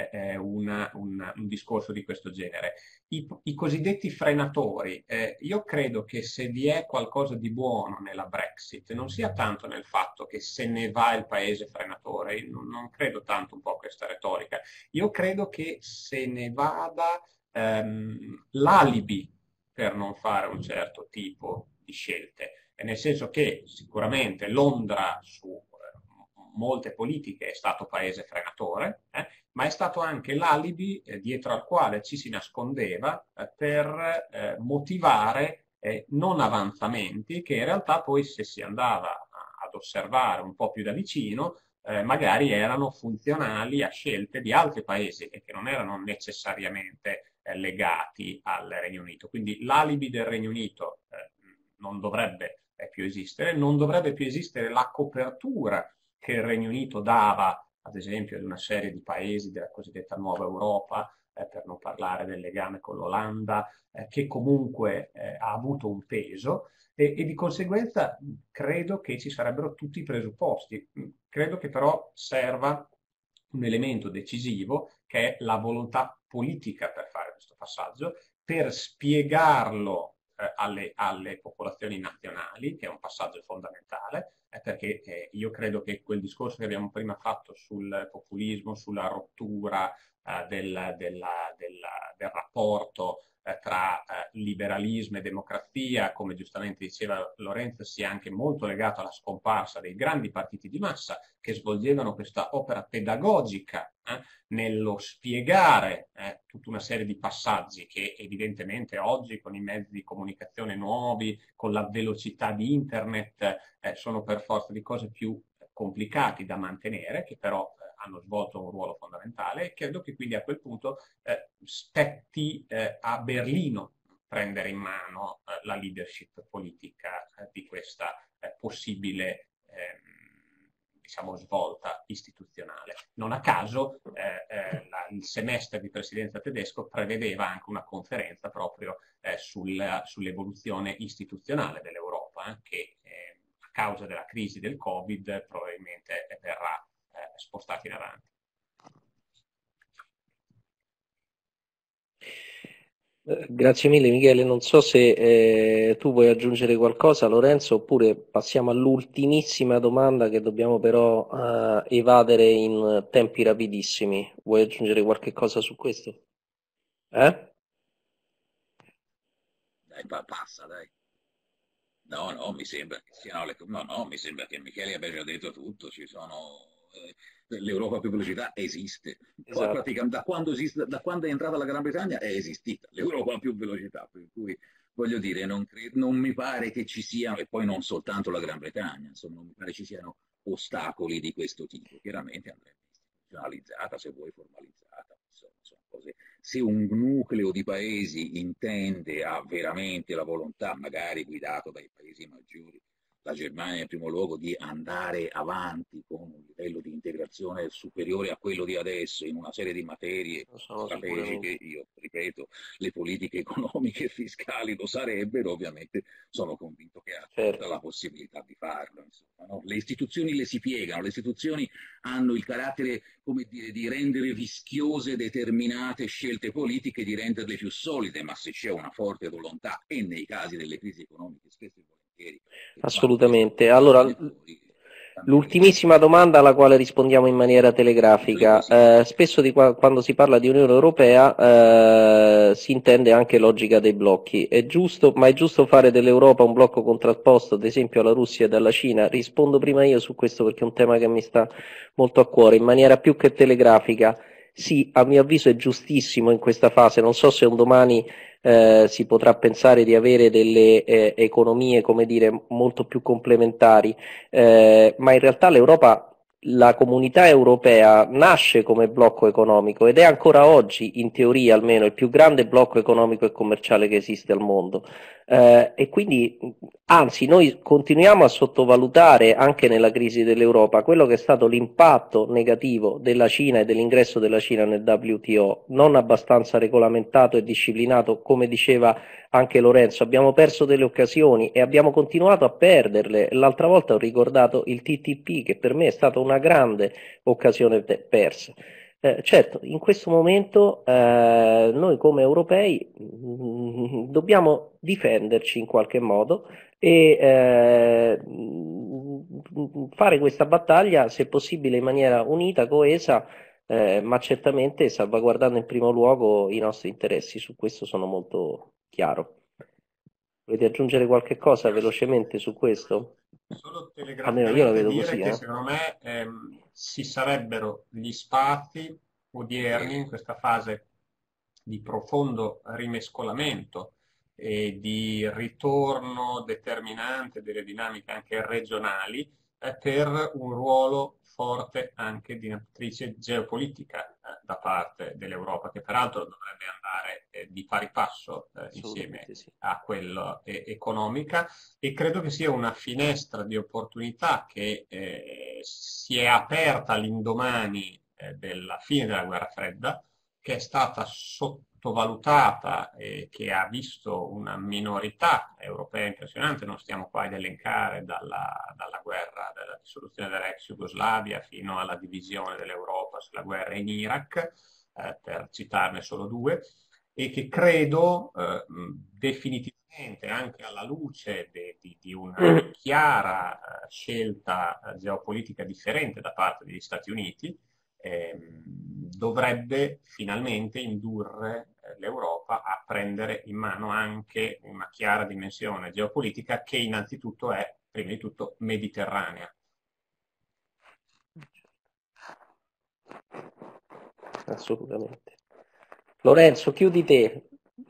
un discorso di questo genere. I cosiddetti frenatori, io credo che se vi è qualcosa di buono nella Brexit non sia tanto nel fatto che se ne va il paese frenatore, non credo tanto un po' a questa retorica, io credo che se ne vada l'alibi per non fare un certo tipo di scelte, nel senso che sicuramente Londra su molte politiche è stato paese frenatore, ma è stato anche l'alibi dietro al quale ci si nascondeva per motivare non avanzamenti che in realtà poi se si andava ad osservare un po' più da vicino magari erano funzionali a scelte di altri paesi e che non erano necessariamente legati al Regno Unito. Quindi l'alibi del Regno Unito non dovrebbe più esistere, non dovrebbe più esistere la copertura che il Regno Unito dava, ad esempio, ad una serie di paesi della cosiddetta nuova Europa, per non parlare del legame con l'Olanda, che comunque ha avuto un peso e di conseguenza credo che ci sarebbero tutti i presupposti. Credo che però serva un elemento decisivo che è la volontà politica per fare questo passaggio, per spiegarlo alle popolazioni nazionali, che è un passaggio fondamentale, perché io credo che quel discorso che abbiamo prima fatto sul populismo, sulla rottura del rapporto tra liberalismo e democrazia, come giustamente diceva Lorenzo, sia anche molto legato alla scomparsa dei grandi partiti di massa che svolgevano questa opera pedagogica nello spiegare tutta una serie di passaggi che evidentemente oggi con i mezzi di comunicazione nuovi, con la velocità di internet, sono per forza di cose più complicati da mantenere, che però hanno svolto un ruolo fondamentale e credo che quindi a quel punto spetti a Berlino prendere in mano la leadership politica di questa possibile diciamo, svolta istituzionale. Non a caso il semestre di presidenza tedesco prevedeva anche una conferenza proprio sull'evoluzione istituzionale dell'Europa, che a causa della crisi del Covid probabilmente verrà spostata in avanti. Grazie mille Michele, non so se tu vuoi aggiungere qualcosa Lorenzo oppure passiamo all'ultimissima domanda che dobbiamo però evadere in tempi rapidissimi. Vuoi aggiungere qualche cosa su questo? Dai, passa, dai. No, mi sembra che siano mi sembra che Michele abbia già detto tutto, ci sono l'Europa a più velocità esiste. Esatto. Praticamente da quando è entrata la Gran Bretagna è esistita l'Europa a più velocità, per cui voglio dire, non mi pare che ci siano, e poi non soltanto la Gran Bretagna, insomma, non mi pare ci siano ostacoli di questo tipo. Chiaramente andrebbe istituzionalizzata, se vuoi formalizzata, insomma, sono cose. Se un nucleo di paesi intende, ha veramente la volontà, magari guidato dai paesi maggiori, la Germania in primo luogo di andare avanti con un livello di integrazione superiore a quello di adesso in una serie di materie strategiche, io ripeto, le politiche economiche e fiscali lo sarebbero, ovviamente sono convinto che ha tutta la possibilità di farlo. Insomma, no? Le istituzioni le si piegano, le istituzioni hanno il carattere, come dire, di rendere rischiose determinate scelte politiche, di renderle più solide, ma se c'è una forte volontà, e nei casi delle crisi economiche spesso e volentieri. Assolutamente. Allora, l'ultimissima domanda alla quale rispondiamo in maniera telegrafica. Spesso quando si parla di Unione Europea si intende anche logica dei blocchi. È giusto, ma è giusto fare dell'Europa un blocco contrapposto, ad esempio alla Russia e alla Cina? Rispondo prima io su questo perché è un tema che mi sta molto a cuore, in maniera più che telegrafica. Sì, a mio avviso è giustissimo in questa fase. Non so se un domani si potrà pensare di avere delle economie, come dire, molto più complementari, ma in realtà la comunità europea nasce come blocco economico ed è ancora oggi, in teoria almeno, il più grande blocco economico e commerciale che esiste al mondo. E quindi, anzi, noi continuiamo a sottovalutare anche nella crisi dell'Europa quello che è stato l'impatto negativo della Cina e dell'ingresso della Cina nel WTO, non abbastanza regolamentato e disciplinato, come diceva anche Lorenzo. Abbiamo perso delle occasioni e abbiamo continuato a perderle. L'altra volta ho ricordato il TTP, che per me è stata una grande occasione persa. Certo, in questo momento noi come europei dobbiamo difenderci in qualche modo e fare questa battaglia, se possibile, in maniera unita, coesa, ma certamente salvaguardando in primo luogo i nostri interessi. Su questo sono molto chiaro. Volete aggiungere qualche cosa velocemente su questo? Solo Almeno io la telegraficamente vedo dire così, che secondo me ci sarebbero gli spazi odierni in questa fase di profondo rimescolamento e di ritorno determinante delle dinamiche anche regionali per un ruolo forte anche di attrice geopolitica da parte dell'Europa, che peraltro dovrebbe andare di pari passo insieme a quella economica, e credo che sia una finestra di opportunità che si è aperta all'indomani della fine della guerra fredda, che è stata sottovalutata e che ha visto una minorità europea impressionante. Non stiamo qua ad elencare dalla guerra, dalla dissoluzione dell'ex Jugoslavia fino alla divisione dell'Europa sulla guerra in Iraq, per citarne solo due, e che credo definitivamente, anche alla luce di una chiara scelta geopolitica differente da parte degli Stati Uniti, dovrebbe finalmente indurre l'Europa a prendere in mano anche una chiara dimensione geopolitica che innanzitutto è, prima di tutto, mediterranea. Assolutamente. Lorenzo, chiudi te.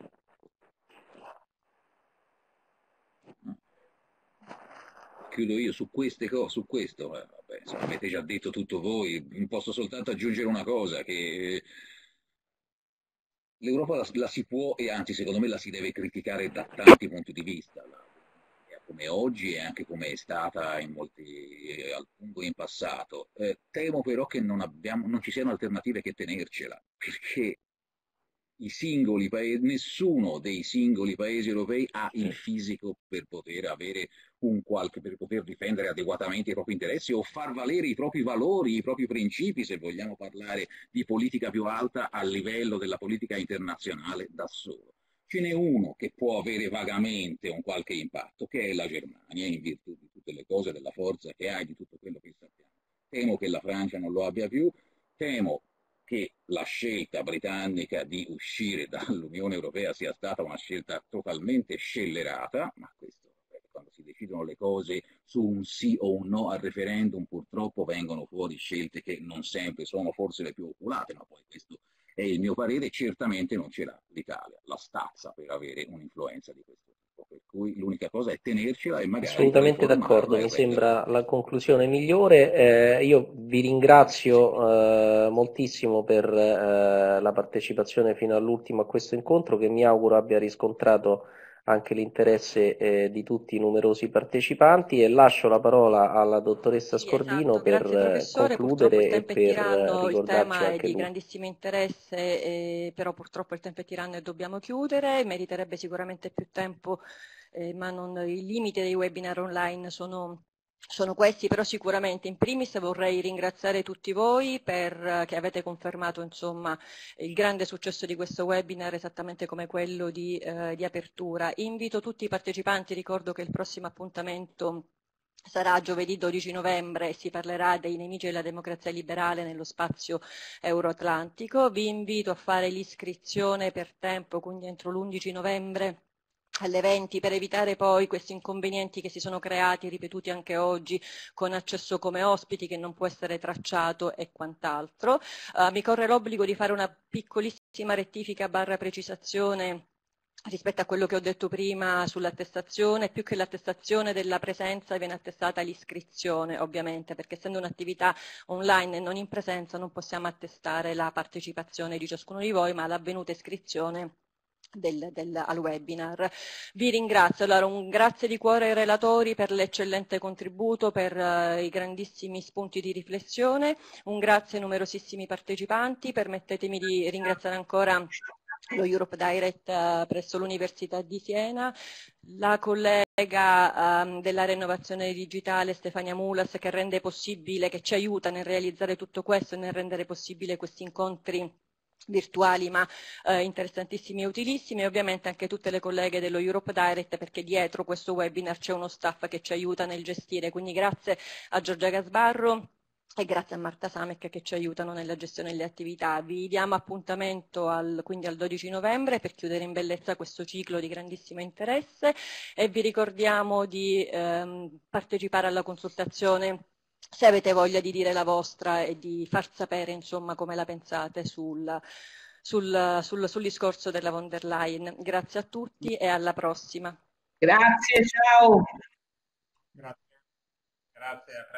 Chiudo io su queste cose, su questo. Vabbè, insomma, avete già detto tutto voi, posso soltanto aggiungere una cosa, che l'Europa la si può, e anzi secondo me la si deve criticare da tanti punti di vista, come oggi e anche come è stata a lungo in passato. Temo però che non ci siano alternative che tenercela, perché i singoli paesi, nessuno dei singoli paesi europei ha il fisico per poter avere per poter difendere adeguatamente i propri interessi o far valere i propri valori, i propri principi, se vogliamo parlare di politica più alta a livello della politica internazionale, da solo. Ce n'è uno che può avere vagamente un qualche impatto, che è la Germania, in virtù di tutte le cose, della forza che ha e di tutto quello che sappiamo. Temo che la Francia non lo abbia più, temo che la scelta britannica di uscire dall'Unione Europea sia stata una scelta totalmente scellerata, ma questo, quando si decidono le cose su un sì o un no al referendum, purtroppo vengono fuori scelte che non sempre sono forse le più oculate, ma poi questo è il mio parere. Certamente non ce l'ha l'Italia, la stazza per avere un'influenza di questo tipo, per cui l'unica cosa è tenercela e magari assolutamente d'accordo, mi sembra la conclusione migliore. Io vi ringrazio moltissimo per la partecipazione fino all'ultimo a questo incontro, che mi auguro abbia riscontrato anche l'interesse di tutti i numerosi partecipanti, e lascio la parola alla dottoressa Scordino esatto. Grazie, per professore. concludere Purtroppo il e tempo è per tiranno, il ricordarci tema è anche di lui. grandissimo interesse, però purtroppo il tempo è tiranno e dobbiamo chiudere. Meriterebbe sicuramente più tempo, ma i limiti dei webinar online sono questi, però sicuramente in primis vorrei ringraziare tutti voi che avete confermato insomma il grande successo di questo webinar, esattamente come quello di apertura. Invito tutti i partecipanti, ricordo che il prossimo appuntamento sarà giovedì 12 novembre e si parlerà dei nemici della democrazia liberale nello spazio euroatlantico. Vi invito a fare l'iscrizione per tempo, quindi entro l'11 novembre alle 20, per evitare poi questi inconvenienti che si sono creati, ripetuti anche oggi, con accesso come ospiti che non può essere tracciato e quant'altro. Mi corre l'obbligo di fare una piccolissima rettifica / precisazione rispetto a quello che ho detto prima sull'attestazione. Più che l'attestazione della presenza viene attestata l'iscrizione, ovviamente, perché essendo un'attività online e non in presenza non possiamo attestare la partecipazione di ciascuno di voi, ma l'avvenuta iscrizione al webinar. Vi ringrazio, allora un grazie di cuore ai relatori per l'eccellente contributo, per i grandissimi spunti di riflessione, un grazie ai numerosissimi partecipanti. Permettetemi di ringraziare ancora lo Europe Direct presso l'Università di Siena, la collega dell'area innovazione digitale Stefania Mulas, che rende possibile, che ci aiuta nel realizzare tutto questo e nel rendere possibile questi incontri virtuali ma interessantissimi e utilissimi, e ovviamente anche tutte le colleghe dello Europe Direct, perché dietro questo webinar c'è uno staff che ci aiuta nel gestire, quindi grazie a Giorgia Gasbarro e grazie a Marta Samek che ci aiutano nella gestione delle attività. Vi diamo appuntamento quindi al 12 novembre per chiudere in bellezza questo ciclo di grandissimo interesse, e vi ricordiamo di partecipare alla consultazione se avete voglia di dire la vostra e di far sapere insomma come la pensate sul discorso della von der Leyen. Grazie a tutti e alla prossima. Grazie, ciao. Grazie. Grazie.